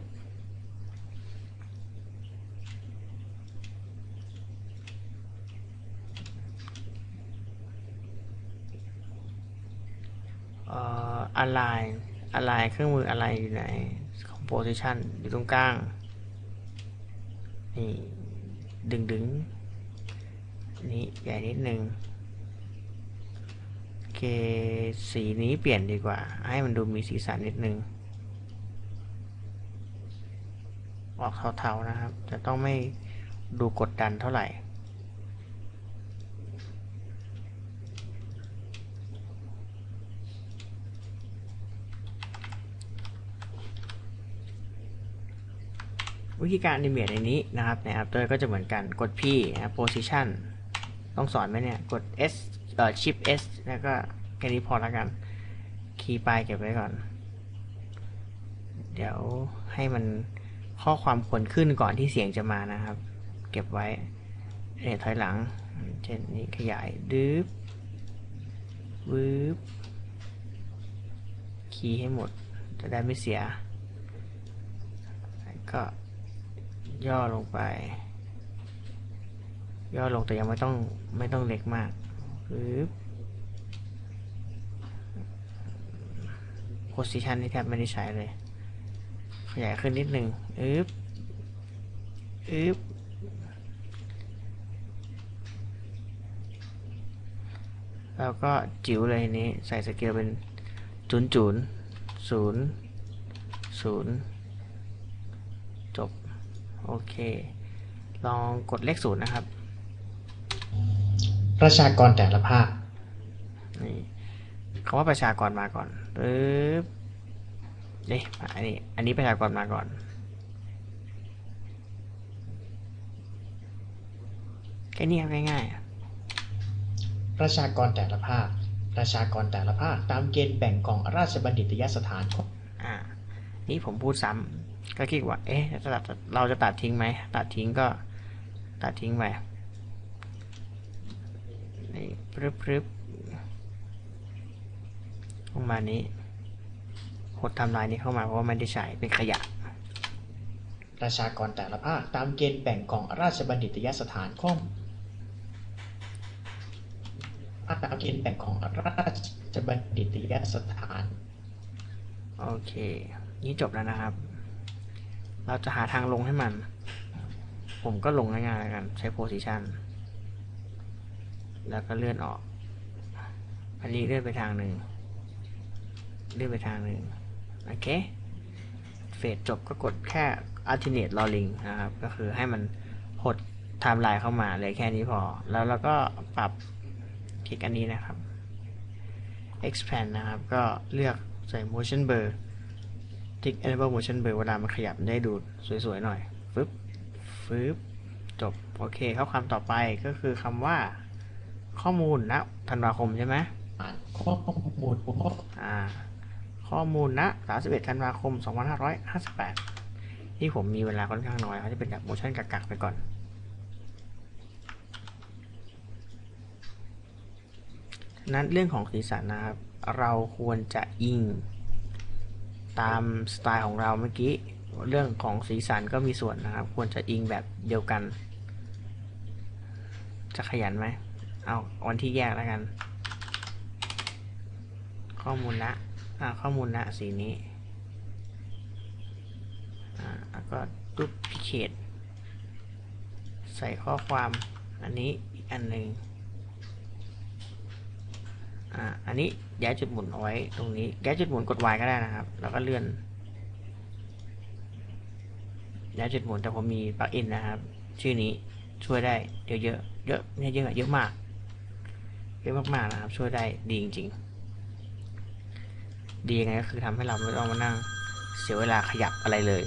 เอ่อ align align เครื่องมือ align อยู่ไหน composition อยู่ตรงกลางนี่ดึงดึงนี่ใหญ่นิดนึงโอเคสีนี้เปลี่ยนดีกว่าให้มันดูมีสีสันนิดนึงออกเทาๆนะครับจะต้องไม่ดูกดดันเท่าไหร่วิธีการ animate ในนี้นะครับใน After ก็จะเหมือนกันกด P นะ position ต้องสอนไหมเนี่ยกด S เอ่อ shift S แล้วก็แค่นี้พอแล้วกันคีย์ปลายเก็บไว้ก่อนเดี๋ยวให้มันข้อความควรขึ้นก่อนที่เสียงจะมานะครับเก็บไว้เนี่ยถอยหลังเช่นนี้ขยายดื๊บวืบคีย์ให้หมดจะได้ไม่เสียก็ย่อลงไปย่อลงแต่ยังไม่ต้องไม่ต้องเล็กมากปึ๊บ position นี่แทบไม่ได้ใช้เลยขยายขึ้นนิดนึงอึ๊บอึ๊บแล้วก็จิ๋วเลยนี้ใส่สเกลเป็นจุนจุนศูนย์ศูนย์จบโอเคลองกดเลขศูนย์นะครับประชากรแต่ละภาคนี่คำว่าประชากรมาก่อนปึ๊บนี่อันนี้อันนี้ประชากรมาก่อนแค่นี้ง่ายๆประชากรแต่ละภาคประชากรแต่ละภาคตามเกณฑ์แบ่งของราชบัณฑิตยสถานอ่านี่ผมพูดซ้ำก็คิดว่าเอ๊ะจะตัดเราจะตัดทิ้งไหมตัดทิ้งก็ตัดทิ้งไปนี่ปึ๊บปึ๊บประมาณนี้หดทำลายนี้เข้ามาเพราะว่าไม่ได้ใช้เป็นขยะประชากรแต่ละภาคตามเกณฑ์แบ่งของราชบัณฑิตยสถานข้อมตามเกณฑ์แบ่งของราชบัณฑิตยสถานโอเคนี่จบแล้วนะครับเราจะหาทางลงให้มันผมก็ลงง่ายๆแล้วกันใช้ position แล้วก็เลื่อนออกอันนี้เลื่อนไปทางหนึ่งเลื่อนไปทางหนึ่งโอเคเฟสจบก็กดแค่ alternate rolling นะครับก็คือให้มันหดไทม์ไลน์เข้ามาเลยแค่นี้พอแล้วเราก็ปรับคลิกอันนี้นะครับ expand นะครับก็เลือกใส่ motion blur ทิก enable motion blur เวลามันขยับได้ดูสวยๆหน่อยฟึบฟึบจบโอเคข้อความต่อไปก็คือคำว่าข้อมูลณธันวาคมใช่ไหมข้อมูลอ่าข้อมูลณสามสิบเอ็ดธันวาคมสองพันห้าร้อยห้าสิบแปดที่ผมมีเวลาค่อนข้างน้อยเขาจะเป็นแบบ motion กักๆไปก่อนนั้นเรื่องของสีสันนะครับเราควรจะอิงตามสไตล์ของเราเมื่อกี้เรื่องของสีสันก็มีส่วนนะครับควรจะอิงแบบเดียวกันจะขยันไหมเอาวันที่แยกแล้วกันข้อมูลนะข้อมูลนะสีนี้แล้วก็ดูพิเคทใส่ข้อความอันนี้อีกอันหนึ่งอ่าอันนี้ย้ายจุดหมุนเอาไว้ตรงนี้ย้ายจุดหมุนกด Y ก็ได้นะครับแล้วก็เลื่อนย้ายจุดหมุนแต่ผมมีปลั๊กอินนะครับชื่อนี้ช่วยได้เยอะเยอะเยอะเนี่ยเยอะเยอะมากเยอะมากๆนะครับช่วยได้ดีจริงๆดียังไงก็คือทำให้เราไม่ต้องมานั่งเสียเวลาขยับอะไรเลย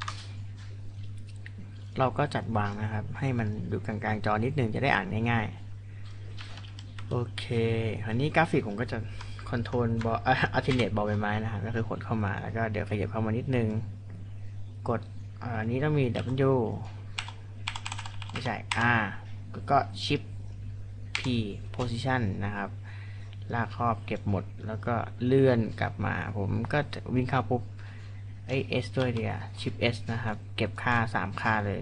เราก็จัดวางนะครับให้มันอยู่กลางๆจอนิดนึงจะได้อ่านง่ายๆโอเคคราวนี้กราฟิกผมก็จะคอนโทรลบออัลเทอร์เนทบอลใบไม้นะครับก็คือกดเข้ามาแล้วก็เดี๋ยวขยับเข้ามานิดนึงกดอันนี้ต้องมี W ไม่ใช่ R ก็ Shift P Position นะครับลากครอบเก็บหมดแล้วก็เลื่อนกลับมาผมก็จะวิ่งเข้าปุ๊บไอ S ด้วยเดียว Shift S นะครับเก็บค่าสามค่าเลย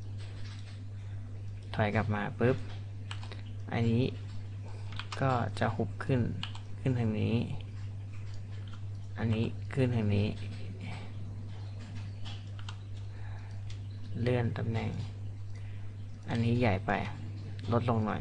ถอยกลับมาปุ๊บอันนี้ก็จะหุบขึ้นขึ้นทางนี้อันนี้ขึ้นทางนี้เลื่อนตำแหน่งอันนี้ใหญ่ไปลดลงหน่อย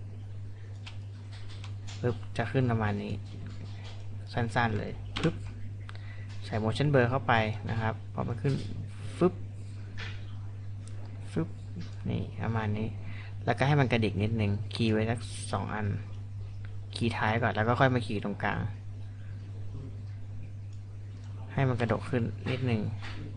ปึ๊บจะขึ้นประมาณนี้สั้นๆเลยปึ๊บใส่ motion blur เข้าไปนะครับพอมันขึ้นฟึบฟึบนี่ประมาณนี้แล้วก็ให้มันกระดิกนิดนึงคีย์ไว้สักสองอันคีย์ท้ายก่อนแล้วก็ค่อยมาคีย์ตรงกลางให้มันกระดกขึ้นนิดนึง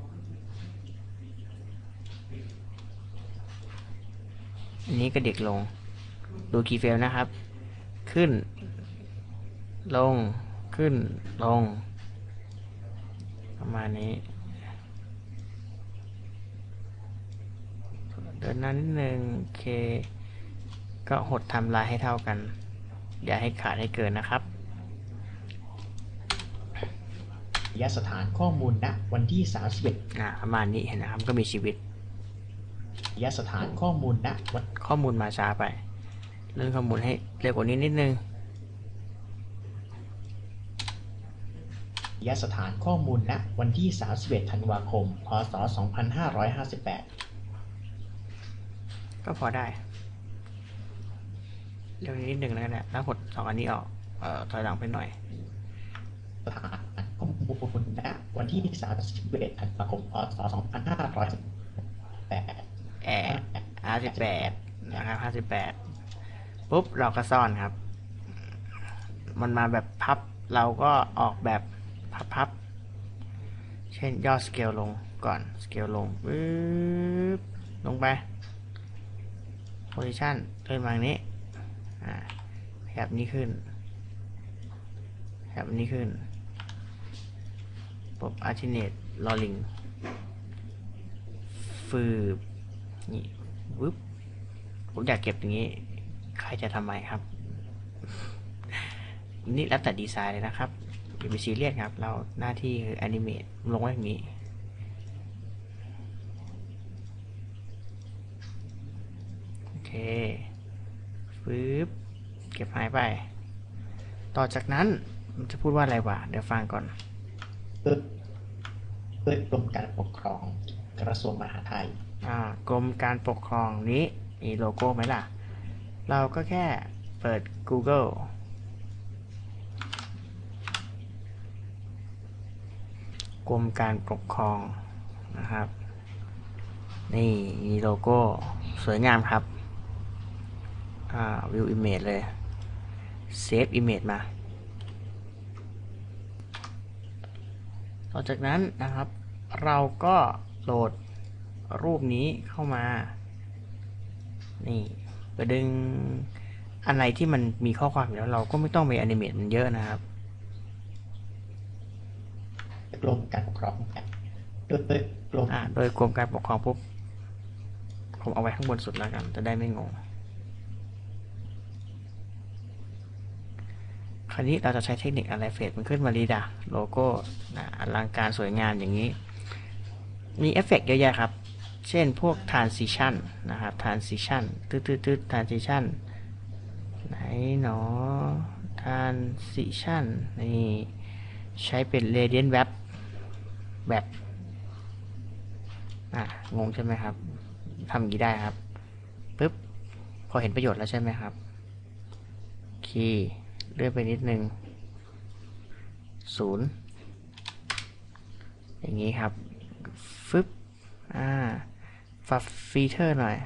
อันนี้กระดิกลงดูคีย์เฟลนะครับขึ้นลงขึ้นลงประมาณนี้เดินหน้านิดนึงโอเคก็หดไทม์ไลน์ให้เท่ากันอย่าให้ขาดให้เกินนะครับยสถานข้อมูลณวันที่สามสิบเอ็ดอ่าประมาณนี้เห็นนะครับก็มีชีวิตยสถานข้อมูลณวันข้อมูลมาช้าไปเรื่องข้อมูลให้เร็วกว่านี้นิดนึงยสถานข้อมูลณวันที่สามสิบเอ็ดธันวาคมพศสองพันห้าร้อยห้าสิบแปดก็พอได้เร็วนิดนึงแล้วกันนะแล้วหดสองอันนี้ออกเอ่อถอยหลังไปหน่อยสถานข้อมูลณวันที่สามสิบเอ็ดธันวาคมพศสองพันห้าร้อยแปดแอร์ห้าสิบแปดนะครับห้าสิบแปดปุ๊บเราก็ซ่อนครับมันมาแบบพับเราก็ออกแบบพับๆเช่นย่อสเกลลงก่อนสเกลลงปึ๊บลงไปโพซิชันเลื่อนมาอย่างนี้อ่าขยับนี้ขึ้นขยับนี้ขึ้นปุ๊บอัลเทอร์เนทลอลิงฟืบนี่วึบผมอยากเก็บอย่างนี้ใครจะทำไมครับนี่แล้วแต่ดีไซน์เลยนะครับอย่าไปซีเรียสครับเราหน้าที่คือแอนิเมตลงไว้อย่างนี้โอเคปึ๊บเก็บหายไปต่อจากนั้นมันจะพูดว่าอะไรวะเดี๋ยวฟังก่อนเพื่อเพื่อกรมการปกครองกระทรวงมหาดไทยอ่ากรมการปกครองนี้มีโลโก้ไหมล่ะเราก็แค่เปิด Googleกรมการปกครองนะครับนี่มีโลโก้สวยงามครับอ่า View Image เลย Save Image มาต่อจากนั้นนะครับเราก็โหลดรูปนี้เข้ามานี่ไปดึงอันไหนที่มันมีข้อความอยู่แล้วเราก็ไม่ต้องไปแอนิเมตมันเยอะนะครับกรมการปกครองโดยกรมอ่าโดยกรมการปกครองปุ๊บผมเอาไว้ข้างบนสุดแล้วกันจะได้ไม่งงคราวนี้เราจะใช้เทคนิคอะไรเฟสมันขึ้นมาดีดาโลโก้อลังการสวยงามอย่างนี้มีเอฟเฟกต์เยอะแยะครับเช่นพวก transition นะครับ transition ตืดตืด transition ไหนหนอ transition นี่ใช้เป็น radiant wrap แบบอ่ะงงใช่ไหมครับทำอย่างนี้ได้ครับปึ๊บพอเห็นประโยชน์แล้วใช่ไหมครับคีย์เลื่อนไปนิดนึงศูนย์อย่างนี้ครับฟึบอ่าฟับฟีเตอร์หน่อย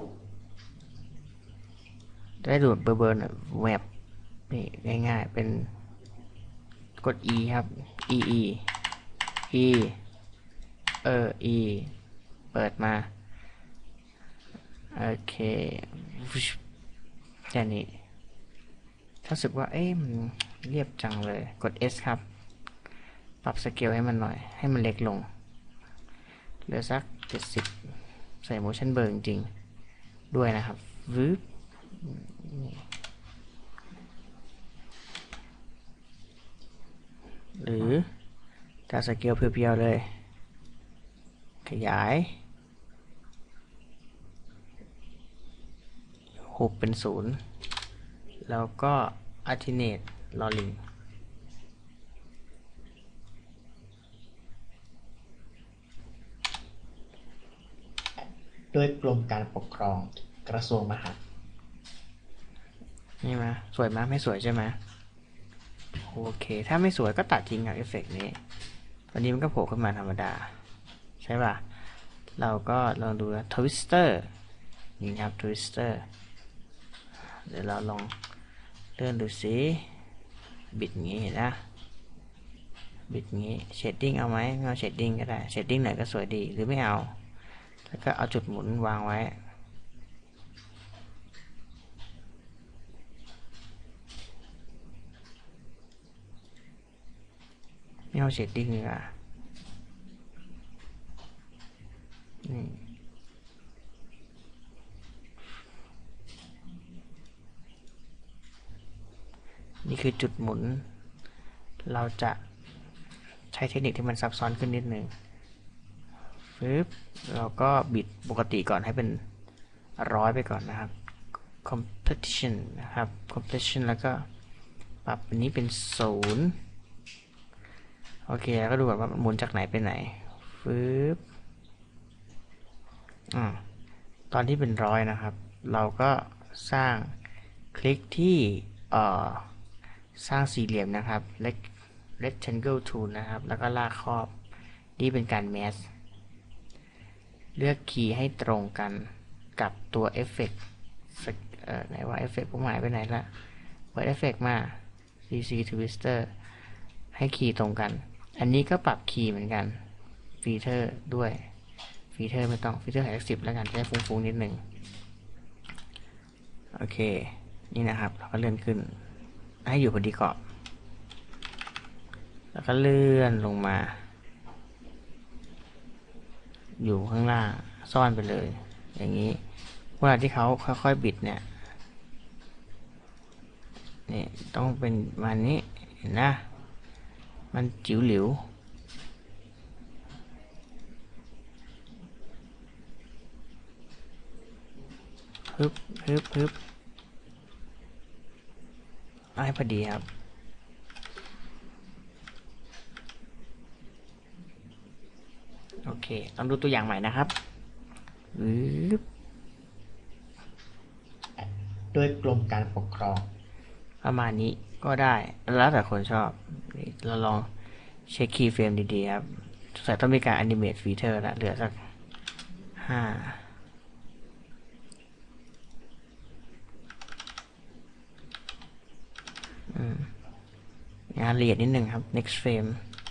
ได้ดูดเบอร์เบอร์แวบนี่ง่ายๆเป็นกด E ครับ E E E เออ E เปิดมาโอเคแค่นี้ถ้ารู้สึกว่าเอ๊ะมันเรียบจังเลยกด S ครับปรับสเกลให้มันหน่อยให้มันเล็กลงเหลือสักเจ็ดสิบใส่ motion blur จริงๆด้วยนะครับวืบหรือจะสเกลเพียวๆเลยขยายหกเป็นศูนย์แล้วก็ alternate ลอลิงโดยกรมการปกครองกระทรวงมหาดไทยนี่มาสวยไหมไม่สวยใช่ไหมโอเคถ้าไม่สวยก็ตัดทิ้งกับเอฟเฟกต์นี้ตอนนี้มันก็โผล่ขึ้นมาธรรมดาใช่ป่ะเราก็ลองดูทวิสเตอร์นี่ครับทวิสเตอร์เดี๋ยวเราลองเลื่อนดูสิบิดงี้เห็นนะบิดงี้เชดดิ้งเอาไหมไม่เอาเชดดิ้งก็ได้เชดดิ้งไหนก็สวยดีหรือไม่เอาแล้วก็เอาจุดหมุนวางไว้ไม่เอาเชดดิ้งเลยอ่ะนี่นี่คือจุดหมุนเราจะใช้เทคนิคที่มันซับซ้อนขึ้นนิดนึงปึ๊บเราก็บิดปกติก่อนให้เป็นร้อยไปก่อนนะครับ competition นะครับ competition แล้วก็ปรับอันนี้เป็นศูนย์โอเคแล้วก็ดูแบบว่ามันหมุนจากไหนไปไหนปึ๊บอ่าตอนที่เป็นร้อยนะครับเราก็สร้างคลิกที่เอ่อสร้างสี่เหลี่ยมนะครับ rectangle tool นะครับแล้วก็ลากครอบนี่เป็นการ mask เลือกคีย์ให้ตรงกันกับตัวเอฟเฟกต์เอ่อไหนว่าเอฟเฟกต์ผมหายไปไหนละเปิดเอฟเฟกต์มา ซี ซี Twister ให้คีย์ตรงกันอันนี้ก็ปรับคีย์เหมือนกันฟีเตอร์ด้วยฟีเตอร์ไม่ต้องฟีเตอร์หายสิบแล้วกันแค่ฟุ้งๆนิดหนึ่งโอเคนี่นะครับเราก็เลื่อนขึ้นให้อยู่พอดีกรอบแล้วก็เลื่อนลงมาอยู่ข้างล่างซ่อนไปเลยอย่างนี้เวลาที่เขาค่อยๆบิดเนี่ยนี่ต้องเป็นมันนี้เห็นนะมันจิ๋วหลิวฮึบฮึบฮึบให้พอดีครับโอเคต้องดูตัวอย่างใหม่นะครับฮึบโดยกรมการปกครองประมาณนี้ก็ได้แล้วแต่คนชอบเราลองเช็คคีย์เฟรมดีๆครับใส่ต้องมีการแอนิเมตฟีเจอร์ละเหลือสักห้างานละเอียดนิดหนึ่งครับ next frame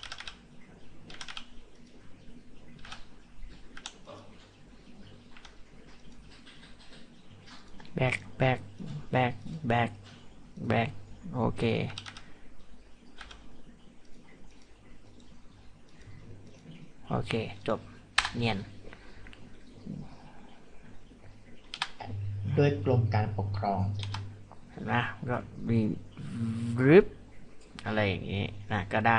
back back back back back โอเคโอเคจบเนียนโดยกรมการปกครองเห็นไหมก็มีรึบอะไรอย่างนี้นะก็ได้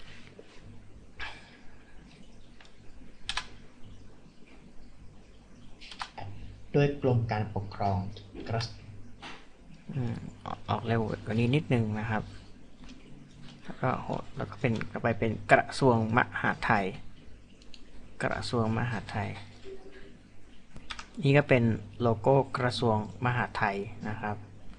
โดยกรมการปกครองกระออกเร็วกว่านี้นิดนึงนะครับแล้วก็แล้วก็เป็นก็ไปเป็นกระทรวงมหาดไทยกระทรวงมหาดไทยนี่ก็เป็นโลโก้กระทรวงมหาดไทยนะครับ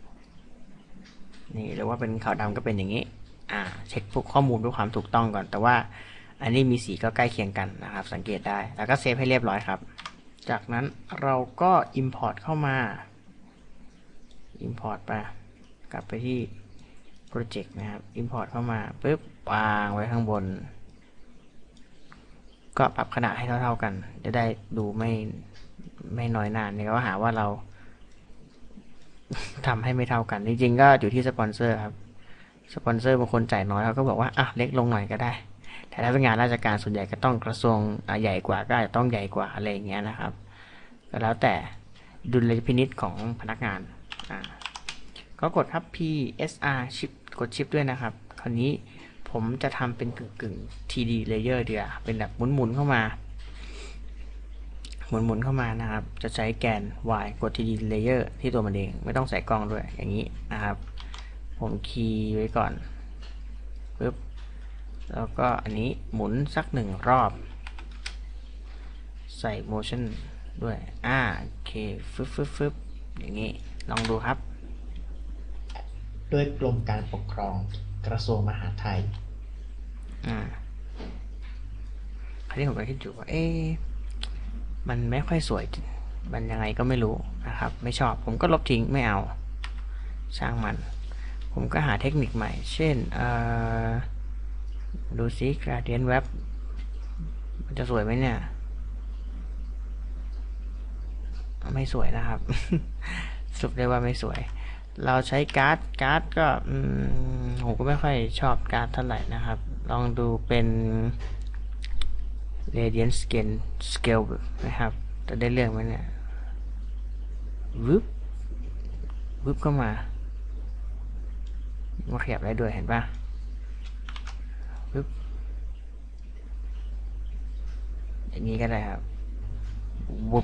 นี่หรือว่าเป็นขาวดำก็เป็นอย่างนี้อ่าเช็คพวกข้อมูลด้วยความถูกต้องก่อนแต่ว่าอันนี้มีสีก็ใกล้เคียงกันนะครับสังเกตได้แล้วก็เซฟให้เรียบร้อยครับจากนั้นเราก็ import เข้ามา import ไปกลับไปที่โปรเจกต์นะครับ import เข้ามาปุ๊บวางไว้ข้างบนก็ปรับขนาดให้เท่าๆกันจะได้ดูไม่ไม่น้อยหน้าเนี่ยก็หาว่าเรา ทำให้ไม่เท่ากันจริงๆก็อยู่ที่สปอนเซอร์ครับสปอนเซอร์บางคนจ่ายน้อยเขาก็บอกว่าอ่ะเล็กลงหน่อยก็ได้แต่ถ้าเป็นงานราชการส่วนใหญ่ก็ต้องกระทรวงใหญ่กว่าก็อาจจะต้องใหญ่กว่าอะไรอย่างเงี้ยนะครับก็แล้วแต่ดุลยพินิจของพนักงานอ่าก็กดครับ พี เอส อาร์ shift กด shift ด้วยนะครับคราวนี้ผมจะทำเป็นกึ่งๆ ที ดี layer เดียวเป็นแบบหมุนๆเข้ามาหมุนๆเข้ามานะครับจะใช้แกน y กด ที ดี layer ที่ตัวมันเองไม่ต้องใส่กล้องด้วยอย่างนี้นะครับผมคีย์ไว้ก่อนปึ๊บแล้วก็อันนี้หมุนสักหนึ่งรอบใส่ motion ด้วยอ่าโอเคฟึบฟึบฟึบอย่างนี้ลองดูครับโดยกรมการปกครองกระทรวงมหาดไทยอ่าคราวนี้ผมก็คิดอยู่ว่าเอ๊ะมันไม่ค่อยสวยมันยังไงก็ไม่รู้นะครับไม่ชอบผมก็ลบทิ้งไม่เอาช่างมันผมก็หาเทคนิคใหม่เช่นดูซิ gradient web มันจะสวยไหมเนี่ยไม่สวยนะครับ สรุปได้ว่าไม่สวยเราใช้การ์ดการ์ดก็ผมก็ไม่ค่อยชอบการ์ดเท่าไหร่นะครับลองดูเป็น radiant scale scale นะครับจะได้เรื่องไหมเนี่ยวึบวึบเข้ามามาขยับได้ด้วยเห็นปะวึบอย่างนี้ก็ได้ครับวุบ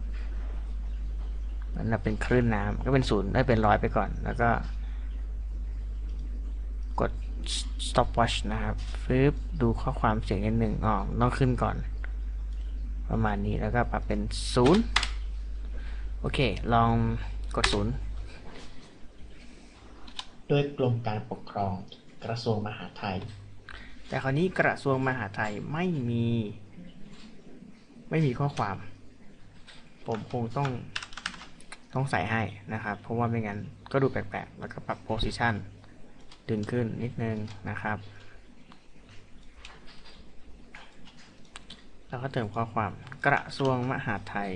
มันจะเป็นคลื่นน้ำก็เป็นศูนย์ได้เป็นร้อยไปก่อนแล้วก็กด stopwatch นะครับฟึบดูข้อความเสียงนิดหนึ่งอ๋อต้องขึ้นก่อนประมาณนี้แล้วก็ปรับเป็นศูนย์โอเคลองกดศูนย์โดยกรมการปกครองกระทรวงมหาดไทยแต่คราวนี้กระทรวงมหาดไทยไม่มีไม่มีข้อความผมคงต้องต้องใส่ให้นะครับเพราะว่าไม่งั้นก็ดูแปลกๆแล้วก็ปรับ position ดึงขึ้นนิดนึงนะครับแล้วก็เติมข้อความกระทรวงมหาดไทย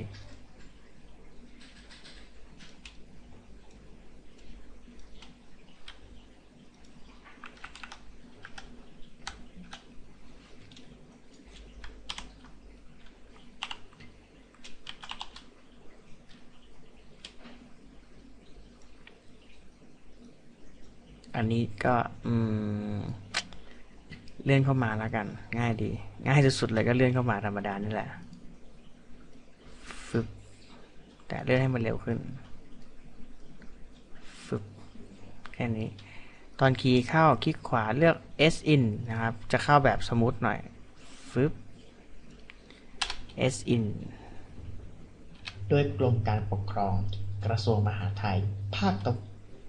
อันนี้ก็อืมเลื่อนเข้ามาแล้วกันง่ายดีง่ายสุดๆเลยก็เลื่อนเข้ามาธรรมดานี่แหละฟึบแต่เลื่อนให้มันเร็วขึ้นฟึบแค่นี้ตอนคีย์เข้าคลิกขวาเลือก S in นะครับจะเข้าแบบสมูทหน่อยฟึบ S in โดยกรมการปกครองกระทรวงมหาดไทยภาคตะ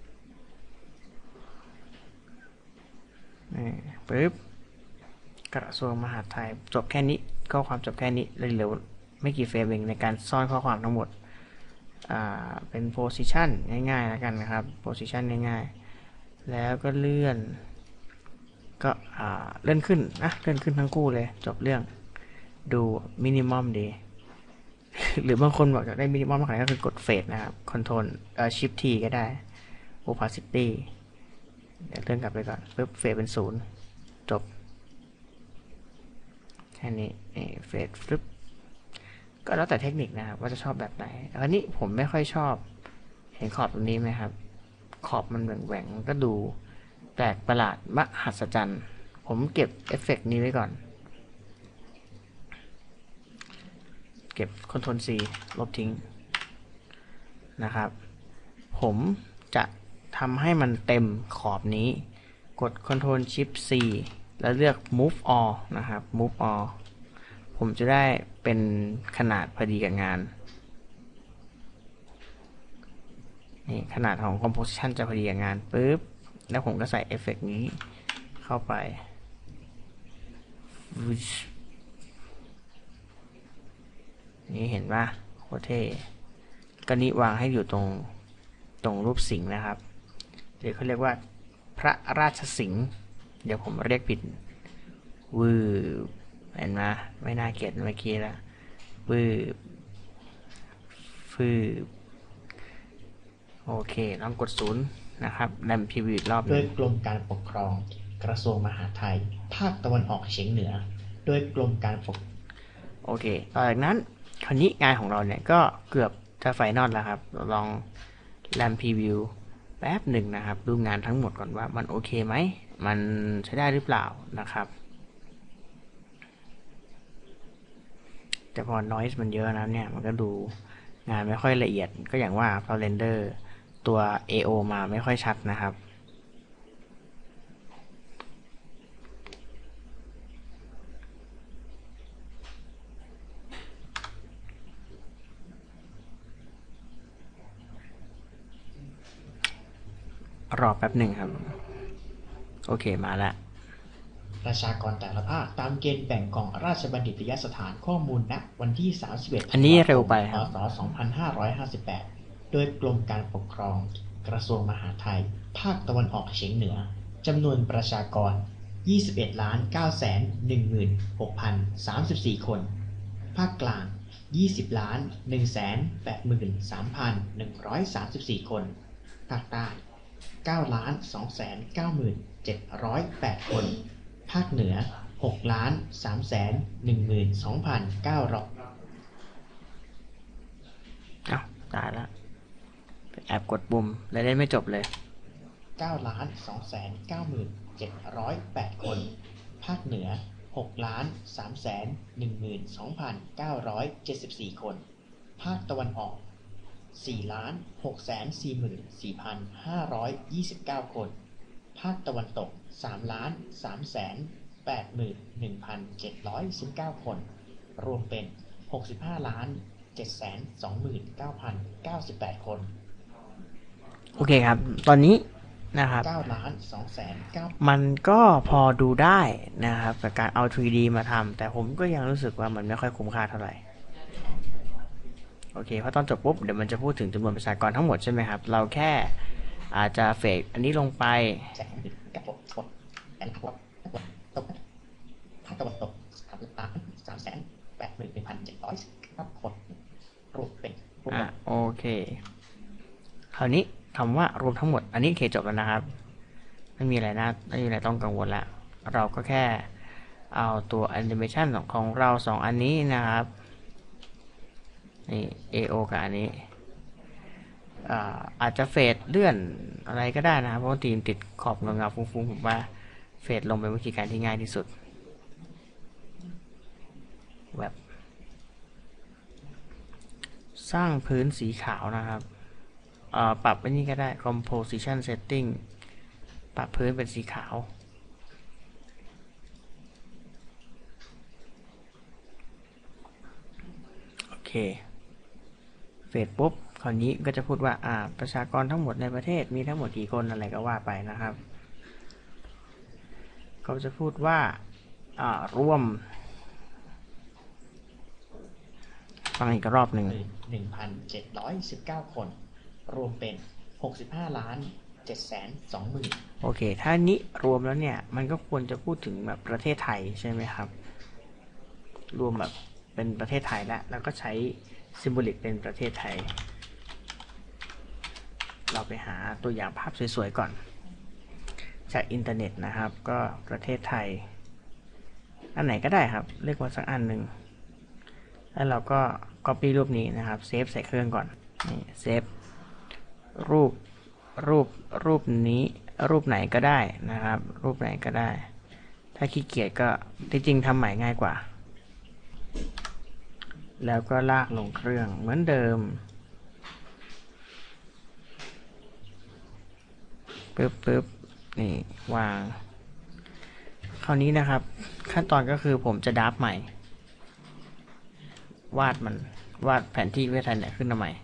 ปึ๊บกระทรวงมหาดไทยจบแค่นี้ข้อความจบแค่นี้เร็วๆไม่กี่เฟรมเองในการซ่อนข้อความทั้งหมดเป็น position ง่ายๆแล้วกันนะครับ position ง่ายๆแล้วก็เลื่อนก็เลื่อนขึ้นนะเลื่อนขึ้นทั้งคู่เลยจบเรื่องดูมินิมัมดี หรือบางคนบอกอยากได้มินิมัมมากกว่านี้ก็คือกดเฟดนะครับ control เอ่อ shift t ก็ได้ opacity เดี๋ยวเลื่อนกลับไปก่อนปึ๊บเฟดเป็นศูนย์จบแค่นี้เฟดฟึบก็แล้วแต่เทคนิคนะครับว่าจะชอบแบบไหนอันนี้ผมไม่ค่อยชอบเห็นขอบตรงนี้ไหมครับขอบมันแหว่งๆก็ดูแปลกประหลาดมหัศจรรย์ผมเก็บเอฟเฟกต์นี้ไว้ก่อนเก็บ control C ลบทิ้งนะครับผมจะทำให้มันเต็มขอบนี้กด control shift C แล้วเลือก move all นะครับ move all ผมจะได้เป็นขนาดพอดีกับงานนี่ขนาดของ composition จะพอดีกับงานปึ๊บแล้วผมก็ใส่เอฟเฟกต์นี้เข้าไปนี่เห็นป่ะโคตรเท่ก็นี้วางให้อยู่ตรงตรงรูปสิงห์นะครับหรือเขาเรียกว่าพระราชสิงห์เดี๋ยวผมเรียกผิดวือเห็นไหมไม่น่าเกลียดเมื่อกี้ละฟืบฟืบโอเคลองกดศูนย์นะครับแรมพรีวิวอีกรอบหโดนึยงกรมการปกครองกระทรวงมหาดไทยภาคตะวันออกเฉียงเหนือ โดยกรมการปกโอเคต่อจากนั้นคราวนี้งานของเราเนี่ยก็เกือบจะไฟนอลแล้วครับเราลองแรมพรีวิวแป๊บหนึ่งนะครับดูงานทั้งหมดก่อนว่ามันโอเคไหมมันใช้ได้หรือเปล่านะครับแต่พอ noise มันเยอะนะเนี่ยมันก็ดูงานไม่ค่อยละเอียดก็อย่างว่าพอเรนเดอร์ตัว เอ โอ มาไม่ค่อยชัดนะครับรอแป๊บหนึ่งครับโอเคมาแล้วประชากรแต่ละภาคตามเกณฑ์แบ่งของราชบัณฑิตยสถานข้อมูลณวันที่ สามสิบเอ็ดอันนี้เร็วไปคพรับศ สองพันห้าร้อยห้าสิบแปด โดยกรมการปกครองกระทรวงมหาดไทย ภาคตะวันออกเฉียงเหนือ จำนวนประชากร ยี่สิบเอ็ดล้านเก้าแสนหนึ่งหมื่นหกพันสามสิบสี่ คน ภาคกลาง ยี่สิบล้านหนึ่งแสนแปดหมื่นสามพันหนึ่งร้อยสามสิบสี่ คน ภาคใต้ เก้าล้านสองแสนเก้าหมื่นเจ็ดร้อยแปด คน ภาคเหนือ หกล้านสามแสนหนึ่งหมื่นสองพันเก้าร้อยอ้าวตายแล้วแอบกดปุ่มแล้วเล่นไม่จบเลยเก้าล้านสองแสนเก้าหมื่นเจ็ดร้อยแปด คน ภาคเหนือ หกล้านสามแสนหนึ่งหมื่นสองพันเก้าร้อยเจ็ดสิบสี่ คน ภาคตะวันออก สี่ล้านหกแสนสี่หมื่นสี่พันห้าร้อยยี่สิบเก้า คน ภาคตะวันตก สามล้านสามแสนแปดหมื่นหนึ่งพันเจ็ดร้อยสิบเก้า คน รวมเป็น หกสิบห้าล้านเจ็ดแสนสองหมื่นเก้าพันเก้าสิบแปด คนโอเคครับ ตอนนี้นะครับเก้าล้านสองแสนเก้ามันก็พอดูได้นะครับกับการเอา ทรี ดี มาทำแต่ผมก็ยังรู้สึกว่ามันไม่ค่อยคุ้มค่าเท่าไหร่โอเคเพราะตอนจบปุ๊บเดี๋ยวมันจะพูดถึงจำนวนประชากรทั้งหมดใช่ไหมครับเราแค่อาจจะเฟกอันนี้ลงไปแสนกับกดกดแสนกดกดตกภาคตะวันตกสามล้านสามแสนแปดหมื่นหนึ่งพันเจ็ดร้อยสิบเก้า คนรวมเป็นรวมอ่ะโอเคคราวนี้คำว่ารวมทั้งหมดอันนี้เคจบแล้วนะครับไม่มีอะไรนะไม่มีอะไรต้องกังวลละเราก็แค่เอาตัวแอนิเมชันของเราสองอันนี้นะครับนี่ เอ โอ กับอันนี้อ่าอาจจะเฟดเลื่อนอะไรก็ได้นะครับเพราะว่าทีมติดขอบเงาๆฟุ้งๆผมว่าเฟดลงเป็นวิธีการที่ง่ายที่สุดแบบสร้างพื้นสีขาวนะครับปรับไปนี่ก็ได้ composition setting ปรับพื้นเป็นสีขาวโอเคเฟดปุ๊บคราวนี้ก็จะพูดว่าอ่าประชากรทั้งหมดในประเทศมีทั้งหมดกี่คนอะไรก็ว่าไปนะครับเขาจะพูดว่าอ่ารวมฟังอีกรอบหนึ่งหนึ่งพันเจ็ดร้อยสิบเก้า คน รวมเป็นหกสิบห้าล้านเจ็ดแสนสองหมื่นโอเคถ้านี้รวมแล้วเนี่ยมันก็ควรจะพูดถึงแบบประเทศไทยใช่ไหมครับรวมแบบเป็นประเทศไทยแล้วแล้วก็ใช้ซิมโบลิกเป็นประเทศไทยเราไปหาตัวอย่างภาพสวยๆก่อนจากอินเทอร์เน็ตนะครับก็ประเทศไทยอันไหนก็ได้ครับเลือกมาสักอันหนึ่งแล้วเราก็ copy รูปนี้นะครับเซฟใส่เครื่องก่อนนี่เซฟรูปรูปรูปนี้รูปไหนก็ได้นะครับรูปไหนก็ได้ถ้าขี้เกียจก็ที่จริงทำใหม่ง่ายกว่าแล้วก็ลากลงเครื่องเหมือนเดิมปึ๊บปึ๊บนี่วางคราวนี้นะครับขั้นตอนก็คือผมจะดับใหม่วาดมันวาดแผนที่ประเทศไทยเนี่ยขึ้นมาใหม่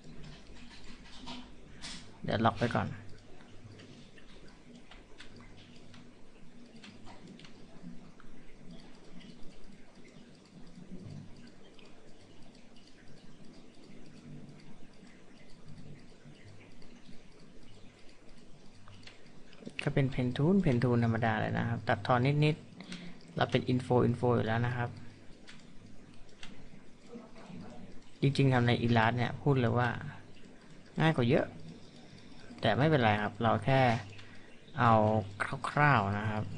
เดี๋ยวล็อกไว้ก่อนก็เป็นเพนทูนเพนทูนธรรมดาเลยนะครับตัดทอนนิดเราเป็นอินโฟอินโฟอยู่แล้วนะครับจริงๆทำใน Illustrator เนี่ยพูดเลยว่าง่ายกว่าเยอะแต่ไม่เป็นไรครับเราแค่เอาคร่าวๆนะครับ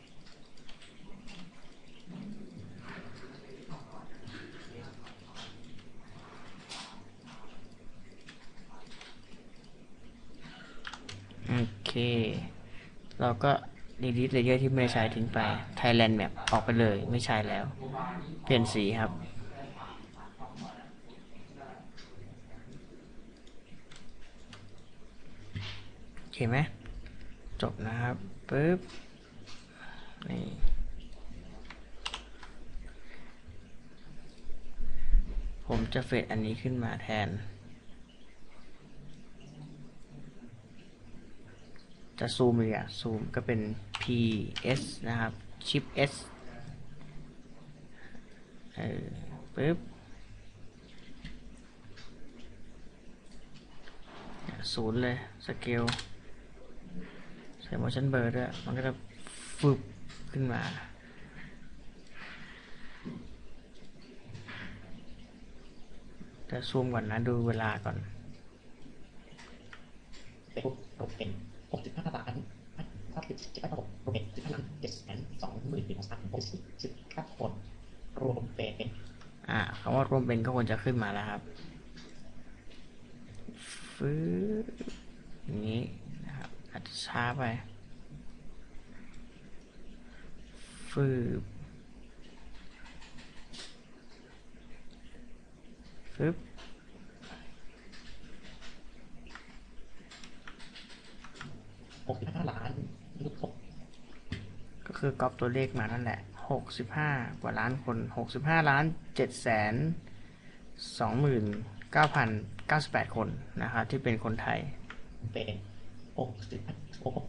โอเคเราก็ delete layer ที่ไม่ได้ใช้ทิ้งไป Thailand Map ออกไปเลยไม่ใช้แล้วเปลี่ยนสีครับโอเคไหมจบนะครับปึ๊บนี่ผมจะเฟดอันนี้ขึ้นมาแทนจะซูมเลยอะซูมก็เป็น พี เอส นะครับ Shift S เออปึ๊บศูนย์เลยสเกลใส่ motion blur ด้วยมันก็จะฟึบขึ้นมาแต่ซูมก่อนนะดูเวลาก่อนเป็นโปรเป็นหกสิบห้าล้านถ้าติดจะได้ระบบโปรเป็นสิบห้าล้านเจ็ดแสนสองหมื่นหนึ่งพันหกสิบสิบเก้าคนรวมเป็นอ่าคำว่ารวมเป็นก็ควรจะขึ้นมาแล้วครับฟื้อย่างนี้นะครับอาจจะช้าไปฟื้ฟึบหกสิบห้าล้านลูกหกก็คือก๊อปตัวเลขมานั่นแหละหกสิบห้ากว่าล้านคนหกสิบห้าล้านเจ็ดแสนสองหมื่นเก้าพันเก้าสิบแปดคนนะครับที่เป็นคนไทยเป็นหกสิบหก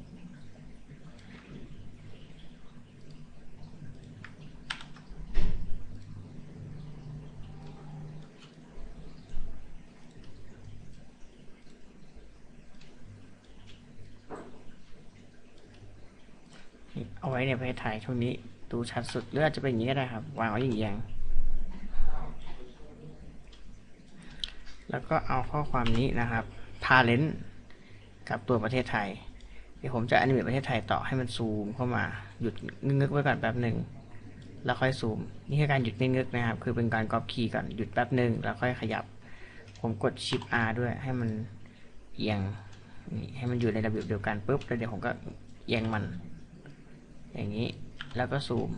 เอาไว้ในประเทศไทยช่วงนี้ดูชัดสุดหรืออาจจะเป็นอย่างนี้ก็ได้ครับวางไว้อย่างเงี้ยแล้วก็เอาข้อความนี้นะครับ talent กับตัวประเทศไทยเดี๋ยวผมจะอนิเมตประเทศไทยต่อให้มันซูมเข้ามาหยุดงึกๆไว้ก่อนแป๊บหนึ่งแล้วค่อยซูมนี่คือการหยุดงึกๆนะครับคือเป็นการก๊อปคีย์ก่อนหยุดแป๊บหนึ่งแล้วค่อยขยับผมกด Shift R ด้วยให้มันเอียงนี่ให้มันอยู่ในระเบียบเดียวกันปุ๊บแล้วเดี๋ยวผมก็เอียงมันอย่างนี้แล้วก็ซูม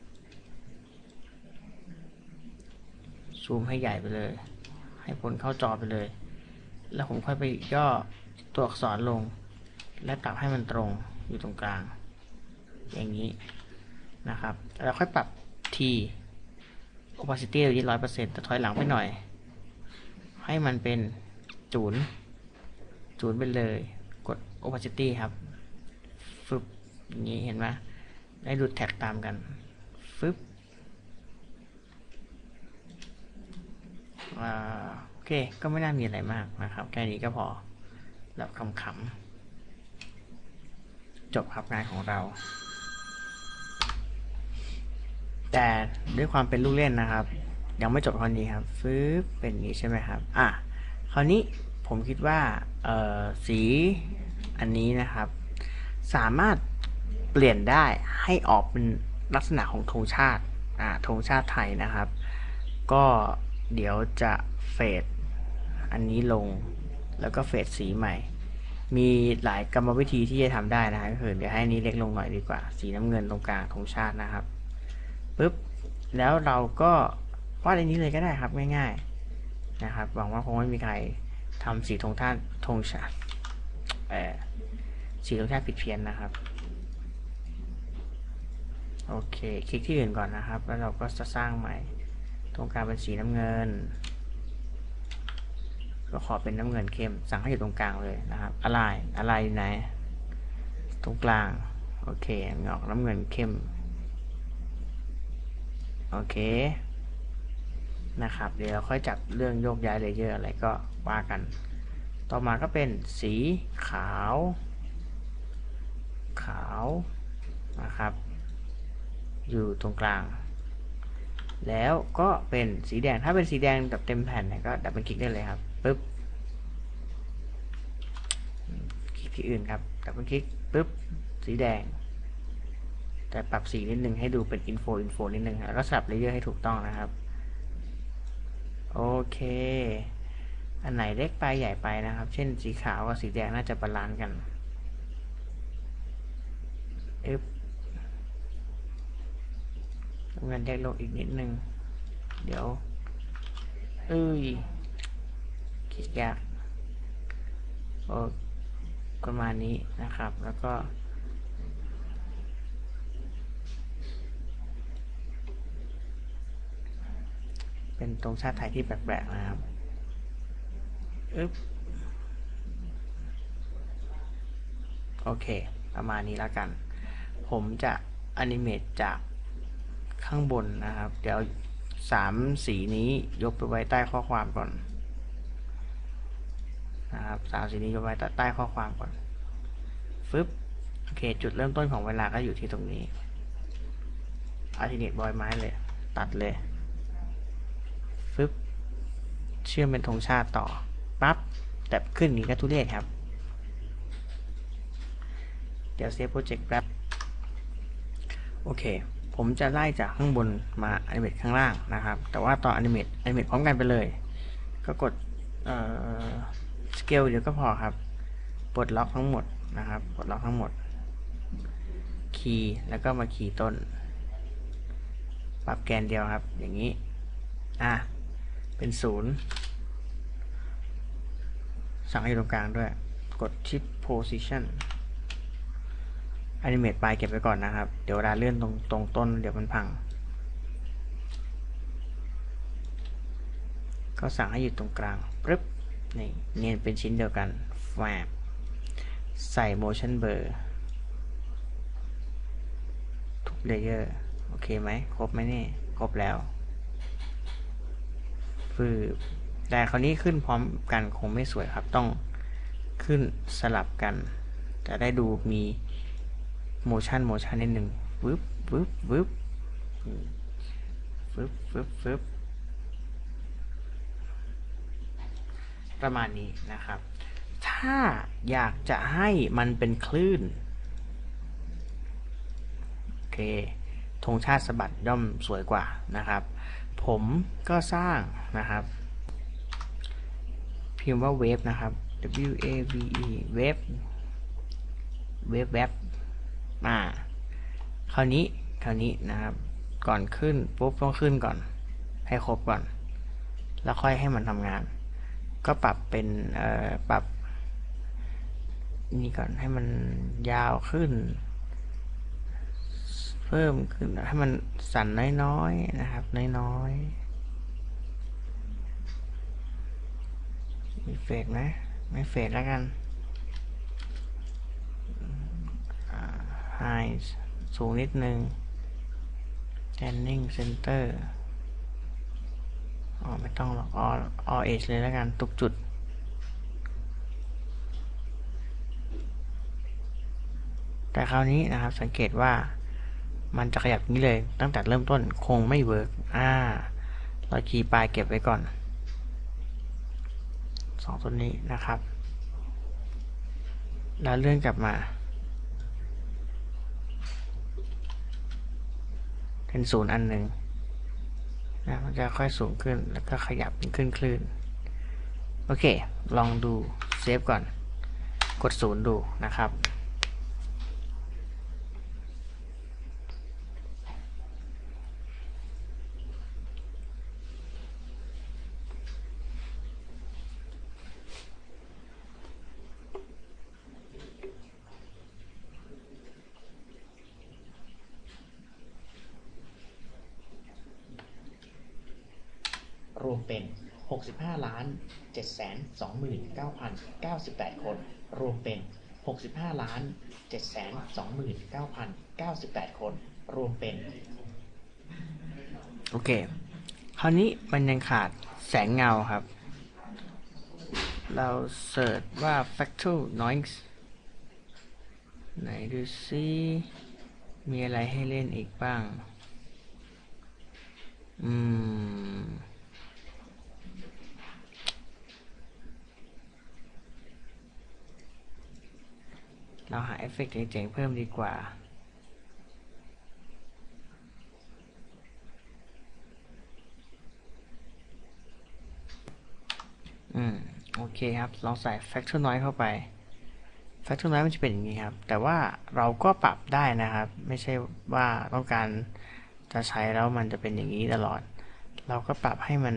ซูมให้ใหญ่ไปเลยให้ผลเข้าจอไปเลยแล้วผมค่อยไปย่อตัวอักษรลงและปรับให้มันตรงอยู่ตรงกลางอย่างนี้นะครับแล้วค่อยปรับ T opacity อยู่ที่ ร้อยเปอร์เซ็นต์ แต่ถอยหลังไปหน่อยให้มันเป็นศูนย์ศูนย์ไปเลยกด opacity ครับฟึบอย่างนี้เห็นไหมได้ดูแท็กตามกันฟึบโอเคก็ไม่น่ามีอะไรมากนะครับแค่นี้ก็พอแบบขำๆจบครับงานของเราแต่ด้วยความเป็นลูกเล่นนะครับยังไม่จบเท่านี้ครับฟึบเป็นอย่างนี้ใช่ไหมครับอ่ะคราวนี้ผมคิดว่าเอ่อสีอันนี้นะครับสามารถเปลี่ยนได้ให้ออกเป็นลักษณะของธงชาติอ่าธงชาติไทยนะครับก็เดี๋ยวจะเฟดอันนี้ลงแล้วก็เฟดสีใหม่มีหลายกรรมวิธีที่จะทำได้นะครับก็คือเดี๋ยวให้นี้เล็กลงหน่อยดีกว่าสีน้ำเงินตรงกลางธงชาตินะครับปึ๊บแล้วเราก็วาดอันนี้เลยก็ได้ครับง่ายๆนะครับหวังว่าคงไม่มีใครทำสีธงชาติธงชาติเอ่อสีธงชาติผิดเพี้ยนนะครับโอเคคลิกที่อื่นก่อนนะครับแล้วเราก็จะสร้างใหม่ตรงกลางเป็นสีน้ำเงินก็ขอเป็นน้ำเงินเข้มสั่งให้อยู่ตรงกลางเลยนะครับอะไรอะไรอยู่ไหนตรงกลางโอเคออกน้ำเงินเข้มโอเคนะครับเดี๋ยวเราค่อยจับเรื่องโยกย้ายเลเยอร์อะไรก็ว่ากันต่อมาก็เป็นสีขาวขาวนะครับอยู่ตรงกลางแล้วก็เป็นสีแดงถ้าเป็นสีแดงแบบเต็มแผ่นเนี่ยก็ดับเบิลคลิกได้เลยครับปึ๊บคลิกที่อื่นครับดับเบิลคลิกปึ๊บสีแดงแต่ปรับสีนิดนึงให้ดูเป็นอินโฟอินโฟนิดนึงแล้วก็สลับเลเยอร์ให้ถูกต้องนะครับโอเคอันไหนเล็กไปใหญ่ไปนะครับเช่นสีขาวกับสีแดงน่าจะบาลานซ์กันอึ๊บเงินแยกลงอีกนิดนึงเดี๋ยวเอ้ยคิดยากโอ้ประมาณนี้นะครับแล้วก็เป็นตรงชาติไทยที่แปลกๆนะครับอึ๊บโอเคประมาณนี้แล้วกันผมจะอนิเมตจากข้างบนนะครับเดี๋ยวสามสีนี้ยกไปไว้ใต้ข้อความก่อนนะครับสามสีนี้ยกไว้ใต้ข้อความก่อนฟึบโอเคจุดเริ่มต้นของเวลาก็อยู่ที่ตรงนี้อาร์ติเนตบอยไม้เลยตัดเลยฟึบเชื่อมเป็นธงชาติต่อปั๊บแต่ขึ้นนี้ก็ทุเรศครับเดี๋ยวเซฟโปรเจกต์แป๊บโอเคผมจะไล่จากข้างบนมาอนิเมตข้างล่างนะครับแต่ว่าตอนอนิเมตอนิเมตพร้อมกันไปเลยก็กดสเกลเดี๋ยวก็พอครับปลดล็อกทั้งหมดนะครับปลดล็อกทั้งหมดคีย์แล้วก็มาคีย์ต้นปรับแกนเดียวครับอย่างนี้อ่ะเป็นศูนย์สั่งให้ตรงกลางด้วยกด Shift Position อนิเมตปลายเก็บไว้ก่อนนะครับเดี๋ยวเวลาเลื่อนตรงตรงต้นเดี๋ยวมันพังก็สั่งให้อยู่ตรงกลางปึ๊บนี่เนียนเป็นชิ้นเดียวกันแฟบใส่ motion blur ทุกเลเยอร์โอเคไหมครบไหมนี่ครบแล้วฟืบแต่คราวนี้ขึ้นพร้อมกันคงไม่สวยครับต้องขึ้นสลับกันจะได้ดูมีโมชันโมชันนิดหนึ่งวึบวึบวึบฟึบฟึบฟึบประมาณนี้นะครับถ้าอยากจะให้มันเป็นคลื่นโอเคธงชาติสะบัดย่อมสวยกว่านะครับผมก็สร้างนะครับพิมพ์ว่าเวฟนะครับ W A V E เวฟเวฟเวฟมาคราวนี้คราวนี้นะครับก่อนขึ้นปุ๊บต้องขึ้นก่อนให้ครบก่อนแล้วค่อยให้มันทำงานก็ปรับเป็นเอ่อปรับนี่ก่อนให้มันยาวขึ้นเพิ่มขึ้นให้มันสั่นน้อยๆนะครับน้อยๆมีเฟดไหมไม่เฟดแล้วกันไฮสูงนิดนึง standing center อ๋อไม่ต้องหรอก all all edge เลยแล้วกันทุกจุดแต่คราวนี้นะครับสังเกตว่ามันจะขยับนี้เลยตั้งแต่เริ่มต้นคงไม่เวิร์กอ่าเราคีย์ปลายเก็บไว้ก่อนสองตัวนี้นะครับแล้วเลื่อนกลับมาเป็นศูนย์อันหนึ่งนะมันจะค่อยสูงขึ้นแล้วก็ขยับขึ้นคลื่นโอเคลองดูเซฟก่อนกดศูนย์ดูนะครับรวมเป็น หกสิบห้าล้าน เจ็ดแสนสองหมื่นเก้าพันเก้าสิบแปด คนรวมเป็น หกสิบห้าล้าน เจ็ดแสนสองหมื่นเก้าพันเก้าสิบแปด คนรวมเป็นโอเคคราวนี้มันยังขาดแสงเงาครับเราเสิร์ชว่า fractal noise ไหนดูซิมีอะไรให้เล่นอีกบ้างอืมเราหาเอฟเฟกต์เจ๋งๆเพิ่มดีกว่าอืมโอเคครับลองใส่ Factor Noise เข้าไป Factor Noise มันจะเป็นอย่างนี้ครับแต่ว่าเราก็ปรับได้นะครับไม่ใช่ว่าต้องการจะใช้แล้วมันจะเป็นอย่างนี้ตลอดเราก็ปรับให้มัน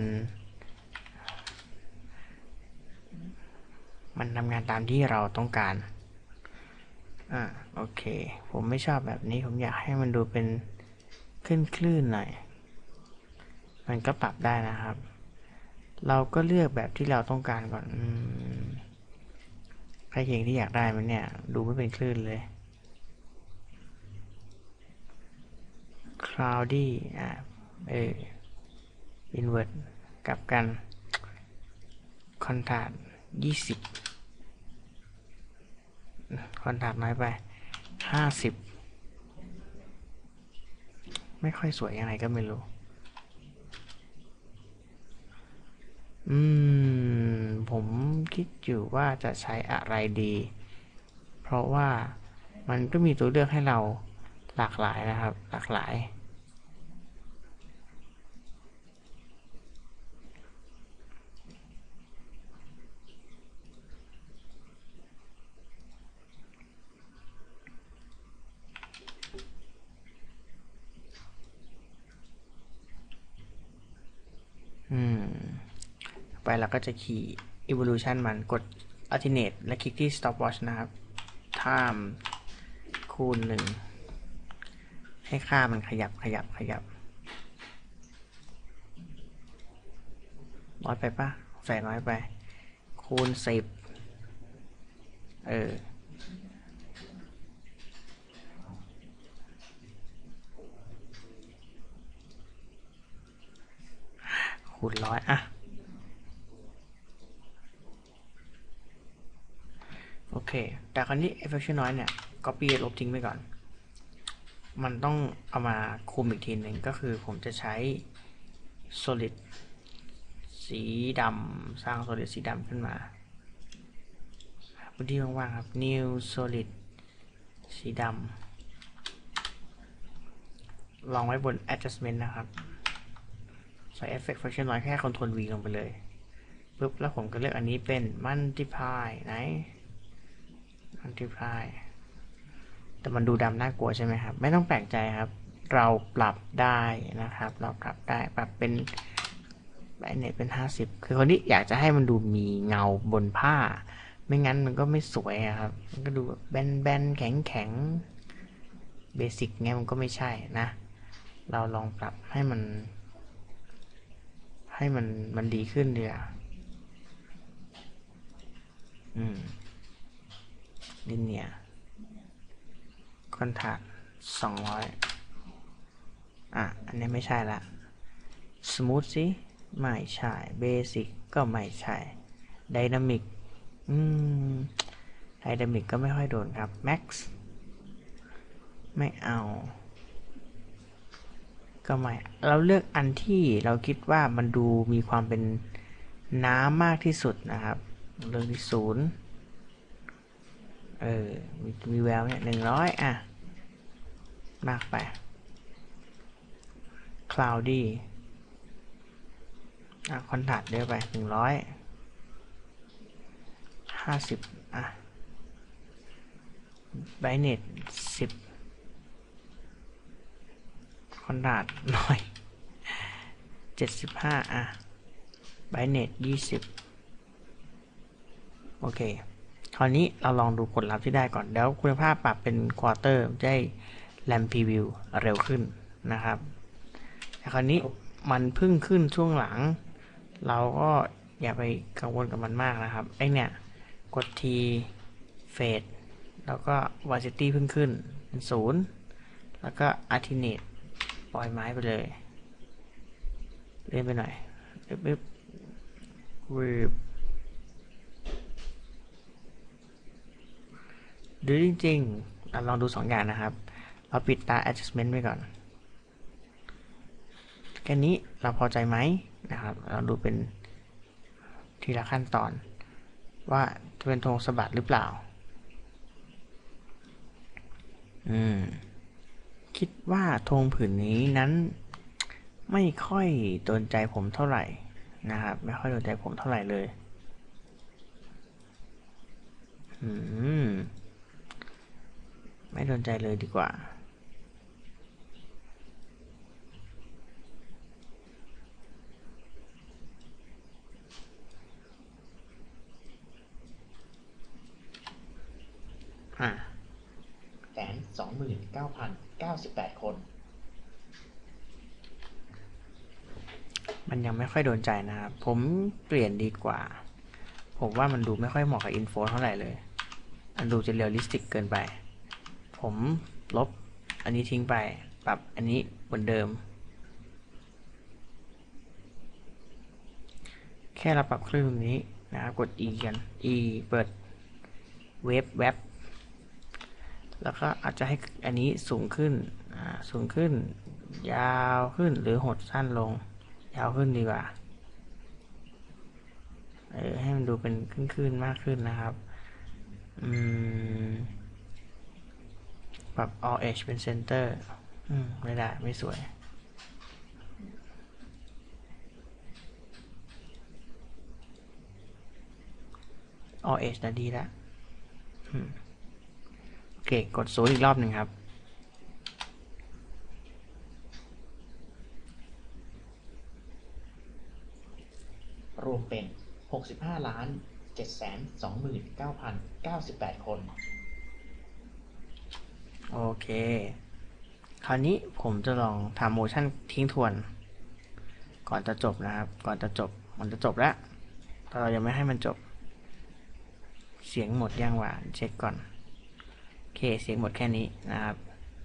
มันทำงานตามที่เราต้องการอ่าโอเคผมไม่ชอบแบบนี้ผมอยากให้มันดูเป็นขึ้นคลื่นหน่อยมันก็ปรับได้นะครับเราก็เลือกแบบที่เราต้องการก่อนอืมใครเองที่อยากได้มันเนี่ยดูไม่เป็นคลื่นเลย cloudy อ่าเออ invert กลับกัน contrast ยี่สิบ contrast น้อยไปห้าสิบไม่ค่อยสวยยังไงก็ไม่รู้อืมผมคิดอยู่ว่าจะใช้อะไรดีเพราะว่ามันก็มีตัวเลือกให้เราหลากหลายนะครับหลากหลายอืมไปเราก็จะขี่ evolution มันกด alternate และคลิกที่ stopwatch นะครับ time คูณหนึ่งให้ค่ามันขยับขยับขยับน้อยไปปะใส่น้อยไปคูณสิบเออคูณร้อยอ่ะโอเคแต่คราวนี้ effect noise เนี่ย copy ลบทิ้งไปก่อนมันต้องเอามาคุมอีกทีหนึ่งก็คือผมจะใช้ solid สีดำสร้าง solid สีดำขึ้นมาพื้นที่ว่างๆครับ new solid สีดำลองไว้บน adjustment นะครับใส่ effect function noise แค่ control V ลงไปเลยปุ๊บแล้วผมก็เลือกอันนี้เป็น multiply ไหน multiply แต่มันดูดำน่ากลัวใช่ไหมครับไม่ต้องแปลกใจครับเราปรับได้นะครับเราปรับได้ปรับเป็นไอเน็ตเป็นห้าสิบคือคนที่อยากจะให้มันดูมีเงาบนผ้าไม่งั้นมันก็ไม่สวยครับมันก็ดูแบนแบนแข็งแข็งเบสิกเงี้ยมันก็ไม่ใช่นะเราลองปรับให้มันให้มันมันดีขึ้นเดียวอืมลิเนียคอนทราสต์สองร้อยอ่ะอันนี้ไม่ใช่ละสมูทสิไม่ใช่เบสิกก็ไม่ใช่ไดนามิกอืมไดนามิกก็ไม่ค่อยโดนครับแม็กซ์ไม่เอาก็ไม่เราเลือกอันที่เราคิดว่ามันดูมีความเป็นน้ำมากที่สุดนะครับเรื่องที่ศูนย์เออมีมีแววเนี่ยหนึ่งร้อยอ่ะมากไป cloudy อ่ะคอนทราสต์เยอะไปหนึ่งร้อยห้าสิบอ่ะไบรท์เนสสิบคอนทราสต์น้อยเจ็ดสิบห้าอ่ะไบรท์เนสยี่สิบโอเคคราวนี้เราลองดูผลลัพธ์ที่ได้ก่อนแล้วคุณภาพปรับเป็นควอเตอร์ได้แรมพรีวิวเร็วขึ้นนะครับแต่คราวนี้มันเพิ่งขึ้นช่วงหลังเราก็อย่าไปกังวลกับมันมากนะครับไอเนี่ยกดทีเฟดแล้วก็ velocity เพิ่งขึ้นเป็นศูนย์แล้วก็ alternate ปล่อยไม้ไปเลยเล่นไปหน่อยปึ๊บปึ๊บหรือจริงๆเราลองดูสองอย่างนะครับเราปิดตา adjustment ไว้ก่อนแค่นี้เราพอใจไหมนะครับเราดูเป็นทีละขั้นตอนว่าจะเป็นธงสะบัดหรือเปล่าอืมคิดว่าธงผืนนี้นั้นไม่ค่อยโดนใจผมเท่าไหร่นะครับไม่ค่อยโดนใจผมเท่าไหร่เลยอืมไม่โดนใจเลยดีกว่าอ่ะแสนสองหมื่นเก้าพันเก้าสิบแปดคนมันยังไม่ค่อยโดนใจนะครับผมเปลี่ยนดีกว่าผมว่ามันดูไม่ค่อยเหมาะกับอินโฟเท่าไหร่เลยมันดูจะเรียลลิสติกเกินไปผมลบอันนี้ทิ้งไปปรับอันนี้เหมือนเดิมแค่เราปรับคลื่นนี้นะครับกด E กัน E เปิดเว็บเว็บแล้วก็อาจจะให้อันนี้สูงขึ้นสูงขึ้นยาวขึ้นหรือหดสั้นลงยาวขึ้นดีกว่าเออให้มันดูเป็นขึ้นๆมากขึ้นนะครับอืมปรับ all edge เป็น center อืมไม่ได้ไม่สวยall edge นะดีแล้วโอเคกดศูนย์อีกรอบหนึ่งครับรวมเป็น หกสิบห้าล้าน เจ็ดแสนสองหมื่นเก้าพันเก้าสิบแปด คนโอเคคราวนี้ผมจะลองทำโมชั่นทิ้งทวนก่อนจะจบนะครับก่อนจะจบมันจะจบแล้วแต่เรายังไม่ให้มันจบเสียงหมดยังวะเช็คก่อนโอเคเสียงหมดแค่นี้นะครับ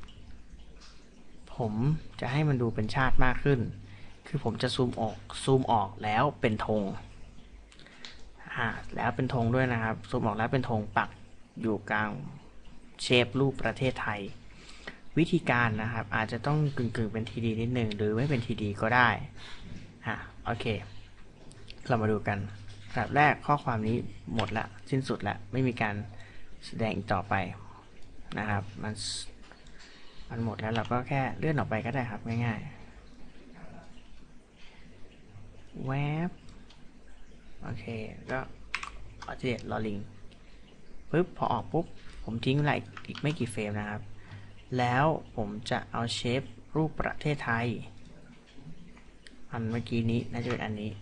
ผมจะให้มันดูเป็นชาติมากขึ้นคือผมจะซูมออกซูมออกแล้วเป็นธงอ่าแล้วเป็นธงด้วยนะครับซูมออกแล้วเป็นธงปักอยู่กลางเชฟรูปประเทศไทยวิธีการนะครับอาจจะต้องกึ่งๆเป็น ที ดี นิดนึงหรือไม่เป็น ที ดี ก็ได้อ่ะโอเคเรามาดูกันแบบแรกข้อความนี้หมดละสิ้นสุดละไม่มีการแสดงอีกต่อไปนะครับมันมันหมดแล้วเราก็แค่เลื่อนออกไปก็ได้ครับง่ายๆแวบโอเคก็ออเจลอลิงปึ๊บพอออกปุ๊บผมทิ้งไว้อีกไม่กี่เฟรมนะครับแล้วผมจะเอาเชฟรูปประเทศไทยอันเมื่อกี้นี้น่าจะเป็นอันนี้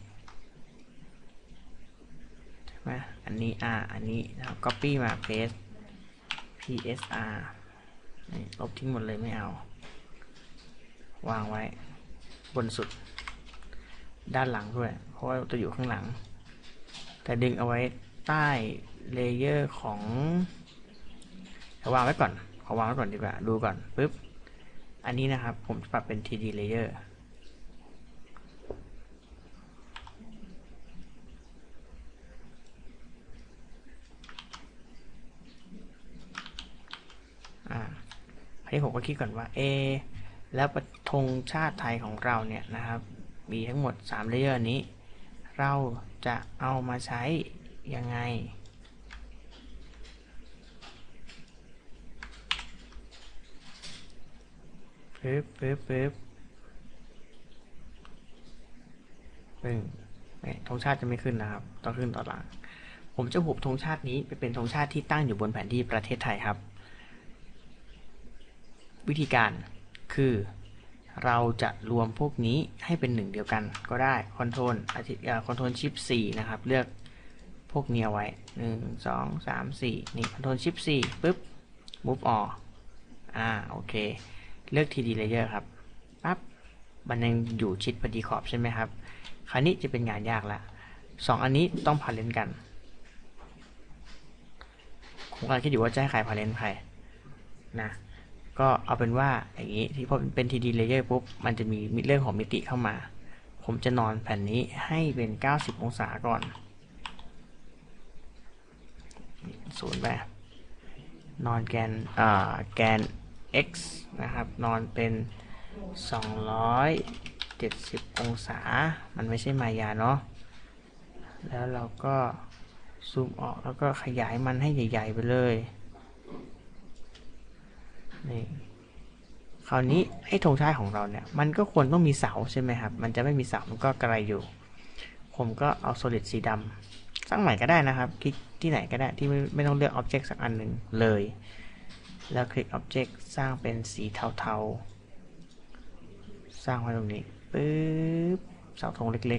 ใช่ไหมอันนี้อ่าอันนี้นะครับ copy มา paste พี เอส อาร์ นี่ลบทิ้งหมดเลยไม่เอาวางไว้บนสุดด้านหลังด้วยเพราะว่าจะอยู่ข้างหลังแต่ดึงเอาไว้ใต้เลเยอร์ของวางไว้ก่อนขอวางไว้ก่อนดีกว่าดูก่อนปึ๊บอันนี้นะครับผมจะปรับเป็น ที ดี layer อ่าอันนี้ผมก็คิดก่อนว่าเอแล้วธงชาติไทยของเราเนี่ยนะครับมีทั้งหมดสามเลเยอร์นี้เราจะเอามาใช้ยังไงปึ๊บปึ๊บปึ๊บปึ้งธงชาติจะไม่ขึ้นนะครับต้องขึ้นต่อหลังผมจะหุบธงชาตินี้ไปเป็นธงชาติที่ตั้งอยู่บนแผนที่ประเทศไทยครับวิธีการคือเราจะรวมพวกนี้ให้เป็นหนึ่งเดียวกันก็ได้คอนโทรลอาทิตย์คอนโทรลชิปสี่นะครับเลือกพวกนี้ไว้หนึ่ง สอง สาม สี่นี่คอนโทรลชิปสี่ปึ๊บ move all อ่าโอเคเลือก ที ดี layer ครับปั๊บมันยังอยู่ชิดพอดีขอบใช่ไหมครับคราวนี้จะเป็นงานยากละสองอันนี้ต้องพาเลนกันผมกำลังคิดอยู่ว่าจะให้ใครพาเลนใครนะก็เอาเป็นว่าอย่างนี้ที่พอเป็น ที ดี layer ปุ๊บมันจะมีเรื่องของมิติเข้ามาผมจะนอนแผ่นนี้ให้เป็นเก้าสิบองศาก่อนศูนย์ไปนอนแกนอ่าแกน x นะครับนอนเป็นสองร้อยเจ็ดสิบองศามันไม่ใช่มายาเนาะแล้วเราก็ซูมออกแล้วก็ขยายมันให้ใหญ่ๆไปเลยนี่คราวนี้ไอ้ธงชาติของเราเนี่ยมันก็ควรต้องมีเสาใช่ไหมครับมันจะไม่มีเสามันก็กระไรอยู่ผมก็เอา solid สีดำสร้างใหม่ก็ได้นะครับคลิกที่ไหนก็ได้ที่ไม่ไม่ต้องเลือก object สักอันหนึ่งเลยแล้วคลิก object สร้างเป็นสีเทาๆสร้างไว้ตรงนี้ปึ๊บเสาธงเล็ก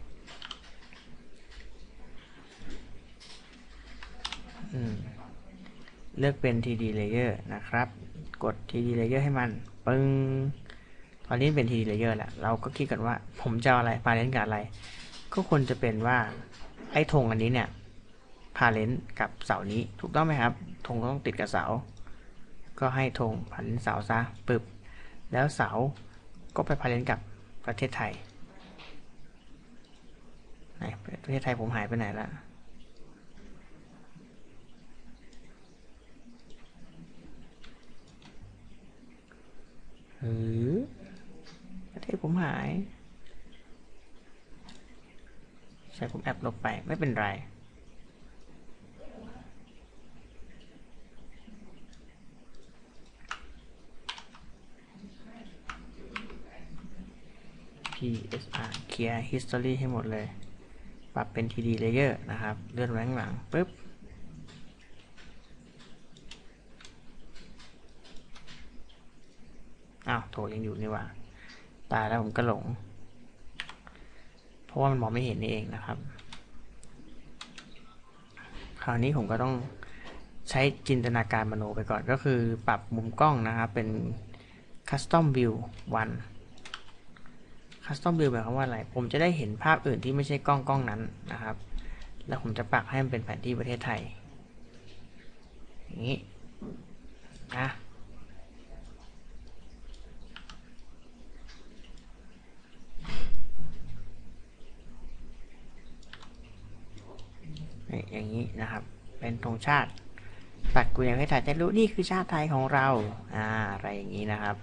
ๆอืมเลือกเป็น ที ดี layer นะครับกด ที ดี layer ให้มันปึ้งตอนนี้เป็น ที ดี layer แล้วเราก็คลิกกันว่าผมจะเอาอะไรพาเลนกับอะไรก็ควรจะเป็นว่าไอ้ธงอันนี้เนี่ยพาเลนกับเสานี้ถูกต้องไหมครับธงต้องติดกับเสาก็ให้ธงพาเลนเสาซะปึ๊บแล้วเสาก็ไปพาเลนกับประเทศไทยไหนประเทศไทยผมหายไปไหนละหรือประเทศผมหายใช่ผมแอบลบไปไม่เป็นไร พี เอส อาร์ เคลียร์ history ให้หมดเลยปรับเป็น ที ดี layer นะครับเลื่อนไว้ข้างหลังปึ๊บอ้าวโถยังอยู่นี่ว่าตายแล้วผมก็หลงเพราะว่ามันมองไม่เห็นนี่เองนะครับคราวนี้ผมก็ต้องใช้จินตนาการมโนไปก่อนก็คือปรับมุมกล้องนะครับเป็น custom view วัน custom view หมายความว่าอะไรผมจะได้เห็นภาพอื่นที่ไม่ใช่กล้องกล้องนั้นนะครับแล้วผมจะปักให้มันเป็นแผนที่ประเทศไทยอย่างนี้นะอย่างนี้นะครับเป็นธงชาติปักกุยให้ถ่ายจะรู้นี่คือชาติไทยของเราอ่าอะไรอย่างนี้นะครับ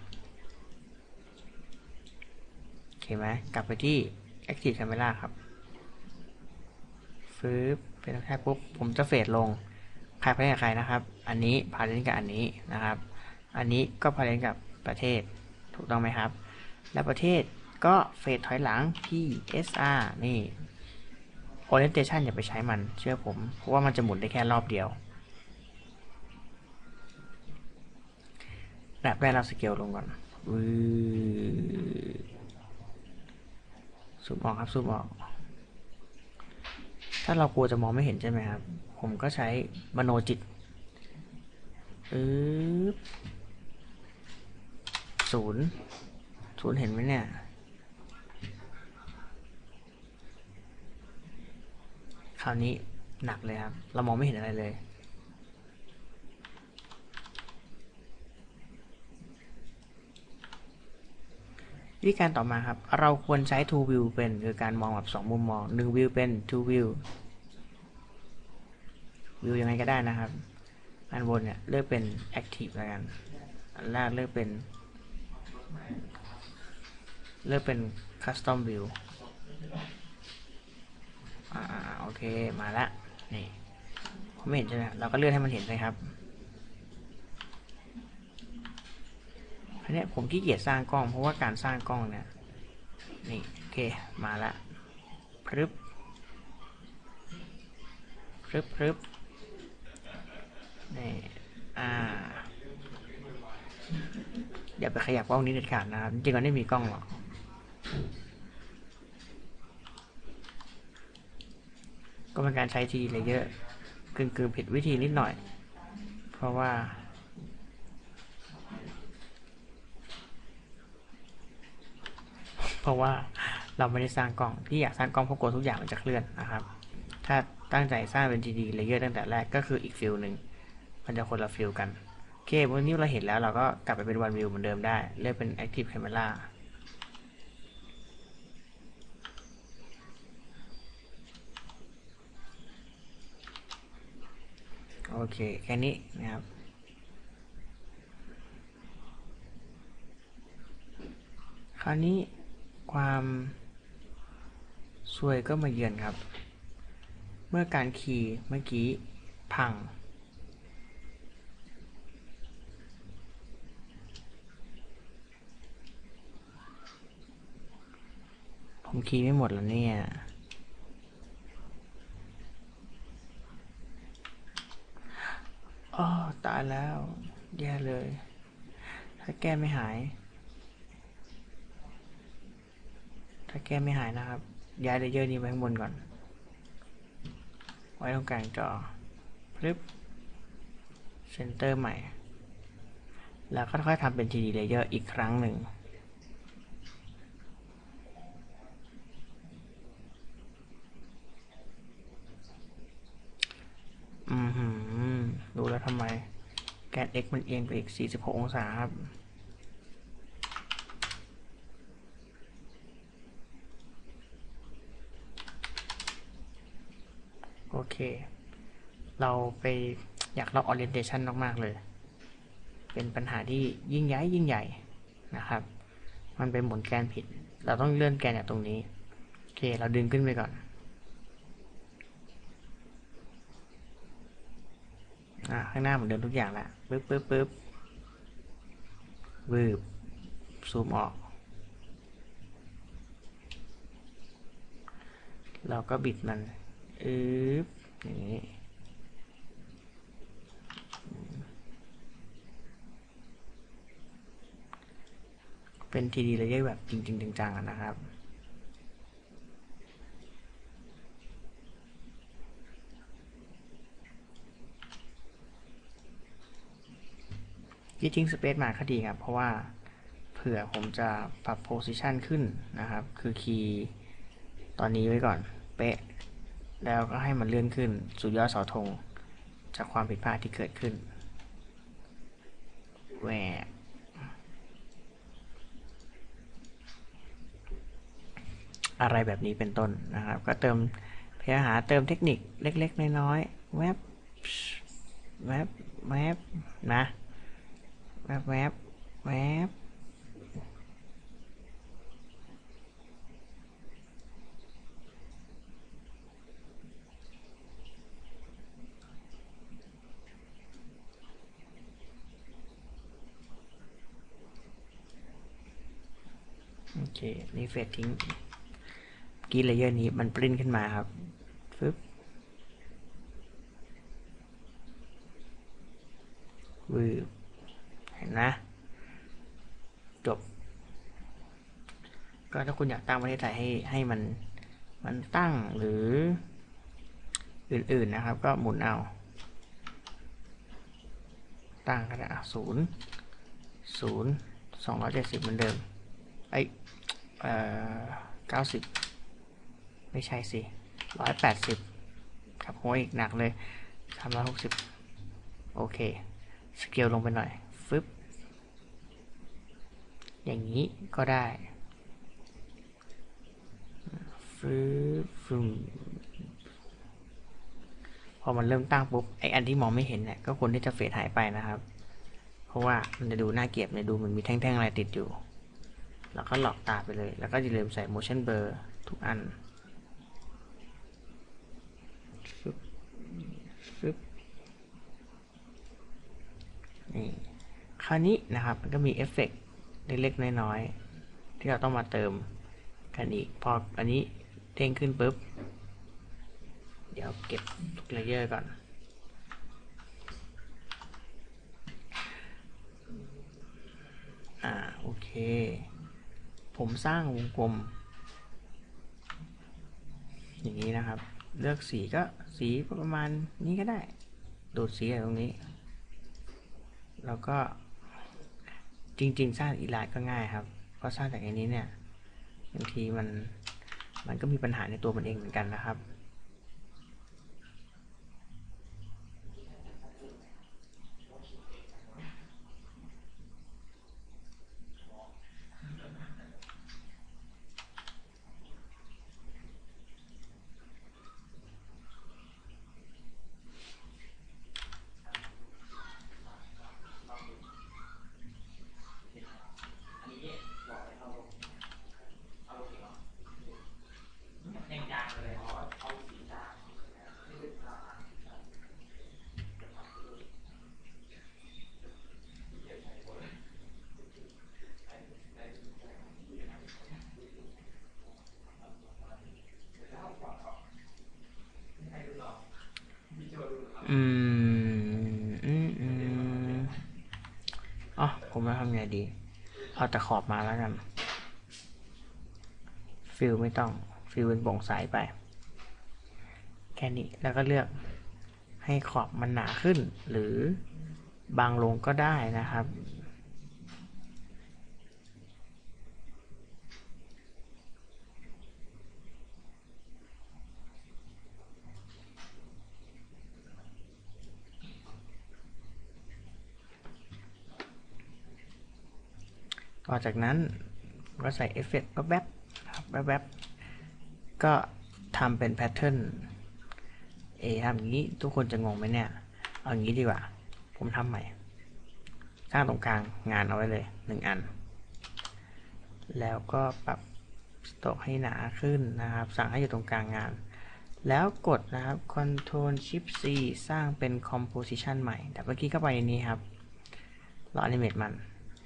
โอเคไหมกลับไปที่ Active Camera ครับฟื้นเป็นธงชาติปุ๊บผมจะเฟดลงใครพาเลนกับใครนะครับอันนี้พาเลนกับอันนี้นะครับอันนี้ก็พาเลนกับประเทศถูกต้องไหมครับและประเทศก็เฟดถอยหลังที่ เอส อาร์ นี่ orientation อย่าไปใช้มันเชื่อผมเพราะว่ามันจะหมุนได้แค่รอบเดียวแบบแรกเราสเกลลงก่อนซูมออกครับซูมออกถ้าเรากลัวจะมองไม่เห็นใช่ไหมครับผมก็ใช้มโนจิตปึ๊บศูนย์ศูนย์เห็นไหมเนี่ยคราวนี้หนักเลยครับเรามองไม่เห็นอะไรเลยวิธีการต่อมาครับเราควรใช้ two view เป็นคือการมองแบบสองมุมมองหนึ่ง view เป็น two view view ยังไงก็ได้นะครับอันบนเนี่ยเลือกเป็น active แล้วกันอันแรกเลือกเป็นเลือกเป็น custom view อ่าโอเคมาแล้วนี่ไม่เห็นใช่ไหมเราก็เลื่อนให้มันเห็นเลยครับอันนี้ผมขี้เกียจสร้างกล้องเพราะว่าการสร้างกล้องเนี่ยนี่โอเคมาละพรึบพรึบพรึบนี่อ่าอย่าไปขยับกล้องนี้เด็ดขาดนะครับจริงๆมันไม่มีกล้องหรอกก็เป็นการใช้ทีเลเยอร์กึ่งๆผิดวิธีนิดหน่อยเพราะว่าเพราะว่าเราไม่ได้สร้างกล้องที่อยากสร้างกล้องเพราะกลัวทุกอย่างมันจะเคลื่อนนะครับถ้าตั้งใจสร้างเป็น ที ดี layer ตั้งแต่แรกก็คืออีกฟิลหนึ่งมันจะคนละฟิลกันโอเควันนี้เราเห็นแล้วเราก็กลับไปเป็น one view เหมือนเดิมได้เลือกเป็น active camera โอเคแค่นี้นะครับคราวนี้ความซวยก็มาเยือนครับเมื่อการคีย์เมื่อกี้พังผมคีย์ไม่หมดแล้วเนี่ยอ้อตายแล้วแย่เลยถ้าแก้ไม่หายถ้าแก้ไม่หายนะครับย้ายเลเยอร์นี้ไปข้างบนก่อนไว้ตรงกลางจอปึ๊บเซนเตอร์ใหม่แล้วค่อยๆทำเป็น ที ดี Layer อีกครั้งหนึ่งอืมหืมดูแล้วทำไมแกน x มันเอียงไปอีกสี่สิบหกองศาครับโอเคเราไปอยากลอก orientation มากๆเลยเป็นปัญหาที่ยิ่งใหญ่ยิ่งใหญ่นะครับมันเป็นหมุนแกนผิดเราต้องเลื่อนแกนจากตรงนี้โอเคเราดึงขึ้นไปก่อนอ่าข้างหน้าเหมือนเดิมทุกอย่างแล้วปึ๊บปึ๊บปึ๊บวืบซูมออกเราก็บิดมันอึ๊บอย่างนี้เป็น ที ดี Layer แบบจริงๆจังๆนะครับที่จริง Space มาก็ดีครับเพราะว่าเผื่อผมจะปรับ Position ขึ้นนะครับคือคีย์ตอนนี้ไว้ก่อนเป๊ะแล้วก็ให้มันเลื่อนขึ้นสู่ยอดเสาธงจากความผิดพลาดที่เกิดขึ้นแหวกอะไรแบบนี้เป็นต้นนะครับก็เติมพยายามหาเติมเทคนิคเล็กๆน้อยๆแวบแวบแวบนะแวบแวบแวบโอเคนี่เฟดทิ้งกีเลเยอร์นี้มันปริ้นขึ้นมาครับฟึบวืบเห็นนะจบก็ถ้าคุณอยากตั้งประเทศไทยให้ให้มันมันตั้งหรืออื่นๆนะครับก็หมุนเอาตั้งก็ได้ศูนย์ศูนย์สองร้อยเจ็ดสิบเหมือนเดิมไอเอ่อเก้าสิบไม่ใช่สิร้อยแปดสิบครับโหอีกหนักเลยสามร้อยหกสิบโอเคสเกลลงไปหน่อยฟึบอย่างนี้ก็ได้ฟึบฟึบพอมันเริ่มตั้งปุ๊บไออันที่มองไม่เห็นเนี่ยก็ควรที่จะเฟดหายไปนะครับเพราะว่ามันจะดูน่าเกลียดเนี่ยดูมันมีแท่งๆอะไรติดอยู่แล้วก็หลอกตาไปเลยแล้วก็อย่าลืมใส่ motion blur ทุกอันฟึบฟึบนี่คราวนี้นะครับมันก็มีเอฟเฟกต์เล็กๆน้อยๆที่เราต้องมาเติมกันอีกพออันนี้เด้งขึ้นปุ๊บเดี๋ยวเก็บทุกเลเยอร์ก่อนอ่าโอเคผมสร้างวงกลมอย่างนี้นะครับเลือกสีก็สีประมาณนี้ก็ได้ดูดสีตรงนี้แล้วก็จริงๆสร้างอีลาดก็ง่ายครับเพราะสร้างจากอันนี้เนี่ยบางทีมันมันก็มีปัญหาในตัวมันเองเหมือนกันนะครับผมจะทำไงดี เอาแต่ขอบมาแล้วกันฟิลไม่ต้องฟิลเป็นโปร่งใสไปแค่นี้แล้วก็เลือกให้ขอบมันหนาขึ้นหรือบางลงก็ได้นะครับต่อจากนั้นก็ใส่เอฟเฟกต์แวบๆครับแวบๆก็ทำเป็นแพทเทิร์นเอทำอย่างนี้ทุกคนจะงงไหมเนี่ยเอาอย่างนี้ดีกว่าผมทำใหม่สร้างตรงกลางงานเอาไว้เลยหนึ่งอันแล้วก็ปรับสโตรกให้หนาขึ้นนะครับสั่งให้อยู่ตรงกลางงานแล้วกดนะครับ Ctrl Shift C สร้างเป็น Composition ใหม่แต่เมื่อกี้เข้าไปในนี้ครับเรา Animate มัน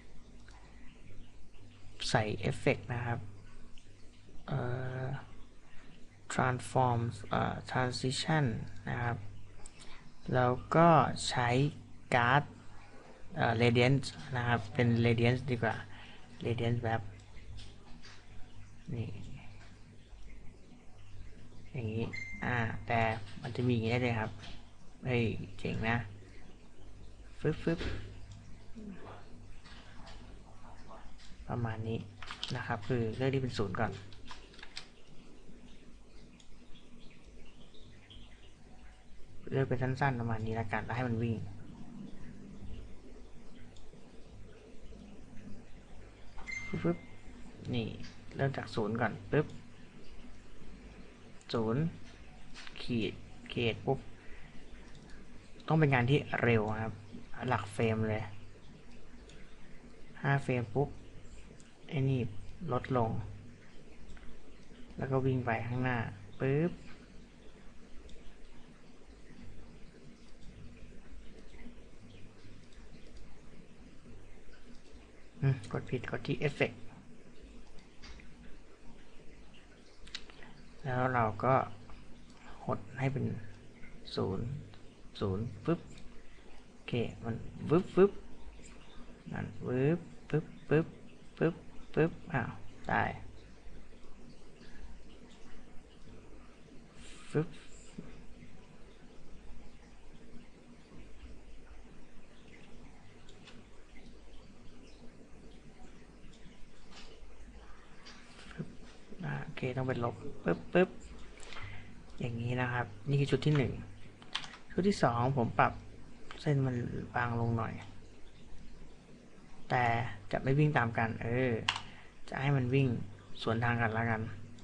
ใส่เอฟเฟกต์นะครับเอ่อ transform เอ่อ transition นะครับแล้วก็ใช้การ์ดเอ่อ radiance นะครับเป็น radiance ดีกว่า radiance แบบนี่อย่างนี้อ่าแต่มันจะมีอย่างนี้ได้เลยครับเฮ้ยเจ๋งนะฟึบฟึบประมาณนี้นะครับคือเลือกที่เป็นศูนย์ก่อนเลือกเป็นสั้นๆประมาณนี้แล้วกันแล้วให้มันวิ่งฟึบนี่เริ่มจากศูนย์ก่อนปึ๊บศูนย์ขีดเขตปุ๊บต้องเป็นงานที่เร็วครับหลักเฟรมเลยห้าเฟรมปุ๊บไอ้นี่ลดลงแล้วก็วิ่งไปข้างหน้าปึ๊บกดผิดกดที่เอฟเฟกต์แล้วเราก็หดให้เป็นศูนย์ศูนย์ปึ๊บโอเคมันวึบวึบนั่นวึบปึ๊บปึ๊บปึ๊บปึ๊บอ้าวได้ฟึบโอเคต้องเป็นลบปึ๊บปึ๊บอย่างนี้นะครับนี่คือชุดที่หนึ่งชุดที่สองผมปรับเส้นมันบางลงหน่อยแต่จะไม่วิ่งตามกันเออจะให้มันวิ่งสวนทางกันแล้วกัน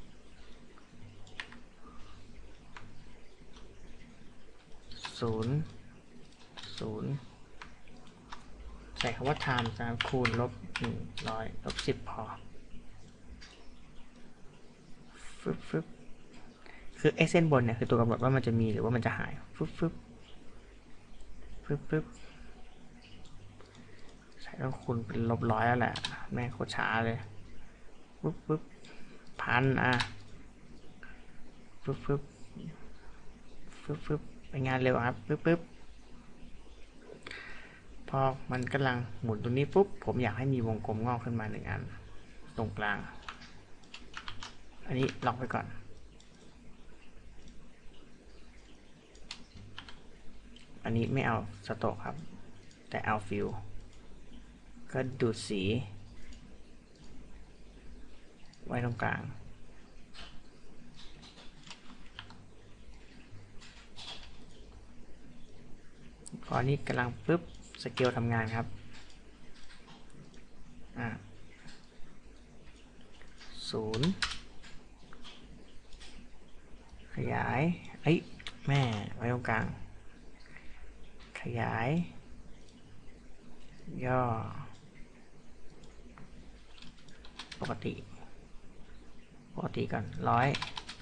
ศูนย์ศูนย์ใส่คำว่า time นะครับคูณลบหนึ่งร้อยลบสิบพอฟึบฟึบคือไอ้เส้นบนเนี่ยคือตัวกำหนดว่ามันจะมีหรือว่ามันจะหายฟึบฟึบฟึบฟึบใส่ต้องคูณเป็นลบร้อยแล้วแหละแม่งโคตรช้าเลยฟึบฟึบพันอ่ะฟึบฟึบฟึบฟึบไปงานเร็วครับฟึบฟึบพอมันกำลังหมุนตรงนี้ปุ๊บผมอยากให้มีวงกลมงอกขึ้นมาหนึ่งอันตรงกลางอันนี้ล็อกไว้ก่อนอันนี้ไม่เอาสโตกครับแต่เอาฟิลก็ดูดสีไว้ตรงกลางพอนี้กำลังปึ๊บสเกลทำงานครับอ่าศูนย์ขยายเอ้ยแม่ไว้ตรงกลางขยายย่อปกติปกติก่อนร้อย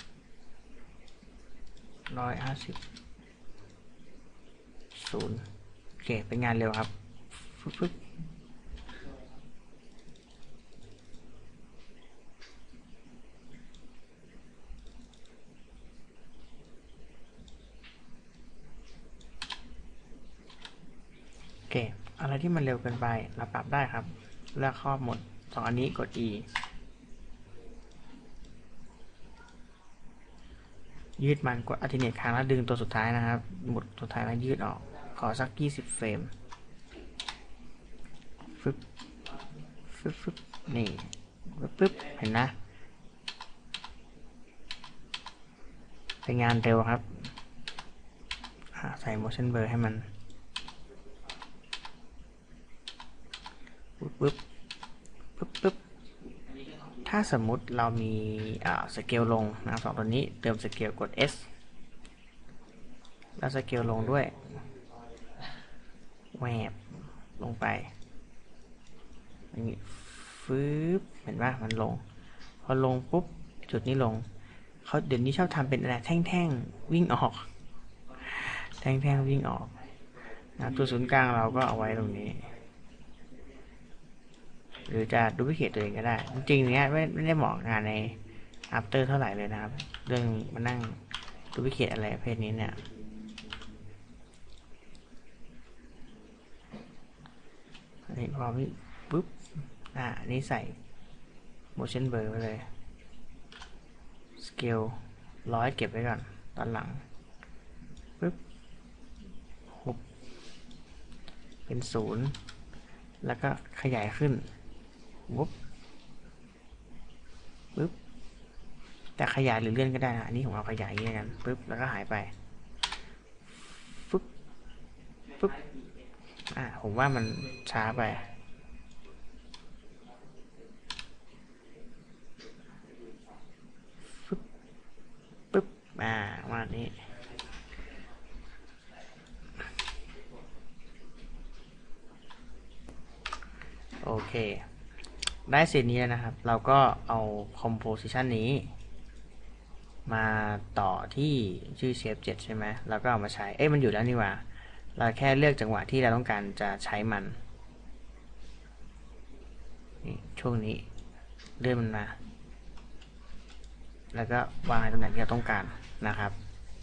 ร้อยห้าสิบศูนย์โอเคเป็นงานเร็วครับฟึบฟึบโอเคอะไรที่มันเร็วเกินไปเราปรับได้ครับเลือกครอบหมดสองอันนี้กด E ยืดมันกด alternate ค้างแล้วดึงตัวสุดท้ายนะครับหมดสุดท้ายแล้วยืดออกขอสักยี่สิบเฟรมฟึบฟึบฟึบนี่ปึ๊บเห็นนะเป็นงานเร็วครับใส่ motion blur ให้มันปึ๊บปึ๊บปึ๊บปึ๊บถ้าสมมุติเรามีสเกลลงนะสองตัวนี้เติมสเกลกด S แล้วสเกลลงด้วยแวบลงไปอย่างนี้ฟืบเห็นว่ามันลงพอลงปุ๊บจุดนี้ลงเขาเดี๋ยวนี้ชอบทำเป็นอะไรแท่งๆวิ่งออกแท่งๆวิ่งออกนะตัวศูนย์กลางเราก็เอาไว้ตรงนี้หรือจะดูพิเคทตัวเองก็ได้จริงๆเนี้ยไม่ไม่ได้เหมาะงานใน After เท่าไหร่เลยนะครับเรื่องมานั่งดูพิเคทอะไรประเภทนี้เนี่ยอันนี้พอปุ๊บอ่านี้ใส่ motion blur ไปเลยสเกลร้อยเก็บไว้ก่อนตอนหลังปุ๊บหุบเป็นศูนย์แล้วก็ขยายขึ้นวุบปุ๊บแต่ขยายหรือเลื่อนก็ได้นะอันนี้ผมเอาขยายอย่างนี้กันปุ๊บแล้วก็หายไปปุ๊บปุ๊บอ่าผมว่ามันช้าไปปุ๊บปุ๊บอ่าวันนี้โอเคได้เสร็จนี้แล้วนะครับเราก็เอา composition นี้มาต่อที่ชื่อ shape เจ็ดใช่ไหมแล้วก็เอามาใช้เอ้ยมันอยู่แล้วนี่หว่าเราแค่เลือกจังหวะที่เราต้องการจะใช้มันนี่ช่วงนี้เลื่อนมันมาแล้วก็วางในตำแหน่งที่เราต้องการนะครับ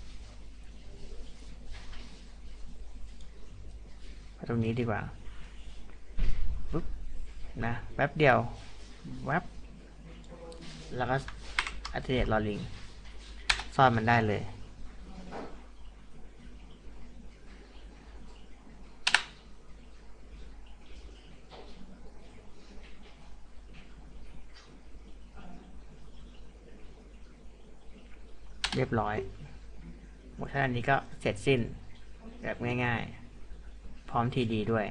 ตรงนี้ดีกว่าปุ๊บนะแป๊บเดียวแวบแล้วก็อัลเทอร์เนทลอลิงซ่อนมันได้เลยเรียบร้อยโมชั่นอันนี้ก็เสร็จสิ้นแบบง่ายๆพร้อมทีดีด้วย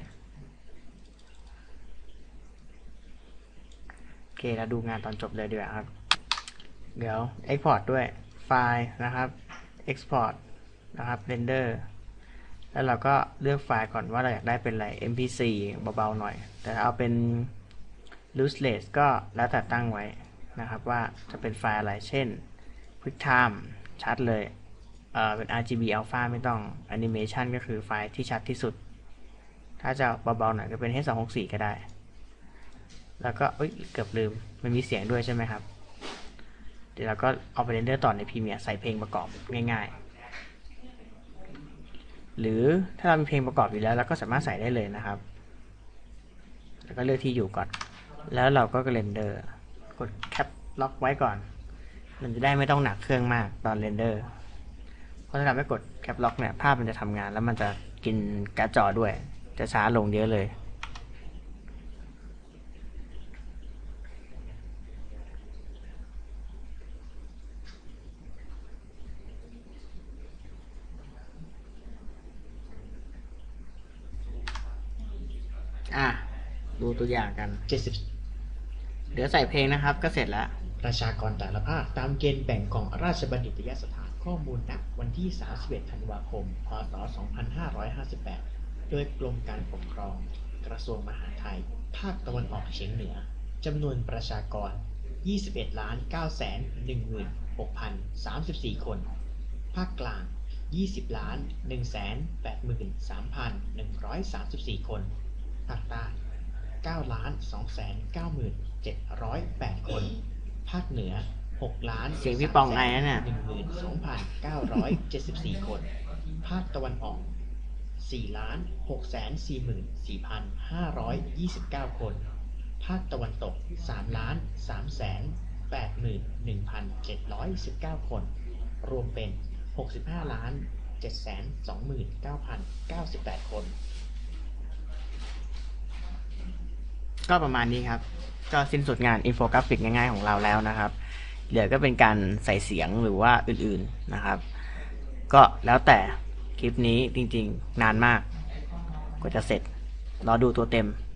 โอเคเราดูงานตอนจบเลยดีกว่าครับเดี๋ยว Export ด้วยไฟล์นะครับ Export นะครับ Render แล้วเราก็เลือกไฟล์ก่อนว่าเราอยากได้เป็นอะไร เอ็ม พี โฟร์ เบาๆหน่อยแต่เอาเป็น lossless ก็แล้วแต่ตั้งไว้นะครับว่าจะเป็นไฟล์อะไรเช่น QuickTime ชัดเลยเอ่อเป็น อาร์ จี บี Alpha ไม่ต้อง Animation ก็คือไฟล์ที่ชัดที่สุดถ้าจะเบาๆหน่อยก็เป็น เอช สองหกสี่ ก็ได้แล้วก็เอ้ยเกือบลืมมันมีเสียงด้วยใช่ไหมครับเดี๋ยวเราก็เอาไปเรนเดอร์ต่อใน Premiere ใส่เพลงประกอบง่ายๆหรือถ้าเรามีเพลงประกอบอยู่แล้วเราก็สามารถใส่ได้เลยนะครับแล้วก็เลือกที่อยู่ก่อนแล้วเราก็เรนเดอร์กดแคปล็อกไว้ก่อนมันจะได้ไม่ต้องหนักเครื่องมากตอนเรนเดอร์เพราะถ้าเราไม่กดแคปล็อกเนี่ยภาพมันจะทำงานแล้วมันจะกินการ์ดจอด้วยจะช้าลงเยอะเลยอ่ะดูตัวอย่างกันเจ็ดสิบเดี๋ยวใส่เพลงนะครับก็เสร็จแล้วประชากรแต่ละภาคตามเกณฑ์แบ่งของราชบัณฑิตยสถานข้อมูลณวันที่สามสิบเอ็ดธันวาคมพ.ศ. สองพันห้าร้อยห้าสิบแปดโดยกรมการปกครองกระทรวงมหาดไทยภาคตะวันออกเฉียงเหนือจำนวนประชากร ยี่สิบเอ็ดล้านเก้าแสนหนึ่งหมื่นหกพันสามสิบสี่ คนภาคกลาง ยี่สิบล้านหนึ่งแสนแปดหมื่นสามพันหนึ่งร้อยสามสิบสี่ คนภาคใต้ เก้าล้านสองแสนเก้าหมื่นเจ็ดร้อยแปด คนภาคเหนือ หกล้านเสียงพี่ปองไงนะเนี่ยหนึ่งหมื่นสองพันเก้าร้อยเจ็ดสิบสี่ คนภาคตะวันออกสี่ล้านหกแสนสี่หมื่นสี่พันห้าร้อยยี่สิบเก้าคนภาคตะวันตกสามล้านสามแสนแปดหมื่นหนึ่งพันเจ็ดร้อยสิบเก้าคนรวมเป็นหกสิบห้าล้านเจ็ดแสนสองหมื่นเก้าพันเก้าสิบแปดคนก็ประมาณนี้ครับก็สิ้นสุดงานอินโฟกราฟิกง่ายๆของเราแล้วนะครับเหลือก็เป็นการใส่เสียงหรือว่าอื่นๆนะครับก็แล้วแต่คลิปนี้จริงๆนานมากกว่าจะเสร็จรอดูตัวเต็ม